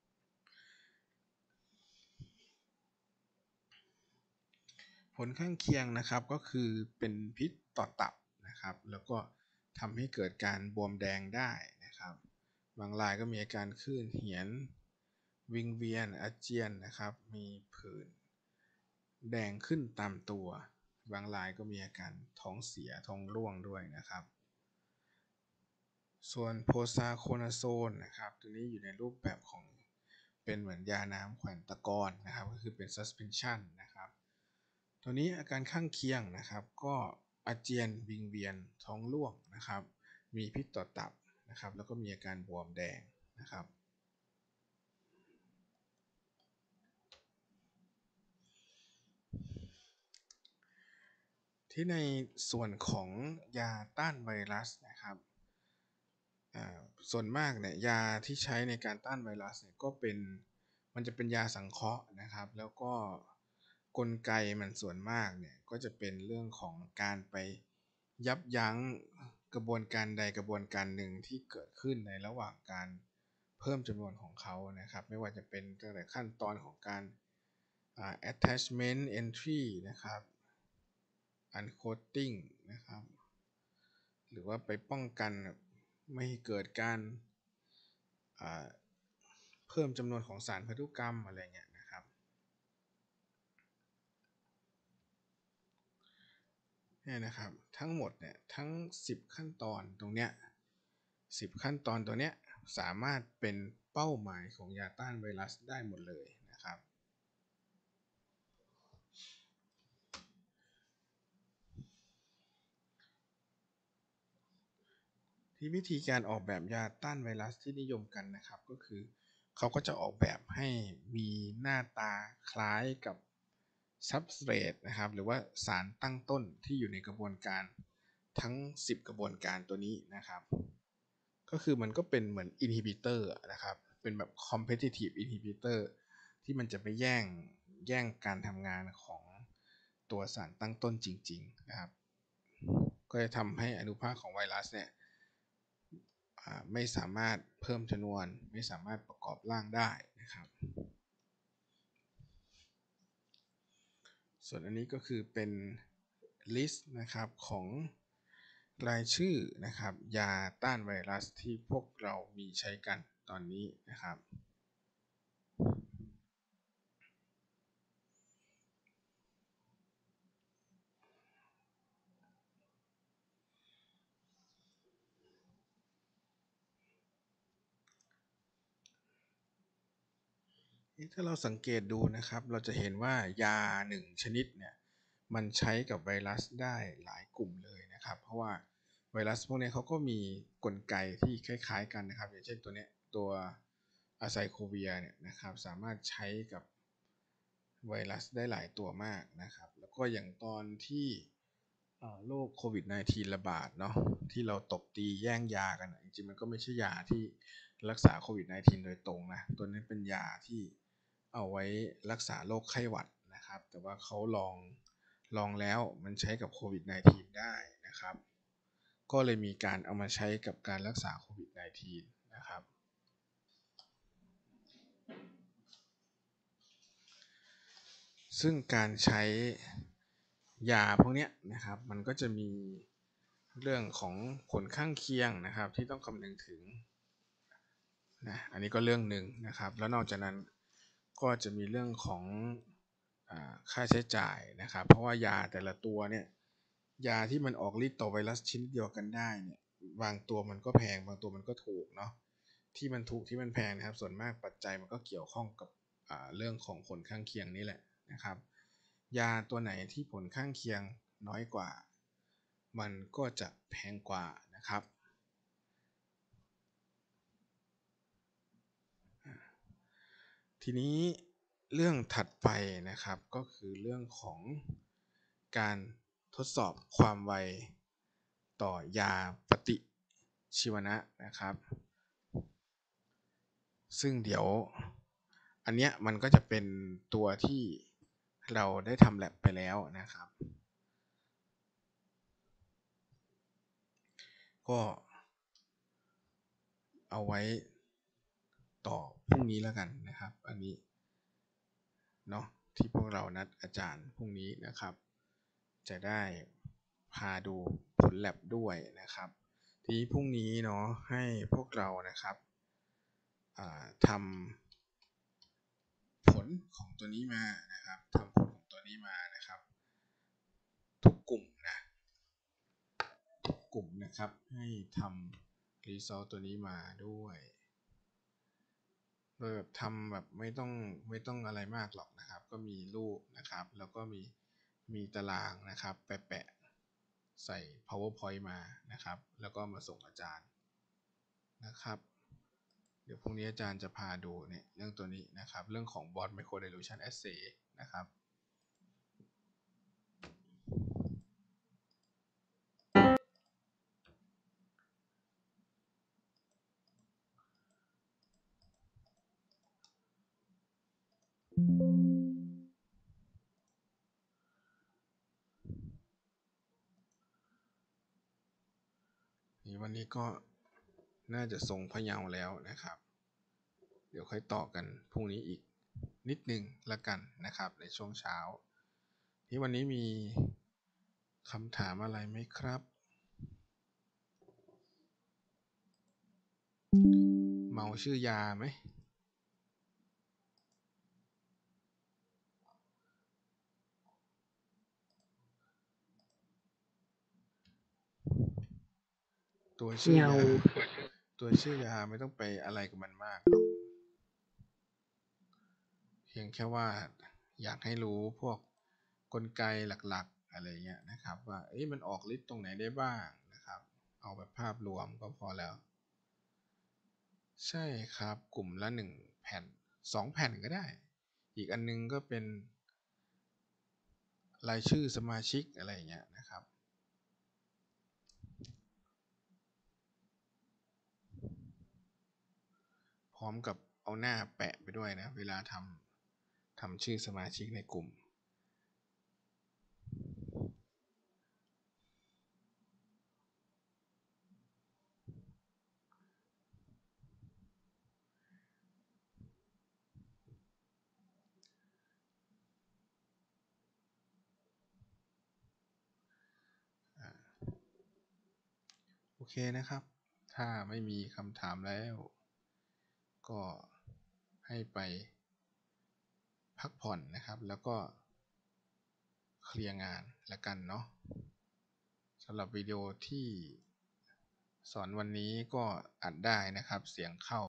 ผลข้างเคียงนะครับก็คือเป็นพิษต่อตับนะครับแล้วก็ทำให้เกิดการบวมแดงได้นะครับบางรายก็มีอาการคลื่นเหียนวิงเวียนอาเจียนนะครับมีผื่นแดงขึ้นตามตัวบางรายก็มีอาการท้องเสียท้องร่วงด้วยนะครับส่วนโพซาโคนาโซนนะครับตัวนี้อยู่ในรูปแบบของเป็นเหมือนยาน้ำแขวนตะกอนนะครับก็คือเป็น suspension นะครับตัวนี้อาการข้างเคียงนะครับก็อาเจียนวิงเวียนท้องร่วงนะครับมีพิษต่อตับนะครับแล้วก็มีอาการบวมแดงนะครับที่ในส่วนของยาต้านไวรัสนะครับส่วนมากเนี่ยยาที่ใช้ในการต้านไวรัสเนี่ยก็เป็นมันจะเป็นยาสังเคราะห์นะครับแล้วก็กลไกมันส่วนมากเนี่ยก็จะเป็นเรื่องของการไปยับยั้งกระบวนการใดกระบวนการหนึ่งที่เกิดขึ้นในระหว่างการเพิ่มจำนวนของเขานะครับไม่ว่าจะเป็นตั้งแต่ขั้นตอนของการ attachment entry นะครับ uncoating นะครับหรือว่าไปป้องกันไม่ให้เกิดการเพิ่มจำนวนของสารพันธุกรรมอะไรเงี้ยนะครับเนี่ยนะครับทั้งหมดเนี่ยทั้ง10ขั้นตอนตรงเนี้ย10ขั้นตอนตัวเนี้ยสามารถเป็นเป้าหมายของยาต้านไวรัสได้หมดเลยนะครับที่วิธีการออกแบบยาต้านไวรัสที่นิยมกันนะครับก็คือเขาก็จะออกแบบให้มีหน้าตาคล้ายกับ substrate นะครับหรือว่าสารตั้งต้นที่อยู่ในกระบวนการทั้ง10กระบวนการตัวนี้นะครับก็คือมันก็เป็นเหมือน inhibitor นะครับเป็นแบบ competitive inhibitor ที่มันจะไปแย่งการทำงานของตัวสารตั้งต้นจริงๆนะครับก็จะทำให้อนุภาคของไวรัสเนี่ยไม่สามารถเพิ่มจำนวนไม่สามารถประกอบร่างได้นะครับส่วนอันนี้ก็คือเป็นลิสต์นะครับของรายชื่อนะครับยาต้านไวรัสที่พวกเรามีใช้กันตอนนี้นะครับถ้าเราสังเกตดูนะครับเราจะเห็นว่ายา1ชนิดเนี่ยมันใช้กับไวรัสได้หลายกลุ่มเลยนะครับเพราะว่าไวรัสพวกนี้เขาก็มีกลไกที่คล้ายๆกันนะครับอย่างเช่นตัวนี้ตัวอะไซโคเวียเนี่ยนะครับสามารถใช้กับไวรัสได้หลายตัวมากนะครับแล้วก็อย่างตอนที่โรคโควิด -19 ระบาดเนาะที่เราตบตีแย่งยากันจริงๆมันก็ไม่ใช่ยาที่รักษาโควิด -19 โดยตรงนะตัวนี้เป็นยาที่เอาไว้รักษาโรคไข้หวัดนะครับแต่ว่าเขาลองแล้วมันใช้กับโควิด -19 ได้นะครับก็เลยมีการเอามาใช้กับการรักษาโควิด -19 นะครับซึ่งการใช้ยาพวกนี้นะครับมันก็จะมีเรื่องของผลข้างเคียงนะครับที่ต้องคำนึงถึงนะอันนี้ก็เรื่องหนึ่งนะครับแล้วนอกจากนั้นก็จะมีเรื่องของค่าใช้จ่ายนะครับเพราะว่ายาแต่ละตัวเนี่ยยาที่มันออกฤทธิ์ต่อไวรัสชิ้นเดียวกันได้เนี่ยบางตัวมันก็แพงบางตัวมันก็ถูกเนาะที่มันถูกที่มันแพงนะครับส่วนมากปัจจัยมันก็เกี่ยวข้องกับเรื่องของผลข้างเคียงนี่แหละนะครับยาตัวไหนที่ผลข้างเคียงน้อยกว่ามันก็จะแพงกว่านะครับทีนี้เรื่องถัดไปนะครับก็คือเรื่องของการทดสอบความไวต่อยาปฏิชีวนะนะครับซึ่งเดี๋ยวอันเนี้ยมันก็จะเป็นตัวที่เราได้ทำแลบไปแล้วนะครับก็เอาไว้ต่อพรุ่งนี้แล้วกันนะครับอันนี้เนาะที่พวกเรานัดอาจารย์พรุ่งนี้นะครับจะได้พาดูผลแลบด้วยนะครับทีนี้พรุ่งนี้เนาะให้พวกเรานะครับทำผลของตัวนี้มานะครับทำผลของตัวนี้มานะครับทุกกลุ่มนะทุกกลุ่มนะครับให้ทำ result ตัวนี้มาด้วยโดยแบบทำแบบไม่ต้องอะไรมากหรอกนะครับก็มีรูปนะครับแล้วก็มีตารางนะครับแปะใส่ powerpoint มานะครับแล้วก็มาส่งอาจารย์นะครับเดี๋ยวพรุ่งนี้อาจารย์จะพาดูเนี่ยเรื่องตัวนี้นะครับเรื่องของ Bond Micro Dilution Assay นะครับวันนี้ก็น่าจะทรงพะเยาแล้วนะครับเดี๋ยวค่อยต่อกันพรุ่งนี้อีกนิดนึงละกันนะครับในช่วงเช้าที่วันนี้มีคำถามอะไรไหมครับเมาชื่อยาไหมตัวชื่อยาไม่ต้องไปอะไรกับมันมากหรอกเพียงแค่ว่าอยากให้รู้พวกกลไกหลักๆอะไรเงี้ยนะครับว่ามันออกฤทธิ์ตรงไหนได้บ้างนะครับเอาแบบภาพรวมก็พอแล้วใช่ครับกลุ่มละ1 แผ่น2 แผ่นก็ได้อีกอันนึงก็เป็นรายชื่อสมาชิกอะไรเงี้ยนะครับพร้อมกับเอาหน้าแปะไปด้วยนะเวลาทำชื่อสมาชิกในกลุ่มโอเคนะครับถ้าไม่มีคำถามแล้วก็ให้ไปพักผ่อนนะครับแล้วก็เคลียร์งานละกันเนาะสำหรับวิดีโอที่สอนวันนี้ก็อัดได้นะครับเสียงเข้า